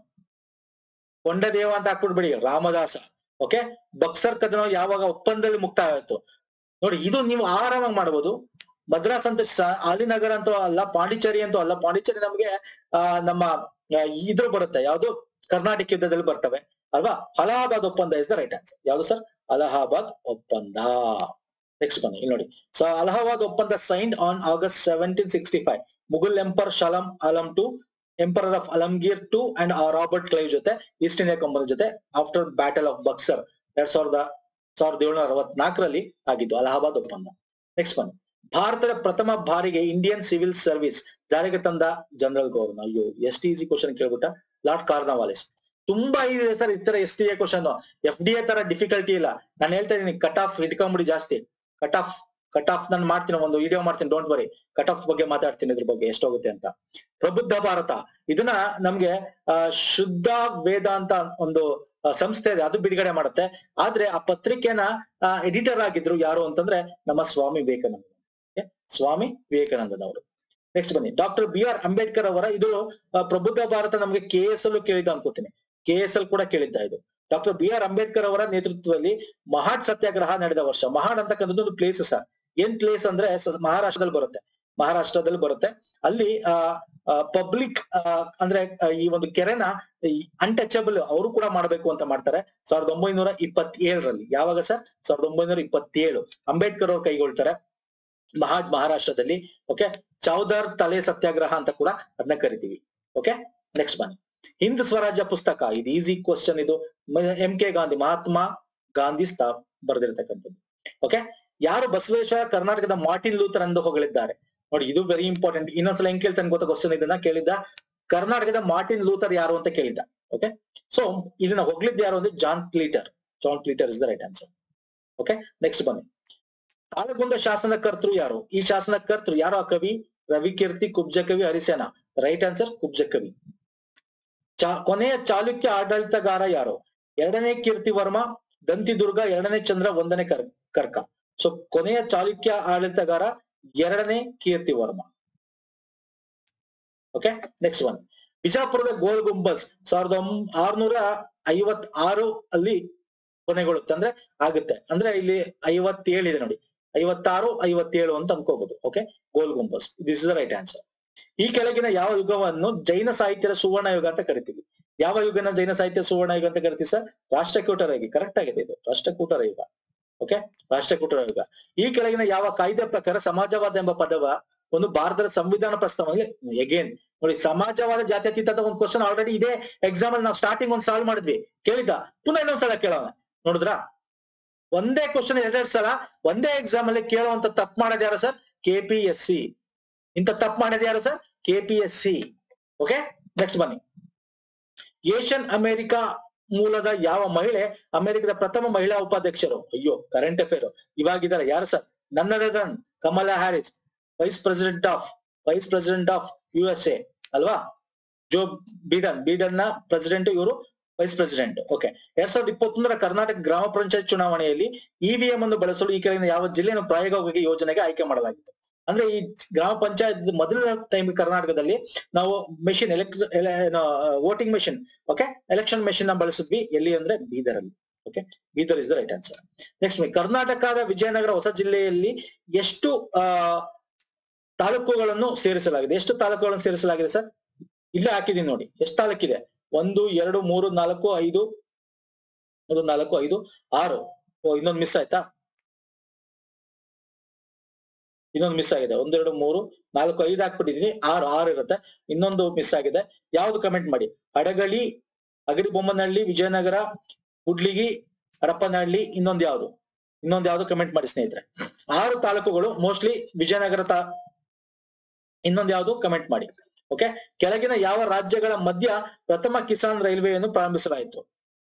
ಕೊಂಡದೇವ ಅಂತ ಹಾಕ್ಬಿಡ್ಬೇಡಿ, ರಾಮದಾಸ. ಓಕೆ, ಬಕ್ಸರ್ ಕದನ ಯಾವಾಗ ಒಪ್ಪಂದದಲ್ಲಿ ಮುಕ್ತಾಯ ಆಯ್ತು ನೋಡಿ. ಇದು ನೀವು ಆರಾಮಾಗಿ ಮಾಡಬಹುದು. ಮದ್ರಾಸ್ ಅಂತ ಆಲಿನಗರ ಅಂತೂ ಅಲ್ಲ, ಪಾಂಡಿಚೇರಿ ಅಂತೂ ಅಲ್ಲ. ಪಾಂಡಿಚೇರಿ ನಮ್ಗೆ ಆ ನಮ್ಮ ಇದ್ರ ಬರುತ್ತೆ, ಯಾವ್ದು ಕರ್ನಾಟಕ ಯುದ್ಧದಲ್ಲಿ ಬರ್ತವೆ ಅಲ್ವಾ? ಅಲಹಾಬಾದ್ ಒಪ್ಪಂದ ಇಸ್ ದ ರೈಟ್ ಆನ್ಸರ್. ಯಾವ್ದು ಸರ್? ಅಲಹಾಬಾದ್ ಒಪ್ಪಂದ. ನೆಕ್ಸ್ಟ್ ಬನ್ನಿ ಇಲ್ಲಿ ನೋಡಿ. ಸೊ ಅಲಹಾಬಾದ್ ಒಪ್ಪಂದ signed on August seventeen sixty five Mughal emperor ಶಲಂ Alam two emperor of Alamgir two and Robert Clive ಜೊತೆ ಈಸ್ಟ್ ಇಂಡಿಯಾ ಕಂಪನಿ ಜೊತೆ ಆಫ್ಟರ್ ಬ್ಯಾಟಲ್ ಆಫ್ ಬಕ್ಸರ್ ಎರಡ್ ಸಾವಿರದ ಸಾವಿರದ ಏಳ್ನೂರ ಅರವತ್ನಾಲ್ಕರಲ್ಲಿ ಆಗಿದ್ದು ಅಲಹಾಬಾದ್ ಒಪ್ಪಂದ. ನೆಕ್ಸ್ಟ್ ಬನ್ನಿ, ಭಾರತದ ಪ್ರಥಮ ಬಾರಿಗೆ ಇಂಡಿಯನ್ ಸಿವಿಲ್ ಸರ್ವಿಸ್ ಜಾರಿಗೆ ತಂದ ಜನರಲ್ ಗವರ್ನರ್. ಅಯ್ಯೋ, ಎಷ್ಟು ಈಸಿ ಕ್ವಶನ್ ಕೇಳ್ಬಿಟ್ಟ. Lord Cornwallis. ತುಂಬಾ ಈಸಿ ಇದೆ ಸರ್ ಈ ತರ S T A question. F D A ತರ ಡಿಫಿಕಲ್ಟಿ ಇಲ್ಲ. ನಾನು ಹೇಳ್ತಾ ಇದೀನಿ, ಕಟ್ ಆಫ್ ಇಟ್ಕೊಂಬಿಡಿ ಜಾಸ್ತಿ. ಕಟ್ ಆಫ್ ಕಟ್ ಆಫ್ ನಾನು ಮಾಡ್ತೀನಿ, ಒಂದು ವಿಡಿಯೋ ಮಾಡ್ತೀನಿ, ಡೋಂಟ್ ವರಿ. ಕಟ್ ಆಫ್ ಬಗ್ಗೆ ಮಾತಾಡ್ತೀನಿ, ಇದ್ರ ಬಗ್ಗೆ ಎಷ್ಟೋಗುತ್ತೆ ಅಂತ. ಪ್ರಬುದ್ಧ ಭಾರತ, ಇದನ್ನ ನಮ್ಗೆ ಅಹ್ ಶುದ್ಧ ವೇದ ಅಂತ ಒಂದು ಸಂಸ್ಥೆ ಇದೆ, ಅದು ಬಿಡುಗಡೆ ಮಾಡುತ್ತೆ. ಆದ್ರೆ ಆ ಪತ್ರಿಕೆನ ಎಡಿಟರ್ ಆಗಿದ್ರು ಯಾರು ಅಂತಂದ್ರೆ ನಮ್ಮ ಸ್ವಾಮಿ ವಿವೇಕಾನಂದ, ಸ್ವಾಮಿ ವಿವೇಕಾನಂದನವರು. ನೆಕ್ಸ್ಟ್ ಬನ್ನಿ, ಡಾಕ್ಟರ್ ಬಿ ಆರ್ ಅಂಬೇಡ್ಕರ್ ಅವರ ಇದು ಪ್ರಬುದ್ಧ ಭಾರತ ನಮ್ಗೆ ಕೆ ಎಸ್ ಅಲ್ಲೂ ಕೇಳಿದ್ದ ಅನ್ಕೋತೀನಿ, ಕೆ ಎಸ್ ಎಲ್ ಕೂಡ ಕೇಳಿದ್ದ ಇದು. ಡಾಕ್ಟರ್ ಬಿ ಆರ್ ಅಂಬೇಡ್ಕರ್ ಅವರ ನೇತೃತ್ವದಲ್ಲಿ ಮಹಾಡ್ ಸತ್ಯಾಗ್ರಹ ನಡೆದ ವರ್ಷ. ಮಹಾಡ್ ಅಂತಕ್ಕಂಥದ್ದು ಒಂದು ಪ್ಲೇಸ್ ಸರ್. ಏನ್ ಪ್ಲೇಸ್ ಅಂದ್ರೆ ಮಹಾರಾಷ್ಟ್ರದಲ್ಲಿ ಬರುತ್ತೆ, ಮಹಾರಾಷ್ಟ್ರದಲ್ಲಿ ಬರುತ್ತೆ. ಅಲ್ಲಿ ಆ ಪಬ್ಲಿಕ್ ಅಂದ್ರೆ ಈ ಒಂದು ಕೆರೆನ ಅನ್ಟಚಬಲ್ ಅವರು ಕೂಡ ಮಾಡಬೇಕು ಅಂತ ಮಾಡ್ತಾರೆ. ಸಾವಿರದ ಒಂಬೈನೂರ ಇಪ್ಪತ್ತೇಳರಲ್ಲಿ. ಯಾವಾಗ ಸರ್? ಸಾವಿರದ ಒಂಬೈನೂರ ಇಪ್ಪತ್ತೇಳು ಅಂಬೇಡ್ಕರ್ ಅವರು ಕೈಗೊಳ್ತಾರೆ ಮಹಾಡ್ ಮಹಾರಾಷ್ಟ್ರದಲ್ಲಿ. ಓಕೆ, ಚೌದಾರ್ ತಲೆ ಸತ್ಯಾಗ್ರಹ ಅಂತ ಕೂಡ ಅದನ್ನ ಕರಿತೀವಿ. ಓಕೆ, ನೆಕ್ಸ್ಟ್ ಬನ್ನಿ, ಹಿಂದ್ ಸ್ವರಾಜ್ಯ ಪುಸ್ತಕ. ಇದು ಈಸಿ ಕ್ವಶನ್. ಇದು ಎಂ ಕೆ ಗಾಂಧಿ, ಮಹಾತ್ಮ ಗಾಂಧಿ ಸ್ಥಾಪ್ ಬರೆದಿರ್ತಕ್ಕಂಥದ್ದು. ಓಕೆ, ಯಾರು ಬಸವೇಶ್ವರ ಕರ್ನಾಟಕದ ಮಾರ್ಟಿನ್ ಲೂಥರ್ ಎಂದು ಹೊಗಳಿದ್ದಾರೆ ನೋಡಿ. ಇದು ವೆರಿ ಇಂಪಾರ್ಟೆಂಟ್. ಇನ್ನೊಂದ್ಸಲ ಹೆಂಗ್ ಕೇಳ್ತಾನೆ ಗೊತ್ತಾ ಕ್ವಶನ್, ಇದನ್ನ ಕೇಳಿದ್ದ ಕರ್ನಾಟಕದ ಮಾರ್ಟಿನ್ ಲೂಥರ್ ಯಾರು ಅಂತ ಕೇಳಿದ್ದ. ಓಕೆ, ಸೊ ಇದನ್ನ ಹೊಗಳಿದ್ದ ಯಾರು ಅಂದ್ರೆ ಜಾನ್ ಕ್ಲೀಟರ್. ಜಾನ್ ಕ್ಲೀಟರ್ is the right answer. Okay, next ಬನ್ನಿ, ತಾಳಗುಂದ ಶಾಸನ ಕರ್ತೃ ಯಾರು? ಈ ಶಾಸನ ಕರ್ತೃ ಯಾರು? ಆ ಕವಿ ರವಿಕೀರ್ತಿ, ಕುಬ್ಜ ಕವಿ, ಹರಿಸೇನ. ರೈಟ್ ಆನ್ಸರ್ ಕುಬ್ಜ ಕವಿ. ಚಾ ಕೊನೆಯ ಚಾಲುಕ್ಯ ಆಡಳಿತಗಾರ ಯಾರು? ಎರಡನೇ ಕೀರ್ತಿ ವರ್ಮ, ದಂತಿದುರ್ಗ, ಎರಡನೇ ಚಂದ್ರ, ಒಂದನೇ ಕರ್ ಕರ್ಕ. ಸೊ ಕೊನೆಯ ಚಾಲುಕ್ಯ ಆಡಳಿತಗಾರ ಎರಡನೇ Kirti Varma. Okay, next one, ಬಿಜಾಪುರದ ಗೋಲ್ ಗುಂಬಸ್ ಸಾವಿರದ ಆರ್ನೂರ ಐವತ್ ಆರು ಅಲ್ಲಿ ಕೊನೆಗೊಳ್ಳುತ್ತೆ ಅಂದ್ರೆ ಆಗುತ್ತೆ. ಅಂದ್ರೆ ಇಲ್ಲಿ ಐವತ್ತೇಳು ಇದೆ ನೋಡಿ, ಐವತ್ತಾರು ಐವತ್ತೇಳು ಅಂತ ಅನ್ಕೋಬಹುದು. Okay, Gol Gumbaz. This is the right answer. ಈ ಕೆಳಗಿನ ಯಾವ ಯುಗವನ್ನು ಜೈನ ಸಾಹಿತ್ಯದ ಸುವರ್ಣ ಯುಗ ಅಂತ ಕರಿತೀವಿ? ಯಾವ ಯುಗನ ಜೈನ ಸಾಹಿತ್ಯ ಸುವರ್ಣ ಯುಗ ಅಂತ ಕರಿತೀವಿ ಸರ್? ರಾಷ್ಟ್ರಕೂಟರ ಯುಗ. ಕರೆಕ್ಟ್ ಆಗಿದೆ ಇದು, ರಾಷ್ಟ್ರಕೂಟರ ಯುಗ. ಓಕೆ, ರಾಷ್ಟ್ರಕೂಟರ ಯುಗ. ಈ ಕೆಳಗಿನ ಯಾವ ಕಾಯ್ದೆ ಪ್ರಕಾರ ಸಮಾಜವಾದ ಎಂಬ ಪದವ ಒಂದು ಭಾರತದ ಸಂವಿಧಾನ ಪ್ರಸ್ತಾವನೆಗೆ? ಎಗೇನ್ ನೋಡಿ, ಸಮಾಜವಾದ ಜಾತ್ಯತೀತ ಒಂದು ಕ್ವಶನ್ ಆಲ್ರೆಡಿ ಇದೆ ಎಕ್ಸಾಮ್ ಅಲ್ಲಿ. ನಾವು ಸ್ಟಾರ್ಟಿಂಗ್ ಒಂದು ಸಾಲ್ವ್ ಮಾಡಿದ್ವಿ, ಕೇಳಿದ್ದ, ಪುನಃ ಇನ್ನೊಂದ್ಸಲ ಕೇಳೋಣ. ನೋಡಿದ್ರಾ, ಒಂದೇ ಕ್ವಶನ್ ಎರಡೆರಡು ಸಲ ಒಂದೇ ಎಕ್ಸಾಮ್ ಅಲ್ಲಿ ಕೇಳುವಂತ ತಪ್ಪು ಮಾಡೋದು ಯಾರು sir? K P S C. ಇಂತ ತಪ್ಪು ಮಾಡೋದು ಯಾರು sir? K P S C. Okay, next Asian, ಏಷ್ಯನ್ ಅಮೆರಿಕಾ ಮೂಲದ ಯಾವ ಮಹಿಳೆ ಅಮೆರಿಕದ ಪ್ರಥಮ ಮಹಿಳಾ ಉಪಾಧ್ಯಕ್ಷರು? ಅಯ್ಯೋ, ಕರೆಂಟ್ ಅಫೇರ್ ಇವಾಗಿದ್ದಾರೆ. ಯಾರು sir? None other than Kamala Harris, vice president of vice president of U S A ಅಲ್ವಾ? ಜೋ ಬಿಡನ್, ಬಿಡನ್ ನ ಪ್ರೆಸಿಡೆಂಟ್, ಇವರು ವೈಸ್ ಪ್ರೆಸಿಡೆಂಟ್. ಓಕೆ, ಎರಡ್ ಸಾವಿರದ ಇಪ್ಪತ್ತೊಂದರ ಕರ್ನಾಟಕ ಗ್ರಾಮ ಪಂಚಾಯತ್ ಚುನಾವಣೆಯಲ್ಲಿ ಇವಿಎಂ ಅನ್ನು ಬಳಸಲು ಈ ಕೆಳಗಿನ ಯಾವ ಜಿಲ್ಲೆಯನ್ನು ಪ್ರಾಯೋಗಿಕ ಯೋಜನೆಗೆ ಆಯ್ಕೆ ಮಾಡಲಾಗಿತ್ತು? ಅಂದ್ರೆ ಈ ಗ್ರಾಮ ಪಂಚಾಯತ್ ಮೊದಲನೇ ಟೈಮ್ ಕರ್ನಾಟಕದಲ್ಲಿ ನಾವು machine electro voting machine, okay, election machine ನ ಬಳಸಿದ್ವಿ. ಎಲ್ಲಿ ಅಂದ್ರೆ ಬೀದರ್ ಅಲ್ಲಿ. Okay, Bidar is the right answer. Next, ಕರ್ನಾಟಕದ ವಿಜಯನಗರ ಹೊಸ ಜಿಲ್ಲೆಯಲ್ಲಿ ಎಷ್ಟು ಆ ತಾಲೂಕುಗಳನ್ನು ಸೇರಿಸಲಾಗಿದೆ? ಎಷ್ಟು ತಾಲೂಕುಗಳನ್ನು ಸೇರಿಸಲಾಗಿದೆ ಸರ್? ಇಲ್ಲೇ ಹಾಕಿದೀನಿ ನೋಡಿ, ಎಷ್ಟು ತಾಲೂಕಿದೆ? ಒಂದು ಎರಡು ಮೂರು ನಾಲ್ಕು ಐದು ಒಂದು ನಾಲ್ಕು ಐದು ಆರು. ಓ ಇನ್ನೊಂದು ಮಿಸ್ ಆಯ್ತಾ? ಇನ್ನೊಂದು ಮಿಸ್ ಆಗಿದೆ. ಒಂದೆರಡು ಮೂರು ನಾಲ್ಕು ಐದು ಹಾಕ್ಬಿಟ್ಟಿದೀನಿ, ಆರು ಆರು ಇರುತ್ತೆ. ಇನ್ನೊಂದು ಮಿಸ್ ಆಗಿದೆ. ಯಾವ್ದು ಕಮೆಂಟ್ ಮಾಡಿ? ಹಡಗಳಿ, ಅಗಡಿ ಬೊಮ್ಮನಹಳ್ಳಿ, ವಿಜಯನಗರ, ಹುಡ್ಲಿಗಿ, ಹರಪನಹಳ್ಳಿ, ಇನ್ನೊಂದು ಯಾವ್ದು ಇನ್ನೊಂದು ಯಾವ್ದು ಕಮೆಂಟ್ ಮಾಡಿ ಸ್ನೇಹಿತರೆ. ಆರು ತಾಲೂಕುಗಳು, ಮೋಸ್ಟ್ಲಿ ವಿಜಯನಗರ ತಾ ಇನ್ನೊಂದು ಯಾವ್ದು ಕಮೆಂಟ್ ಮಾಡಿ. ಓಕೆ, ಕೆಳಗಿನ ಯಾವ ರಾಜ್ಯಗಳ ಮಧ್ಯ ಪ್ರಥಮ ಕಿಸಾನ್ ರೈಲ್ವೆಯನ್ನು ಪ್ರಾರಂಭಿಸಲಾಯಿತು?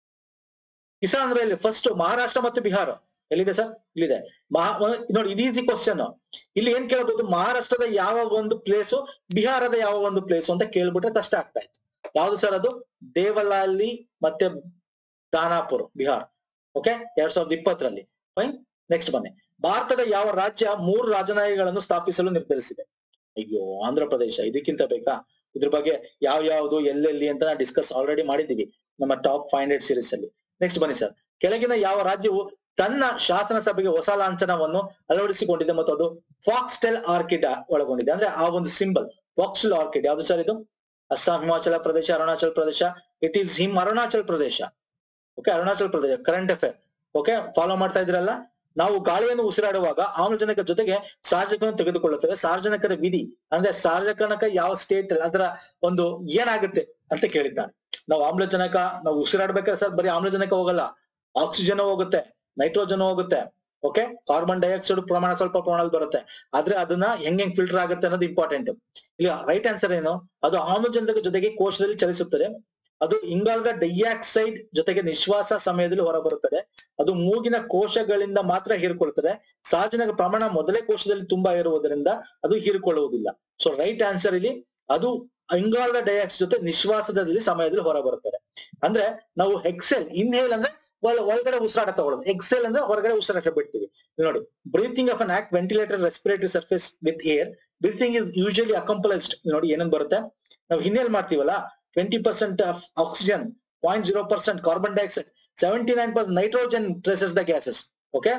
ಕಿಸಾನ್ ರೈಲ್ವೆ ಫಸ್ಟ್ ಮಹಾರಾಷ್ಟ್ರ ಮತ್ತು ಬಿಹಾರ. ಎಲ್ಲಿದೆ ಸರ್? ಇಲ್ಲಿದೆ. ಮಹಾ ನೋಡಿ, ಇದು ಈಸಿ ಕ್ವಶನ್. ಇಲ್ಲಿ ಏನ್ ಕೇಳಬಹುದು? ಮಹಾರಾಷ್ಟ್ರದ ಯಾವ ಒಂದು ಪ್ಲೇಸು, ಬಿಹಾರದ ಯಾವ ಒಂದು ಪ್ಲೇಸು ಅಂತ ಕೇಳ್ಬಿಟ್ರೆ ಕಷ್ಟ ಆಗ್ತಾ ಇತ್ತು. ಯಾವ್ದು ಸರ್ ಅದು? ದೇವಲಾಲಿ ಮತ್ತೆ ದಾನಾಪುರ್, ಬಿಹಾರ್. ಓಕೆ, ಎರಡ್ ಸಾವಿರದ ಇಪ್ಪತ್ತರಲ್ಲಿ. ಫೈನ್. ನೆಕ್ಸ್ಟ್ ಬನ್ನಿ. ಭಾರತದ ಯಾವ ರಾಜ್ಯ ಮೂರು ರಾಜಧಾನಿಗಳನ್ನು ಸ್ಥಾಪಿಸಲು ನಿರ್ಧರಿಸಿದೆ? ಅಯ್ಯೋ, ಆಂಧ್ರ ಪ್ರದೇಶ. ಇದಕ್ಕಿಂತ ಬೇಕಾ? ಇದ್ರ ಬಗ್ಗೆ ಯಾವ ಯಾವ್ದು ಎಲ್ಲೆಲ್ಲಿ ಅಂತ ಡಿಸ್ಕಸ್ ಆಲ್ರೆಡಿ ಮಾಡಿದೀವಿ ನಮ್ಮ ಟಾಪ್ ಫೈವ್ ಹಂಡ್ರೆಡ್ ಸೀರೀಸ್ ಅಲ್ಲಿ. ನೆಕ್ಸ್ಟ್ ಬನ್ನಿ ಸರ್. ಕೆಳಗಿನ ಯಾವ ರಾಜ್ಯವು ತನ್ನ ಶಾಸನ ಸಭೆಗೆ ಹೊಸ ಲಾಂಛನವನ್ನು ಅಳವಡಿಸಿಕೊಂಡಿದೆ ಮತ್ತು ಅದು ಫಾಕ್ಸ್ಟೆಲ್ ಆರ್ಕಿಡ್ ಒಳಗೊಂಡಿದೆ? ಅಂದ್ರೆ ಆ ಒಂದು ಸಿಂಬಲ್ ಫಾಕ್ಸ್ಟೆಲ್ ಆರ್ಕಿಡ್ ಯಾವ್ದು ಸರ್? ಇದು Assam, Himachal Pradesh, Arunachal Pradesh. It is him Arunachal Pradesh. Okay, Arunachal Pradesh. Current affair. Okay, follow ಮಾಡ್ತಾ ಇದ್ರಲ್ಲ. ನಾವು ಗಾಳಿಯನ್ನು ಉಸಿರಾಡುವಾಗ ಆಮ್ಲಜನಕ ಜೊತೆಗೆ ಸಾರ್ವಜನಿಕವನ್ನು ತೆಗೆದುಕೊಳ್ಳುತ್ತೇವೆ. ಸಾರ್ವಜನಿಕರ ವಿಧಿ ಅಂದ್ರೆ ಸಾರ್ವಜನಿಕ ಯಾವ ಸ್ಟೇಟ್ ಅದರ ಒಂದು ಏನಾಗುತ್ತೆ ಅಂತ ಕೇಳಿದ್ದಾನೆ. ನಾವು ಆಮ್ಲಜನಕ ನಾವು ಉಸಿರಾಡ್ಬೇಕಾದ್ರೆ ಸರ್ ಬರೀ ಆಮ್ಲಜನಕ ಹೋಗಲ್ಲ, ಆಕ್ಸಿಜನ್ ಹೋಗುತ್ತೆ, ನೈಟ್ರೋಜನ್ ಹೋಗುತ್ತೆ. ಓಕೆ, ಕಾರ್ಬನ್ ಡೈಆಕ್ಸೈಡ್ ಪ್ರಮಾಣ ಸ್ವಲ್ಪ ಪ್ರಮಾಣದಲ್ಲಿ ಬರುತ್ತೆ. ಆದ್ರೆ ಅದನ್ನ ಹೆಂಗ್ ಹೆಂಗ್ ಫಿಲ್ಟರ್ ಆಗುತ್ತೆ ಅನ್ನೋದು ಇಂಪಾರ್ಟೆಂಟ್. ಇಲ್ಲಿ ರೈಟ್ ಆನ್ಸರ್ ಏನು? ಅದು ಆಮ್ಲಜನಕ ಜೊತೆಗೆ ಕೋಶದಲ್ಲಿ ಚಲಿಸುತ್ತದೆ. ಅದು ಇಂಗಾಲದ ಡೈಆಕ್ಸೈಡ್ ಜೊತೆಗೆ ನಿಶ್ವಾಸ ಸಮಯದಲ್ಲಿ ಹೊರಬರುತ್ತದೆ. ಅದು ಮೂಗಿನ ಕೋಶಗಳಿಂದ ಮಾತ್ರ ಹೀರಿಕೊಳ್ಳುತ್ತದೆ. ಸಾರ್ವಜನಿಕ ಪ್ರಮಾಣ ಮೊದಲೇ ಕೋಶದಲ್ಲಿ ತುಂಬಾ ಇರುವುದರಿಂದ ಅದು ಹೀರಿಕೊಳ್ಳುವುದಿಲ್ಲ. ಸೊ ರೈಟ್ ಆನ್ಸರ್ ಇಲ್ಲಿ ಅದು ಇಂಗಾಲದ ಡೈಆಕ್ಸೈಡ್ ಜೊತೆ ನಿಶ್ವಾಸದಲ್ಲಿ ಸಮಯದಲ್ಲಿ ಹೊರಬರುತ್ತದೆ. ಅಂದ್ರೆ ನಾವು ಎಕ್ಸೆಲ್, ಇನ್ಹೇಲ್ ಅಂದ್ರೆ ಒಳಗಡೆ ಉಸಿರಾಟ ತಗೊಳ್ಳೋದು, ಎಕ್ಸೆಲ್ ಅಂದ್ರೆ ಹೊರಗಡೆ ಉಸಿರಾಟ ಬಿಡ್ತೀವಿ. ನೋಡಿ, breathing of an act ventilator respiratory surface with air. Breathing is usually accomplished. ನೋಡಿ ಏನೇನ್ ಬರುತ್ತೆ. ನಾವು ಇನ್ಹೇಲ್ ಮಾಡ್ತೀವಲ್ಲ, twenty percent of oxygen, point zero percent carbon dioxide, seventy nine percent nitrogen traces the gases. Okay,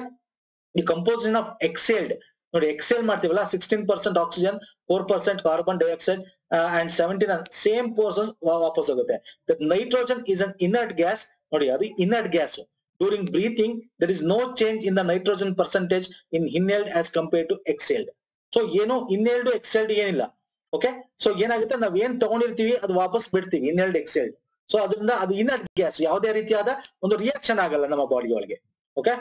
ಈ ಕಂಪೋಸಿಷನ್ ಆಫ್ ಎಕ್ಸೇಲ್ಡ್ ನೋಡಿ, ಎಕ್ಸೇಲ್ ಮಾಡ್ತೀವಲ್ಲ, sixteen percent oxygen, four percent carbon dioxide and seventy nine same process ವಾಪಸ್ ಹೋಗುತ್ತೆ. Nitrogen is an inert gas. ನೋಡಿ, ಅದು inert gas. During breathing there is no change in the nitrogen percentage in inhaled as compared to exhaled. So ಏನು ಇನ್ಹೇಲ್ಡ್ ಎಕ್ಸೇಲ್ಡ್ ಏನಿಲ್ಲ. ಓಕೆ, ಸೊ ಏನಾಗುತ್ತೆ, ನಾವ್ ಏನ್ ತಗೊಂಡಿರ್ತೀವಿ ಅದು ವಾಪಸ್ ಬಿಡ್ತೀವಿ, ಇನ್ಹೇಲ್ಡ್ ಎಕ್ಸೇಲ್ಡ್. ಸೊ ಅದರಿಂದ ಅದು ಇನರ್ಟ್ ಗ್ಯಾಸ್, ಯಾವುದೇ ರೀತಿಯಾದ ಒಂದು ರಿಯಾಕ್ಷನ್ ಆಗಲ್ಲ ನಮ್ಮ ಬಾಡಿ ಒಳಗೆ. ಓಕೆ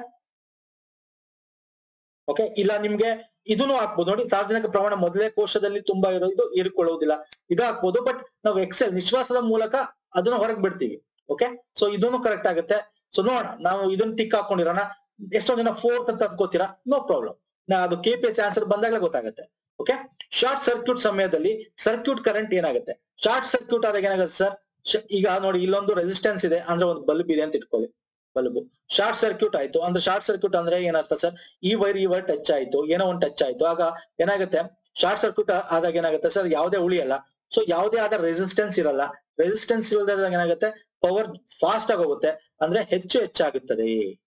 ಓಕೆ ಇಲ್ಲ ನಿಮ್ಗೆ ಇದನ್ನು ಹಾಕ್ಬೋದು. ನೋಡಿ, ಸಾರ್ವಜನಿಕ ಪ್ರಮಾಣ ಮೊದಲೇ ಕೋಶದಲ್ಲಿ ತುಂಬಾ ಇರೋದು ಹೀರಿಕೊಳ್ಳುವುದಿಲ್ಲ, ಇದು ಹಾಕ್ಬೋದು. ಬಟ್ ನಾವು ಎಕ್ಸೆಲ್ ನಿಶ್ವಾಸದ ಮೂಲಕ ಅದನ್ನ ಹೊರಗೆ ಬಿಡ್ತೀವಿ. ಓಕೆ, ಸೊ ಇದನ್ನು ಕರೆಕ್ಟ್ ಆಗುತ್ತೆ. ಸೊ ನೋಡೋಣ, ನಾವು ಇದನ್ನ ಟಿಕ್ ಹಾಕೊಂಡಿರೋಣ. ಎಷ್ಟೊಂದ್ ಜನ ಫೋರ್ತ್ ಅಂತ ಅನ್ಕೋತೀರಾ, ನೋ ಪ್ರಾಬ್ಲಮ್. ನಾ ಅದು ಕೆ ಪಿ ಎಸ್ ಆನ್ಸರ್ ಬಂದಾಗಲೇ ಗೊತ್ತಾಗುತ್ತೆ. ಓಕೆ, ಶಾರ್ಟ್ ಸರ್ಕ್ಯೂಟ್ ಸಮಯದಲ್ಲಿ ಸರ್ಕ್ಯೂಟ್ ಕರೆಂಟ್ ಏನಾಗುತ್ತೆ? ಶಾರ್ಟ್ ಸರ್ಕ್ಯೂಟ್ ಆದಾಗ ಏನಾಗುತ್ತೆ ಸರ್? ಈಗ ನೋಡಿ, ಇಲ್ಲೊಂದು ರೆಸಿಸ್ಟೆನ್ಸ್ ಇದೆ ಅಂದ್ರೆ ಒಂದು ಬಲ್ಬ್ ಇದೆ ಅಂತ ಇಟ್ಕೊಳ್ಳಿ. ಬಲ್ಬ್ ಶಾರ್ಟ್ ಸರ್ಕ್ಯೂಟ್ ಆಯ್ತು ಅಂದ್ರೆ, ಶಾರ್ಟ್ ಸರ್ಕ್ಯೂಟ್ ಅಂದ್ರೆ ಏನರ್ಥ ಸರ್? ಈ ವೈರ್ ಈ ವೈರ್ ಟಚ್ ಆಯ್ತು, ಏನೋ ಒಂದು ಟಚ್ ಆಯ್ತು, ಆಗ ಏನಾಗುತ್ತೆ? ಶಾರ್ಟ್ ಸರ್ಕ್ಯೂಟ್ ಆದಾಗ ಏನಾಗುತ್ತೆ ಸರ್? ಯಾವುದೇ ಉಳಿಯಲ್ಲ. ಸೊ ಯಾವುದೇ ಆದ ರೆಸಿಸ್ಟೆನ್ಸ್ ಇರಲ್ಲ. ರೆಸಿಸ್ಟೆನ್ಸ್ ಇಲ್ಲದಾಗ ಏನಾಗುತ್ತೆ? ಪವರ್ ಫಾಸ್ಟ್ ಆಗಿ ಹೋಗುತ್ತೆ, ಅಂದ್ರೆ ಹೆಚ್ಚು ಹೆಚ್ಚಾಗುತ್ತದೆ.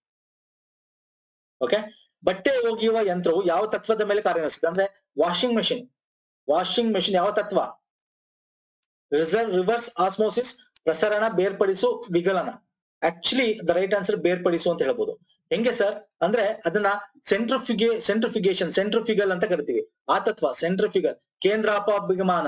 ಓಕೆ, ಬಟ್ಟೆ ಒಗೆಯುವ ಯಂತ್ರವು ಯಾವ ತತ್ವದ ಮೇಲೆ ಕಾರ್ಯನಿರ್ವಹಿಸುತ್ತೆ? ಅಂದ್ರೆ ವಾಷಿಂಗ್ ಮೆಷಿನ್. ವಾಷಿಂಗ್ ಮೆಷಿನ್ ಯಾವ ತತ್ವ? ರಿಸರ್ವ್ ರಿವರ್ಸ್ ಆಸ್ಮೋಸಿಸ್, ಪ್ರಸರಣ, ಬೇರ್ಪಡಿಸು, ವಿಗಲನ. ಆಕ್ಚುಲಿ ದ ರೈಟ್ ಆನ್ಸರ್ ಬೇರ್ಪಡಿಸು ಅಂತ ಹೇಳ್ಬೋದು. ಹೆಂಗೆ ಸರ್? ಅಂದ್ರೆ ಅದನ್ನ ಸೆಂಟ್ರಿಫಿಗೆ ಸೆಂಟ್ರಿಫಿಗೇಶನ್ ಸೆಂಟ್ರಿಫಿಗಲ್ ಅಂತ ಕರಿತೀವಿ. ಆ ತತ್ವ ಸೆಂಟ್ರಿಫಿಗಲ್. ಕೇಂದ್ರಾಪಗಮನ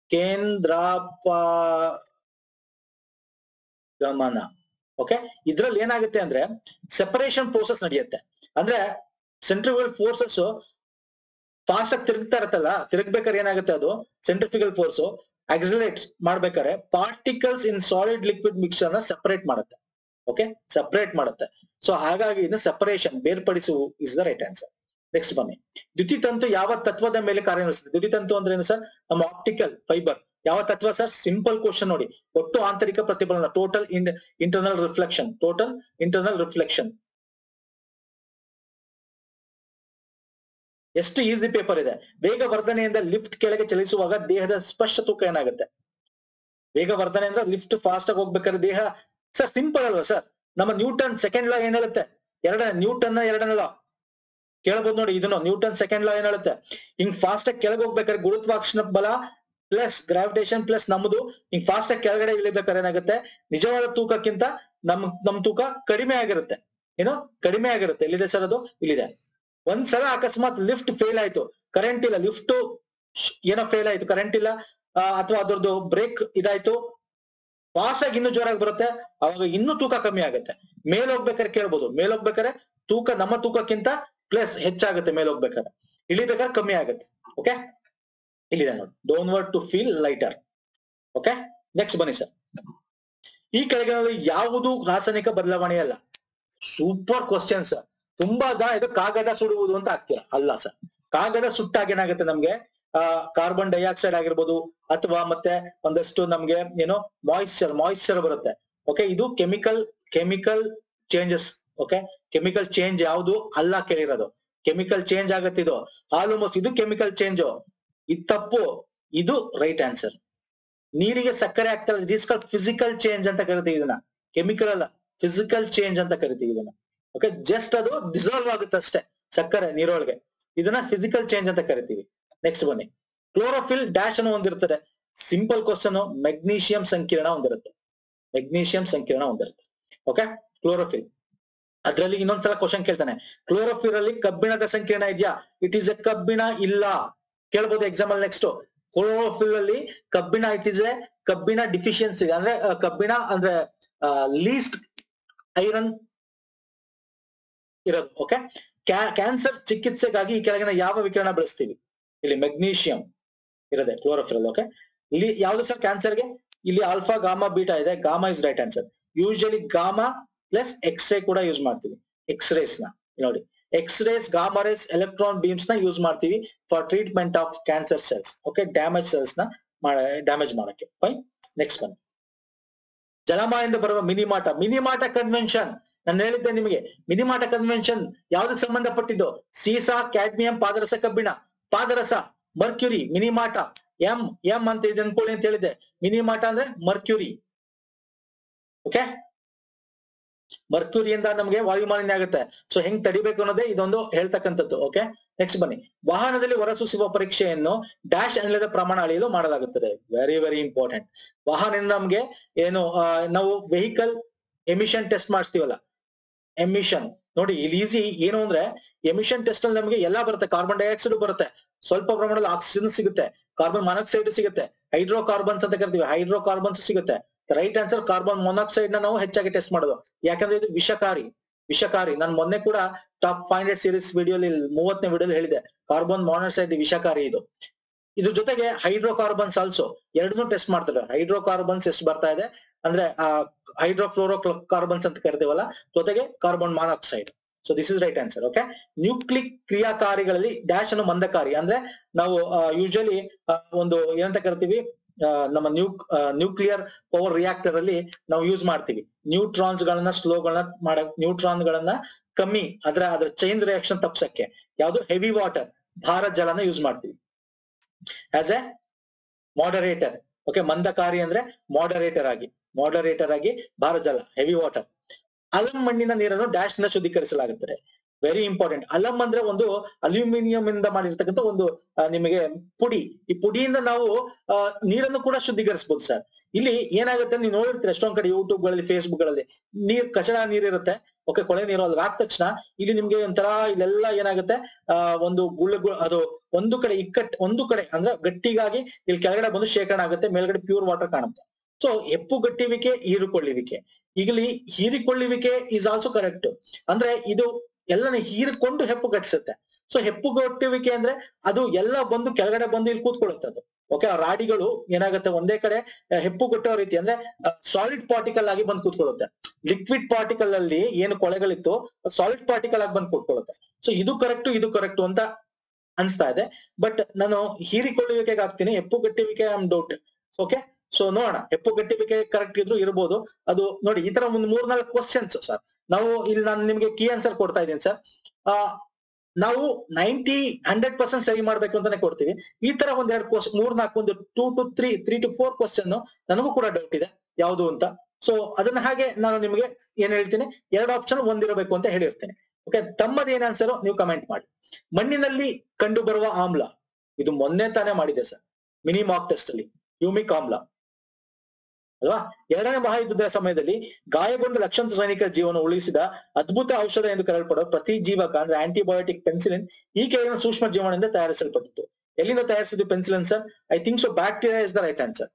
ಕೇಂದ್ರಾಪಗಮನ ಓಕೆ, ಇದ್ರಲ್ಲಿ ಏನಾಗುತ್ತೆ ಅಂದ್ರೆ ಸೆಪರೇಷನ್ ಪ್ರೋಸೆಸ್ ನಡೆಯುತ್ತೆ. ಅಂದ್ರೆ ಸೆಂಟ್ರಿಫಿಗಲ್ ಫೋರ್ಸಸ್ ಫಾಸ್ಟ್ ಆಗಿ ತಿರುಗ್ತಾ ಇರತ್ತಲ್ಲ, ತಿರುಗ್ಬೇಕಾದ್ರೆ ಏನಾಗುತ್ತೆ? ಅದು ಸೆಂಟ್ರಿಫಿಗಲ್ ಫೋರ್ಸ್ ಆಕ್ಸಿಲರೇಟ್ ಮಾಡ್ಬೇಕಾದ್ರೆ particles in solid liquid mixture ನ ಸೆಪರೇಟ್ ಮಾಡುತ್ತೆ. ಓಕೆ, ಸೆಪರೇಟ್ ಮಾಡುತ್ತೆ. ಸೊ ಹಾಗಾಗಿ ಇದು ಸೆಪರೇಷನ್, ಬೇರ್ಪಡಿಸು is the right answer. Next ಬನ್ನಿ. ದ್ಯುತಿತಂತು ಯಾವ ತತ್ವದ ಮೇಲೆ ಕಾರ್ಯನಿರ್ವಹಿಸುತ್ತೆ? ದ್ಯುತಿತಂತು ಅಂದ್ರೆ ಏನು ಸರ್? ನಮ್ಮ ಆಪ್ಟಿಕಲ್ ಫೈಬರ್. ಯಾವ ತತ್ವ ಸರ್? ಸಿಂಪಲ್ ಕ್ವಶನ್ ನೋಡಿ. ಒಟ್ಟು ಆಂತರಿಕ ಪ್ರತಿಫಲನ, total in internal reflection. Total internal reflection. ಎಷ್ಟು ಈಸಿ ಪೇಪರ್ ಇದೆ. ವೇಗ ವರ್ಧನೆಯಿಂದ ಲಿಫ್ಟ್ ಕೆಳಗೆ ಚಲಿಸುವಾಗ ದೇಹದ ಸ್ಪಷ್ಟ ತೂಕ ಏನಾಗುತ್ತೆ? ವೇಗ ವರ್ಧನೆ ಅಂದ್ರೆ ಲಿಫ್ಟ್ ಫಾಸ್ಟ್ ಆಗಿ ಹೋಗ್ಬೇಕಾದ್ರೆ ದೇಹ ಸರ್ ಸಿಂಪಲ್ ಅಲ್ವಾ ಸರ್? ನಮ್ಮ ನ್ಯೂಟನ್ ಸೆಕೆಂಡ್ ಲಾ ಏನ್ ಹೇಳುತ್ತೆ? ಎರಡನೇ ನ್ಯೂಟನ್ ಎರಡನೇ ಲಾ ಕೇಳಬಹುದು ನೋಡಿ. ಇದನ್ನು ನ್ಯೂಟನ್ ಸೆಕೆಂಡ್ ಲಾ ಏನ್ ಹೇಳುತ್ತೆ? ಹಿಂಗ್ ಫಾಸ್ಟ್ ಆಗಿ ಕೆಳಗೆ ಹೋಗ್ಬೇಕಾದ್ರೆ ಗುರುತ್ವಾಕರ್ಷಣ ಬಲ ಪ್ಲಸ್ ಗ್ರಾವಿಟೇಷನ್ ಪ್ಲಸ್ ನಮ್ದು ಹಿಂಗ್ ಫಾಸ್ಟ್ ಆಗಿ ಕೆಳಗಡೆ ಇಳಿಬೇಕಾದ್ರೆ ಏನಾಗುತ್ತೆ, ನಿಜವಾದ ತೂಕಕ್ಕಿಂತ ನಮ್ ನಮ್ ತೂಕ ಕಡಿಮೆ ಆಗಿರುತ್ತೆ. ಏನೋ ಕಡಿಮೆ ಆಗಿರುತ್ತೆ. ಎಲ್ಲಿದೆ ಸರ್ ಅದು? ಇಲ್ಲಿದೆ. ಒಂದ್ಸಲ ಅಕಸ್ಮಾತ್ ಲಿಫ್ಟ್ ಫೇಲ್ ಆಯ್ತು, ಕರೆಂಟ್ ಇಲ್ಲ, ಲಿಫ್ಟ್ ಏನೋ ಫೇಲ್ ಆಯ್ತು, ಕರೆಂಟ್ ಇಲ್ಲ, ಅಥವಾ ಅದ್ರದ್ದು ಬ್ರೇಕ್ ಇದಾಯ್ತು, ಫಾಸ್ಟ್ ಆಗಿ ಇನ್ನೂ ಜೋರಾಗಿ ಬರುತ್ತೆ, ಅವಾಗ ಇನ್ನೂ ತೂಕ ಕಮ್ಮಿ ಆಗುತ್ತೆ. ಮೇಲ್ ಹೋಗ್ಬೇಕಾದ್ರೆ ಕೇಳ್ಬೋದು, ಮೇಲ್ ಹೋಗ್ಬೇಕಾದ್ರೆ ತೂಕ ನಮ್ಮ ತೂಕಕ್ಕಿಂತ ಪ್ಲಸ್ ಹೆಚ್ಚಾಗುತ್ತೆ, ಮೇಲ್ ಹೋಗ್ಬೇಕಾದ್ರೆ, ಇಳಿಬೇಕಾದ್ರೆ ಕಮ್ಮಿ ಆಗುತ್ತೆ. ಓಕೆ, ಇಲ್ಲಿದೆ ನೋಡಿ, downward to feel lighter. Okay, next ಬನ್ನಿ ಸರ್. ಈ ಕೆಳಗಿನ ಯಾವುದು ರಾಸಾಯನಿಕ ಬದಲಾವಣೆ ಅಲ್ಲ? Super question sir. ತುಂಬಾ ಜನ ಇದು ಕಾಗದ ಸುಡುವುದು ಅಂತ ಆಗ್ತೀರಾ, ಅಲ್ಲ ಸರ್. ಕಾಗದ ಸುಟ್ಟಾಗ ಏನಾಗುತ್ತೆ ನಮ್ಗೆ, ಆ ಕಾರ್ಬನ್ ಡೈಆಕ್ಸೈಡ್ ಆಗಿರ್ಬೋದು, ಅಥವಾ ಮತ್ತೆ ಒಂದಷ್ಟು ನಮ್ಗೆ ಏನೋ ಮಾಯಿಶ್ಚರ್ ಮಾಯಿಶ್ಚರ್ ಬರುತ್ತೆ. ಓಕೆ, ಇದು chemical chemical changes. Okay, chemical change ಯಾವುದು ಅಲ್ಲ ಕೇಳಿರೋದು. ಕೆಮಿಕಲ್ ಚೇಂಜ್ ಆಗತ್ತಿದು ಆಲ್ಮೋಸ್ಟ್, ಇದು ಕೆಮಿಕಲ್ ಚೇಂಜ್. ಇದು ತಪ್ಪು, ಇದು ರೈಟ್ ಆನ್ಸರ್. ನೀರಿಗೆ ಸಕ್ಕರೆ ಆಗ್ತಾ ಇಲ್ಲ, ಇಸ್ ಕಾಲ್ಡ್ ಫಿಸಿಕಲ್ ಚೇಂಜ್ ಅಂತ ಕರಿತೀವಿ ಇದನ್ನ, ಕೆಮಿಕಲ್ ಅಲ್ಲ, ಫಿಸಿಕಲ್ ಚೇಂಜ್ ಅಂತ ಕರಿತೀವಿ ಇದನ್ನ. ಓಕೆ, ಜಸ್ಟ್ ಅದು ಡಿಸಾಲ್ವ್ ಆಗುತ್ತೆ ಅಷ್ಟೇ ಸಕ್ಕರೆ ನೀರೊಳಗೆ, ಇದನ್ನ ಫಿಸಿಕಲ್ ಚೇಂಜ್ ಅಂತ ಕರಿತೀವಿ. ನೆಕ್ಸ್ಟ್ ಬನ್ನಿ. ಕ್ಲೋರೋಫಿಲ್ ಡ್ಯಾಶ್ ಅನ್ನು ಹೊಂದಿರುತ್ತದೆ. ಸಿಂಪಲ್ ಕ್ವಶನ್, ಮೆಗ್ನೀಷಿಯಂ ಸಂಕೀರ್ಣ ಹೊಂದಿರುತ್ತೆ. ಮೆಗ್ನೀಷಿಯಂ ಸಂಕೀರ್ಣ ಹೊಂದಿರುತ್ತೆ. Okay, chlorophyll. ಅದ್ರಲ್ಲಿ ಇನ್ನೊಂದ್ಸಲ ಕ್ವಶನ್ ಕೇಳ್ತಾನೆ, ಕ್ಲೋರೋಫಿಲ್ ಅಲ್ಲಿ ಕಬ್ಬಿಣದ ಸಂಕೀರ್ಣ ಇದೆಯಾ? ಇಟ್ ಈಸ್ ಎ ಕಬ್ಬಿಣ ಇಲ್ಲ, ಕೇಳ್ಬೋದು ಎಕ್ಸಾಮ್ ಅಲ್ಲಿ. ನೆಕ್ಸ್ಟ್, ಕ್ಲೋರೋಫಿಲ್ ಅಲ್ಲಿ ಕಬ್ಬಿಣ, ಇಟ್ ಈಸ್ ಎ ಕಬ್ಬಿಣ ಡಿಫಿಷಿಯನ್ಸಿ, ಅಂದ್ರೆ ಕಬ್ಬಿಣ ಅಂದ್ರೆ ಲೀಸ್ಟ್ ಐರನ್ ಇರೋದು. ಓಕೆ, ಕ್ಯಾನ್ಸರ್ ಚಿಕಿತ್ಸೆಗಾಗಿ ಈ ಕೆಳಗಿನ ಯಾವ ವಿಕಿರಣ ಬಳಸ್ತೀವಿ? ಇಲ್ಲಿ ಮೆಗ್ನೀಷಿಯಂ ಇರೋದೆ ಕ್ಲೋರೋಫಿಲ್. ಓಕೆ, ಇಲ್ಲಿ ಯಾವ್ದು ಸರ್ ಕ್ಯಾನ್ಸರ್ಗೆ? ಇಲ್ಲಿ ಆಲ್ಫಾ, ಗಾಮಾ, ಬೀಟಾ ಇದೆ. Gamma is right answer. Usually gamma plus x ray ಕೂಡ ಯೂಸ್ ಮಾಡ್ತೀವಿ. ಎಕ್ಸ್ರೇಸ್ ನ ನೋಡಿ, x rays, gamma rays, electron beams ನ ಯೂಸ್ ಮಾಡ್ತೀವಿ for treatment of cancer cells. Okay, damage cells ನ ಡ್ಯಾಮೇಜ್ ಮಾಡಕ್ಕೆ. ಫೈನ್, ನೆಕ್ಸ್ಟ್ ಬನ್ನಿ. ಜಲಮಾಯಿಂದ ಬರುವ ಮಿನಿಮಾಟ. ಮಿನಿಮಾಟ ಕನ್ವೆನ್ಷನ್ ನಾನು ಹೇಳಿದ್ದೆ ನಿಮಗೆ. ಮಿನಿಮಾಟ ಕನ್ವೆನ್ಷನ್ ಯಾವ್ದಕ್ಕೆ ಸಂಬಂಧಪಟ್ಟಿದ್ದು? ಸೀಸಾ, ಕ್ಯಾಡ್ಮಿಯಂ, ಪಾದರಸ, ಕಬ್ಬಿಣ. ಪಾದರಸ, ಮರ್ಕ್ಯುರಿ. ಮಿನಿಮಾಟ ಎಂ ಎಂ ಅಂತ ಇದೆ ಅನ್ಕೊಳ್ಳಿ ಅಂತ ಹೇಳಿದ್ದೆ. ಮಿನಿಮಾಟ ಅಂದ್ರೆ ಮರ್ಕ್ಯುರಿ. ಓಕೆ, ಮರ್ಕ್ಯುರಿಯಿಂದ ನಮ್ಗೆ ವಾಯುಮಾಲಿನ್ಯ ಆಗುತ್ತೆ. ಸೊ ಹೆಂಗ್ ತಡಿಬೇಕು ಅನ್ನೋದೇ ಇದೊಂದು ಹೇಳ್ತಕ್ಕಂಥದ್ದು. ಓಕೆ, ನೆಕ್ಸ್ಟ್ ಬನ್ನಿ. ವಾಹನದಲ್ಲಿ ಹೊರಸೂಸುವ ಪರೀಕ್ಷೆಯನ್ನು ಡ್ಯಾಶ್ ಅನಿಲದ ಪ್ರಮಾಣ ಅಳೆಯಲು ಮಾಡಲಾಗುತ್ತದೆ. Very very important. ವಾಹನದಿಂದ ನಮ್ಗೆ ಏನು ನಾವು ವೆಹಿಕಲ್ ಎಮಿಷನ್ ಟೆಸ್ಟ್ ಮಾಡಿಸ್ತೀವಲ್ಲ, ಎಮಿಷನ್ ನೋಡಿ ಇಲ್ಲಿ ಈಸಿ ಏನು ಅಂದ್ರೆ, ಎಮಿಷನ್ ಟೆಸ್ಟ್ ಅಲ್ಲಿ ನಮಗೆ ಎಲ್ಲಾ ಬರುತ್ತೆ. ಕಾರ್ಬನ್ ಡೈಆಕ್ಸೈಡ್ ಬರುತ್ತೆ, ಸ್ವಲ್ಪ ಪ್ರಮಾಣದಲ್ಲಿ ಆಕ್ಸಿಜನ್ ಸಿಗುತ್ತೆ, ಕಾರ್ಬನ್ ಮಾನಾಕ್ಸೈಡ್ ಸಿಗುತ್ತೆ, ಹೈಡ್ರೋ ಕಾರ್ಬನ್ಸ್ ಅಂತ ಕರಿತೀವಿ, ಹೈಡ್ರೋ ಕಾರ್ಬನ್ಸ್ ಸಿಗುತ್ತೆ. ರೈಟ್ ಆನ್ಸರ್ ಕಾರ್ಬನ್ ಮೊನಾಕ್ಸೈಡ್ ನ ನಾವು ಹೆಚ್ಚಾಗಿ ಟೆಸ್ಟ್ ಮಾಡೋದು, ಯಾಕಂದ್ರೆ ಇದು ವಿಷಕಾರಿ. ವಿಷಕಾರಿ ನಾನು ಮೊನ್ನೆ ಕೂಡ ಟಾಪ್ ಫೈವ್ ಹಂಡ್ರೆಡ್ ಸೀರೀಸ್ ವಿಡಿಯೋಲಿ ಮೂವತ್ತನೇ ವಿಡಿಯೋಲಿ ಹೇಳಿದೆ, ಕಾರ್ಬನ್ ಮಾನಾಕ್ಸೈಡ್ ವಿಷಕಾರಿ ಇದು. ಇದ್ರ ಜೊತೆಗೆ ಹೈಡ್ರೋ ಕಾರ್ಬನ್ಸ್ ಆಲ್ಸೋ ಎರಡನ್ನೂ ಟೆಸ್ಟ್ ಮಾಡ್ತಾರೆ. ಹೈಡ್ರೋ ಕಾರ್ಬನ್ಸ್ ಎಷ್ಟು ಬರ್ತಾ ಇದೆ ಅಂದ್ರೆ ಆ ಹೈಡ್ರೋಫ್ಲೋರೋ ಕಾರ್ಬನ್ಸ್ ಅಂತ ಕರಿತೀವಲ್ಲ, ಜೊತೆಗೆ carbon monoxide. So this is right answer. Okay, nuclear ಕ್ರಿಯಾಕಾರಿಗಳಲ್ಲಿ ಡ್ಯಾಶ್ ಅನ್ನು ಮಂದಕಾರಿ ಅಂದ್ರೆ ನಾವು ಯೂಶಲಿ ಒಂದು ಏನಂತ ಕರಿತೀವಿ, ನಮ್ಮ ನ್ಯೂ ನ್ಯೂಕ್ಲಿಯರ್ ಪವರ್ ರಿಯಾಕ್ಟರ್ ಅಲ್ಲಿ ನಾವು ಯೂಸ್ ಮಾಡ್ತೀವಿ. ನ್ಯೂಟ್ರಾನ್ಸ್ ಗಳನ್ನ ಸ್ಲೋ ಗಳನ್ನ ಮಾಡ ನ್ಯೂಟ್ರಾನ್ ಗಳನ್ನ ಕಮ್ಮಿ ಅದ್ರ ಅದ್ರ ಚೈನ್ ರಿಯಾಕ್ಷನ್ ತಪ್ಸಕ್ಕೆ ಯಾವ್ದು ಹೆವಿ ವಾಟರ್, ಭಾರ ಜಲನ ಯೂಸ್ ಮಾಡ್ತೀವಿ ಆಸ್ ಎ ಮಾಡರೇಟರ್. ಓಕೆ, ಮಂದಕಾರಿ ಅಂದ್ರೆ ಮಾಡರೇಟರ್ ಆಗಿ, ಮಾಡರೇಟರ್ ಆಗಿ ಭಾರ ಜಲ, ಹೆವಿ ವಾಟರ್. ಅಲಂ ಮಣ್ಣಿನ ನೀರನ್ನು ಡ್ಯಾಶ್ ನಿಂದ ಶುದ್ಧೀಕರಿಸಲಾಗುತ್ತದೆ. Very important. ಅಲಂ ಅಂದ್ರೆ ಒಂದು ಅಲ್ಯೂಮಿನಿಯಂ ಇಂದ ಮಾಡಿರ್ತಕ್ಕಂಥ ಒಂದು ನಿಮಗೆ ಪುಡಿ. ಈ ಪುಡಿಯಿಂದ ನಾವು ಅಹ್ ನೀರನ್ನು ಕೂಡ ಶುದ್ಧೀಕರಿಸಬಹುದು ಸರ್. ಇಲ್ಲಿ ಏನಾಗುತ್ತೆ ನೀವು ನೋಡಿರ್ತೀರಿ ಎಷ್ಟೊಂದ್ ಕಡೆ ಯೂಟ್ಯೂಬ್ ಗಳಲ್ಲಿ, ಫೇಸ್ಬುಕ್ ಗಳಲ್ಲಿ ನೀರ್ ಕಚಡ ನೀರಿರುತ್ತೆ. ಓಕೆ, ಕೊಳೆ ನೀರು ಅಲ್ಲಿ ಆದ ತಕ್ಷಣ ಇಲ್ಲಿ ನಿಮ್ಗೆ ಒಂಥರ ಇಲ್ಲೆಲ್ಲ ಏನಾಗುತ್ತೆ, ಆ ಒಂದು ಗುಳ್ಳು ಅದು ಒಂದು ಕಡೆ ಇಕ್ಕಟ್ ಒಂದು ಕಡೆ ಅಂದ್ರೆ ಗಟ್ಟಿಗಾಗಿ ಇಲ್ಲಿ ಕೆಳಗಡೆ ಬಂದು ಶೇಖರಣೆ ಆಗುತ್ತೆ, ಮೇಲ್ಗಡೆ ಪ್ಯೂರ್ ವಾಟರ್ ಕಾಣುತ್ತೆ. ಸೊ ಹೆಪ್ಪುಗಟ್ಟುವಿಕೆ, ಹೀರಿಕೊಳ್ಳುವಿಕೆ. ಈಗಲಿ ಹೀರಿಕೊಳ್ಳುವಿಕೆ ಈಸ್ ಆಲ್ಸೋ ಕರೆಕ್ಟ್. ಅಂದ್ರೆ ಇದು ಎಲ್ಲನ ಹೀರಿಕೊಂಡು ಹೆಪ್ಪುಗಟ್ಟಿಸುತ್ತೆ. ಸೊ ಹೆಪ್ಪುಗಟ್ಟುವಿಕೆ ಅಂದ್ರೆ ಅದು ಎಲ್ಲ ಬಂದು ಕೆಳಗಡೆ ಬಂದು ಇಲ್ಲಿ ಕೂತ್ಕೊಳ್ಳುತ್ತೆ ಅದು. ಓಕೆ, ಆ ರಾಡಿಗಳು ಏನಾಗುತ್ತೆ ಒಂದೇ ಕಡೆ ಹೆಪ್ಪುಗಟ್ಟೋ ರೀತಿ ಅಂದ್ರೆ ಸಾಲಿಡ್ ಪಾರ್ಟಿಕಲ್ ಆಗಿ ಬಂದು ಕೂತ್ಕೊಳ್ಳುತ್ತೆ. ಲಿಕ್ವಿಡ್ ಪಾರ್ಟಿಕಲ್ ಅಲ್ಲಿ ಏನು ಕೊಳೆಗಳಿತ್ತು ಸಾಲಿಡ್ ಪಾರ್ಟಿಕಲ್ ಆಗಿ ಬಂದು ಕೂತ್ಕೊಳ್ಳುತ್ತೆ. ಸೊ ಇದು ಕರೆಕ್ಟ್, ಇದು ಕರೆಕ್ಟ್ ಅಂತ ಅನ್ಸ್ತಾ ಇದೆ. ಬಟ್ ನಾನು ಹೀರಿಕೊಳ್ಳುವಿಕೆಗೆ ಹಾಕ್ತೀನಿ, ಹೆಪ್ಪುಗಟ್ಟುವಿಕೆ I am doubt. Okay, so ನೋಡೋಣ, ಹೆಪ್ಪುಗಟ್ಟುವಿಕೆ ಕರೆಕ್ಟ್ ಇದ್ರು ಇರ್ಬೋದು. ಅದು ನೋಡಿ ಈ ತರ ಒಂದು ಮೂರ್ನಾಲ್ಕು ಕ್ವಶನ್ಸ್ ಸರ್. ನಾವು ಇಲ್ಲಿ ನಾನು ನಿಮ್ಗೆ ಕೀ ಆನ್ಸರ್ ಕೊಡ್ತಾ ಇದ್ದೀನಿ ಸರ್. ಆ ನಾವು ನೈಂಟಿ ಹಂಡ್ರೆಡ್ ಪರ್ಸೆಂಟ್ ಸರಿ ಮಾಡ್ಬೇಕು ಅಂತಾನೆ ಕೊಡ್ತೀವಿ. ಈ ತರ ಒಂದ್ ಎರಡು ಕ್ವಶನ್, ಮೂರ್ ನಾಲ್ಕು, ಒಂದು two to three three to four question ನನಗೂ ಕೂಡ ಡೌಟ್ ಇದೆ ಯಾವುದು ಅಂತ. ಸೊ ಅದನ್ನ ಹಾಗೆ ನಾನು ನಿಮಗೆ ಏನ್ ಹೇಳ್ತೀನಿ, ಎರಡು ಆಪ್ಷನ್ ಒಂದಿರಬೇಕು ಅಂತ ಹೇಳಿರ್ತೇನೆ. ಓಕೆ, ತಮ್ಮದ ಏನ್ ಆನ್ಸರ್ ನೀವು ಕಮೆಂಟ್ ಮಾಡಿ. ಮಣ್ಣಿನಲ್ಲಿ ಕಂಡು ಬರುವ ಆಮ್ಲ, ಇದು ಮೊನ್ನೆ ತಾನೇ ಮಾಡಿದೆ ಸರ್. ಮಿನಿ ಮಾಕ್ ಟೆಸ್ಟ್ ಅಲ್ಲಿ ಹ್ಯೂಮಿಕ್ ಆಮ್ಲ ಅಲ್ವಾ. ಎರಡನೇ ಮಹಾಯುದ್ಧದ ಸಮಯದಲ್ಲಿ ಗಾಯಗೊಂಡ ಲಕ್ಷಾಂತರ ಸೈನಿಕರ ಜೀವನ ಉಳಿಸಿದ ಅದ್ಭುತ ಔಷಧ ಎಂದು ಕರೆಯಲ್ಪಡುವ ಪ್ರತಿಜೀವಕ ಅಂದ್ರೆ ಆಂಟಿಬಯೋಟಿಕ್ ಪೆನ್ಸಿಲಿನ್ ಈ ಕೆಳಗಿನ ಸೂಕ್ಷ್ಮ ಜೀವನದಿಂದ ತಯಾರಿಸಲ್ಪಟ್ಟಿತ್ತು. ಎಲ್ಲಿಂದ ತಯಾರಿಸಿದ್ದು penicillin sir? I think so bacteria is the right answer.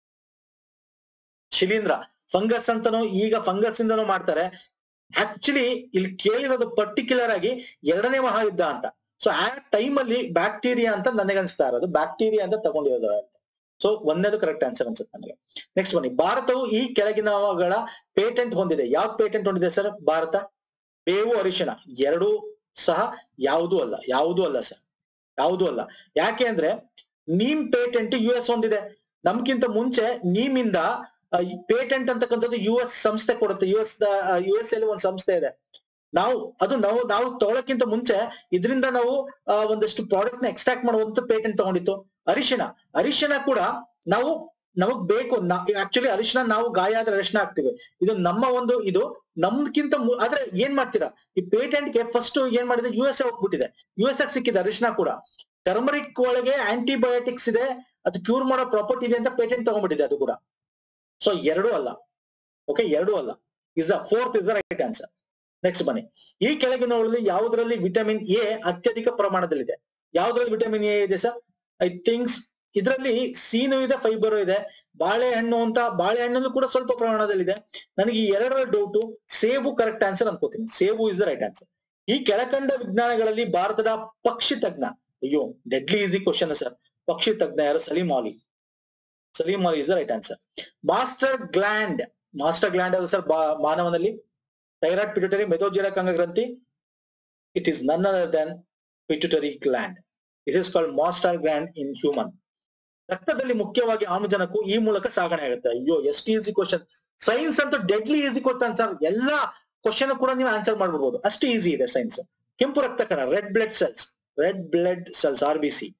ಶಿಲೀಂಧ್ರ ಫಂಗಸ್ ಅಂತಾನು ಈಗ ಫಂಗಸ್ ಇಂದನೂ ಮಾಡ್ತಾರೆ. ಆಕ್ಚುಲಿ ಇಲ್ಲಿ ಕೇಳಿರೋದು ಪರ್ಟಿಕ್ಯುಲರ್ ಆಗಿ ಎರಡನೇ ಮಹಾಯುದ್ಧ ಅಂತ. ಸೊ ಆ ಟೈಮ್ ಅಲ್ಲಿ ಬ್ಯಾಕ್ಟೀರಿಯಾ ಅಂತ ನನಗನ್ಸ್ತಾ ಇರೋದು, ಬ್ಯಾಕ್ಟೀರಿಯಾ ಅಂತ ತಗೊಂಡಿರೋದು ಅಂತ. ಸೊ ಒಂದೇದು ಕರೆಕ್ಟ್ ಆನ್ಸರ್ ಅನ್ಸುತ್ತೆ ನನಗೆ. ನೆಕ್ಸ್ಟ್ ಬನ್ನಿ, ಭಾರತವು ಈ ಕೆಳಗಿನವುಗಳ ಪೇಟೆಂಟ್ ಹೊಂದಿದೆ. ಯಾವ್ದು ಪೇಟೆಂಟ್ ಹೊಂದಿದೆ ಸರ್ ಭಾರತ? ಬೇವು ಅರಿಶಿಣ ಎರಡೂ ಸಹ ಯಾವುದೂ ಅಲ್ಲ, ಯಾವುದೂ ಅಲ್ಲ ಸರ್, ಯಾವುದೂ ಅಲ್ಲ. ಯಾಕೆ ಅಂದ್ರೆ ನೀಮ್ ಪೇಟೆಂಟ್ ಯು ಎಸ್ ಹೊಂದಿದೆ. ನಮ್ಗಿಂತ ಮುಂಚೆ ನೀಮಿಂದ ಪೇಟೆಂಟ್ ಅಂತಕ್ಕಂಥದ್ದು ಯು ಎಸ್ ಸಂಸ್ಥೆ ಕೊಡುತ್ತೆ. ಯು ಎಸ್ ಯು ಎಸ್ ಅಲ್ಲಿ ಒಂದು ಸಂಸ್ಥೆ ಇದೆ. ನಾವು ಅದು ನಾವು ನಾವು ತಗೊಳಕ್ಕಿಂತ ಮುಂಚೆ ಇದರಿಂದ ನಾವು ಒಂದಷ್ಟು ಪ್ರಾಡಕ್ಟ್ ನ ಎಕ್ಸ್ಟ್ರಾಕ್ಟ್ ಮಾಡುವಂತ ಪೇಟೆಂಟ್ ತಗೊಂಡಿತ್ತು. ಅರಿಶಿಣ ಅರಿಶಿಣ ಕೂಡ ನಾವು ನಮಗ್ ಬೇಕು. ಆಕ್ಚುಲಿ ಅರಿಶಿಣ ನಾವು ಗಾಯ ಆದ್ರೆ ಅರಿಶಿಣ ಹಾಕ್ತಿವಿ. ಇದು ನಮ್ಮ ಒಂದು ಇದು ನಮ್ಗಿಂತ ಆದ್ರೆ ಏನ್ ಮಾಡ್ತೀರಾ, ಈ ಪೇಟೆಂಟ್ ಗೆ ಫಸ್ಟ್ ಏನ್ ಮಾಡಿದೆ ಯು ಎಸ್ ಎ ಹೋಗ್ಬಿಟ್ಟಿದೆ. ಯು ಎಸ್ ಎ ಸಿಕ್ಕಿದೆ ಅರಿಶಿಣ ಕೂಡ. ಟರ್ಮರಿಕ್ ಒಳಗೆ ಆಂಟಿಬಯೋಟಿಕ್ಸ್ ಇದೆ, ಅದು ಕ್ಯೂರ್ ಮಾಡೋ ಪ್ರಾಪರ್ಟಿ ಇದೆ ಅಂತ ಪೇಟೆಂಟ್ ತಗೊಂಡ್ಬಿಟ್ಟಿದೆ ಅದು ಕೂಡ. ಸೊ ಎರಡೂ ಅಲ್ಲ. ಓಕೆ, ಎರಡೂ ಅಲ್ಲ. Is the fourth is the right answer. Next ಬನ್ನಿ, ಈ ಕೆಳಗಿನವುಗಳಲ್ಲಿ ಯಾವುದರಲ್ಲಿ ವಿಟಮಿನ್ ಎ ಅತ್ಯಧಿಕ ಪ್ರಮಾಣದಲ್ಲಿದೆ? ಯಾವ್ದ್ರಲ್ಲಿ ವಿಟಮಿನ್ ಎ ಇದೆ ಸರ್? ಐ ಥಿಂಕ್ಸ್ ಇದರಲ್ಲಿ ಸೀನು ಇದೆ, ಫೈಬರು ಇದೆ. ಬಾಳೆಹಣ್ಣು ಅಂತ ಬಾಳೆಹಣ್ಣಲ್ಲೂ ಕೂಡ ಸ್ವಲ್ಪ ಪ್ರಮಾಣದಲ್ಲಿದೆ. ನನಗೆ ಈ ಎರಡರ ಡೌಟು. ಸೇಬು ಕರೆಕ್ಟ್ ಆನ್ಸರ್ ಅನ್ಕೋತೀನಿ. ಸೇಬು ಇಸ್ ದ ರೈಟ್ ಆನ್ಸರ್. ಈ ಕೆಳಕಂಡ ವಿಜ್ಞಾನಗಳಲ್ಲಿ ಭಾರತದ ಪಕ್ಷಿ ತಜ್ಞ, ಅಯ್ಯೋ ಡೆಡ್ಲಿ ಈಸಿ ಕ್ವಶನ್ ಸರ್. ಪಕ್ಷಿ ತಜ್ಞ ಯಾರು? Salim Ali. Salim Ali is the right answer. Master gland, master gland ಅದು ಸರ್ ಮಾನವನಲ್ಲಿ? ಥೈರಾಯ್ಡ್, ಪಿಟ್ಯುಟರಿ, ಮೆದೋಜಿರಕ ಅಂಗಗ್ರಂಥಿ. It is none other than pituitary gland. It is called master gland in human. ರಕ್ತದಲ್ಲಿ ಮುಖ್ಯವಾಗಿ ಆಮ್ಲಜನಕವು ಈ ಮೂಲಕ ಸಾಗಣೆ ಆಗುತ್ತೆ. ಅಯ್ಯೋ ಎಷ್ಟು ಈಸಿ ಕ್ವಶನ್. ಸೈನ್ಸ್ ಅಂತೂ ಡೆಡ್ಲಿ ಈಸಿ ಕ್ವಶನ್ ಸರ್. ಎಲ್ಲಾ ಕ್ವಶನ್ ಕೂಡ ನೀವು ಆನ್ಸರ್ ಮಾಡ್ಬಿಡ್ಬೋದು, ಅಷ್ಟು ಈಸಿ ಇದೆ ಸೈನ್ಸ್. ಕೆಂಪು ರಕ್ತ ಕಣ, red blood cells, red blood cells R B C.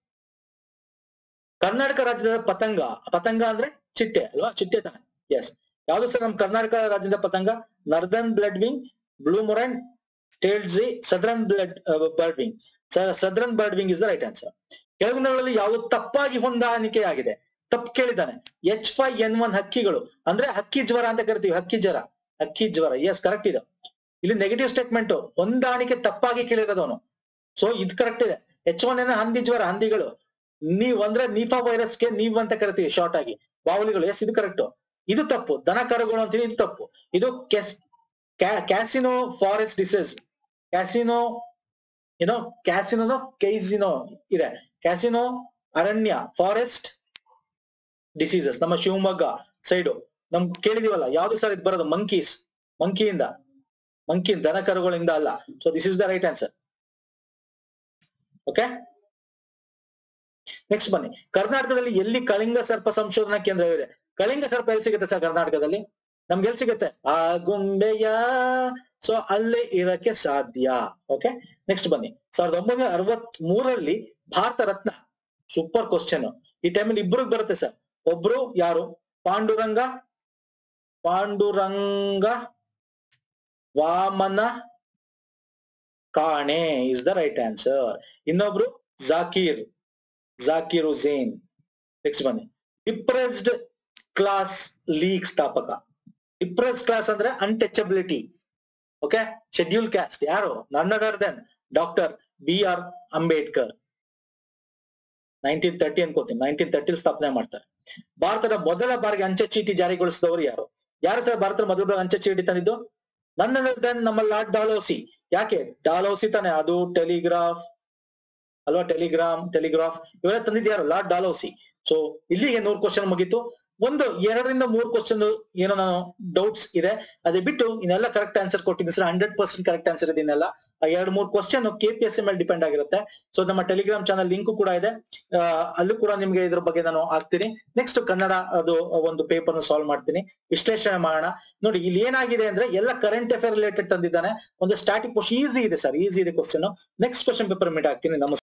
Karnataka ರಾಜ್ಯದ ಪತಂಗ, ಪತಂಗ ಅಂದ್ರೆ ಚಿಟ್ಟೆ ಅಲ್ವಾ? ಚಿಟ್ಟೆ ತಾನೆ? ಎಸ್. ಯಾವ್ದು ಸರ್ ನಮ್ ಕರ್ನಾಟಕ ರಾಜ್ಯದ ಪತಂಗ? Northern blood wing, blue Mormon, ಟೇಲ್ಸಿ, southern blood birdwing. Southern birdwing is the right answer. ಕೆಳಗಿನಗಳಲ್ಲಿ ಯಾವುದು ತಪ್ಪಾಗಿ ಹೊಂದಾಣಿಕೆ ಆಗಿದೆ? ತಪ್ಪು ಕೇಳಿದ್ದಾನೆ. ಎಚ್ ಫೈವ್ ಎನ್ ಒನ್ ಹಕ್ಕಿಗಳು ಅಂದ್ರೆ ಹಕ್ಕಿ ಜ್ವರ ಅಂತ ಕರಿತೀವಿ. ಹಕ್ಕಿ ಜ್ವರ, ಹಕ್ಕಿ ಜ್ವರ. ಎಸ್ ಕರೆಕ್ಟ್ ಇದೆ. ಇಲ್ಲಿ ನೆಗೆಟಿವ್ ಸ್ಟೇಟ್ಮೆಂಟ್, ಹೊಂದಾಣಿಕೆ ತಪ್ಪಾಗಿ ಕೇಳಿರೋದವನು. ಸೊ ಇದು ಕರೆಕ್ಟ್ ಇದೆ. ಎಚ್ ಒನ್ ಎನ್ ಹಂದಿ ಜ್ವರ, ಹಂದಿಗಳು. ನೀವ್ ಅಂದ್ರೆ ನಿಫಾ ವೈರಸ್ಗೆ ನೀವ್ ಅಂತ ಕರಿತೀವಿ ಶಾರ್ಟ್ ಆಗಿ, ಬಾವಲಿಗಳು. ಎಸ್ ಇದು ಕರೆಕ್ಟ್. ಇದು ತಪ್ಪು. ದನ ಕರುಗಳು ಅಂತೀವಿ, ಇದು ತಪ್ಪು. ಇದು ಕ್ಯಾಸಿನೋ ಫಾರೆಸ್ಟ್ ಡಿಸೀಸ್, ಕ್ಯಾಸಿನೋ ಏನೋ ಕ್ಯಾಸಿನೋ ಕೈಸಿನೋ ಇದೆ. ಕ್ಯಾಸಿನೋ ಅರಣ್ಯ, ಫಾರೆಸ್ಟ್ ಡಿಸೀಸಸ್. ನಮ್ಮ ಶಿವಮೊಗ್ಗ ಸೈಡು ನಮ್ ಕೇಳಿದೀವಲ್ಲ, ಯಾವ್ದು ಸರ್ ಇದು ಬರೋದು? ಮಂಕೀಸ್, ಮಂಕಿಯಿಂದ, ಮಂಕಿ ದನ ಕರುಗಳಿಂದ ಅಲ್ಲ. So this is the right answer. Okay, next ಬನ್ನಿ. ಕರ್ನಾಟಕದಲ್ಲಿ ಎಲ್ಲಿ ಕಳಿಂಗ ಸರ್ಪ ಸಂಶೋಧನಾ ಕೇಂದ್ರವಿದೆ? ಕಳಿಂಗ ಸರ್ಪ ಎಲ್ಲಿ ಸಿಗುತ್ತೆ ಸರ್ ಕರ್ನಾಟಕದಲ್ಲಿ? ನಮ್ಗೆ ಎಲ್ಲಿ ಸಿಗುತ್ತೆ? ಆ ಗುಂಡೆಯ. ಸೊ ಅಲ್ಲೇ ಇರಕ್ಕೆ ಸಾಧ್ಯ. ಓಕೆ, ನೆಕ್ಸ್ಟ್ ಬನ್ನಿ. ಸಾವಿರದ ಒಂಬೈನೂರ ಅರವತ್ ಮೂರರಲ್ಲಿ ಭಾರತ ರತ್ನ, ಸೂಪರ್ ಕ್ವಶನ್. ಈ ಟೈಮಲ್ಲಿ ಇಬ್ರಿಗೆ ಬರುತ್ತೆ ಸರ್. ಒಬ್ರು ಯಾರು? ಪಾಂಡುರಂಗ, ಪಾಂಡುರಂಗ ವಾಮನ ಕಾಣೆ ಇಸ್ ದ ರೈಟ್ ಆನ್ಸರ್. ಇನ್ನೊಬ್ರು ಜಾಕೀರ್, ಜಾಕೀರ್ ಹುಸೇನ್. ನೆಕ್ಸ್ಟ್ ಬನ್ನಿ. ಡಿಪ್ರೆಸ್ಡ್ ಕ್ಲಾಸ್ ಲೀಗ್ ಸ್ಥಾಪಕ. ಡಿಪ್ರೆಸ್ಡ್ ಕ್ಲಾಸ್ ಅಂದ್ರೆ ಅನ್ಟಚಬಿಲಿಟಿ. ಓಕೆ, ಶೆಡ್ಯೂಲ್ ಕ್ಯಾಸ್ಟ್ ಯಾರು? None other than doctor B R Ambedkar. Nineteen thirty ಅನ್ಕೋತೀನಿ, ನೈನ್ಟೀನ್ ತರ್ಟಿ ಸ್ಥಾಪನೆ ಮಾಡ್ತಾರೆ. ಭಾರತದ ಮೊದಲ ಬಾರಿಗೆ ಅಂಚೆ ಚೀಟಿ ಜಾರಿಗೊಳಿಸಿದವರು ಯಾರು? ಯಾರು ಸರ್ ಭಾರತದ ಮೊದಲ ಬಾರಿ ಅಂಚೆ ಚೀಟಿ ತಂದಿದ್ದು? ನನ್ ಅದರ್ ದೆನ್ ನಮ್ಮ ಲಾರ್ಡ್ ಡಾಲೌಸಿ. ಯಾಕೆ ಡಾಲೌಸಿ ತಾನೆ? ಅದು ಟೆಲಿಗ್ರಾಫ್ ಅಲ್ವಾ? ಟೆಲಿಗ್ರಾಮ್, ಟೆಲಿಗ್ರಾಫ್ ಇವೆಲ್ಲ ತಂದಿದ್ದು ಯಾರು? Lord Dalhousie. ಸೊ ಇಲ್ಲಿಗೆ ನೂರು ಕ್ವಶನ್ ಮುಗೀತು. ಒಂದು ಎರಡರಿಂದ ಮೂರು ಕ್ವಶನ್ ಏನೋ ನಾನು ಡೌಟ್ಸ್ ಇದೆ, ಅದೇ ಬಿಟ್ಟು ಇನ್ನೆಲ್ಲ ಕರೆಕ್ಟ್ ಆನ್ಸರ್ ಕೊಟ್ಟಿದ್ದೀನಿ sir. Hundred percent correct answer ಇದನ್ನೆಲ್ಲ. ಎರಡು ಮೂರು ಕ್ವಶನ್ ಕೆ ಪಿ ಎಸ್ ಮೇಲೆ ಡಿಪೆಂಡ್ ಆಗಿರುತ್ತೆ. ಸೊ ನಮ್ಮ ಟೆಲಿಗ್ರಾಮ್ ಚಾನಲ್ ಲಿಂಕ್ ಕೂಡ ಇದೆ, ಅಲ್ಲೂ ಕೂಡ ನಿಮ್ಗೆ ಇದ್ರ ಬಗ್ಗೆ ನಾನು ಹಾಕ್ತೀನಿ. ನೆಕ್ಸ್ಟ್ ಕನ್ನಡ ಅದು ಒಂದು ಪೇಪರ್ ಸಾಲ್ವ್ ಮಾಡ್ತೀನಿ, ವಿಶ್ಲೇಷಣೆ ಮಾಡೋಣ. ನೋಡಿ ಇಲ್ಲಿ ಏನಾಗಿದೆ ಅಂದ್ರೆ ಎಲ್ಲ ಕರೆಂಟ್ ಅಫೇರ್ ರಿಲೇಟೆಡ್ ತಂದಿದ್ದಾನೆ. ಒಂದು ಸ್ಟಾಟಿಕ್ ಕ್ವಶನ್ ಈಸಿ ಇದೆ ಸರ್, ಈಸಿ ಇದೆ question. Next question paper meet ಆಗ್ತೀನಿ. ನಮಸ್ಕಾರ.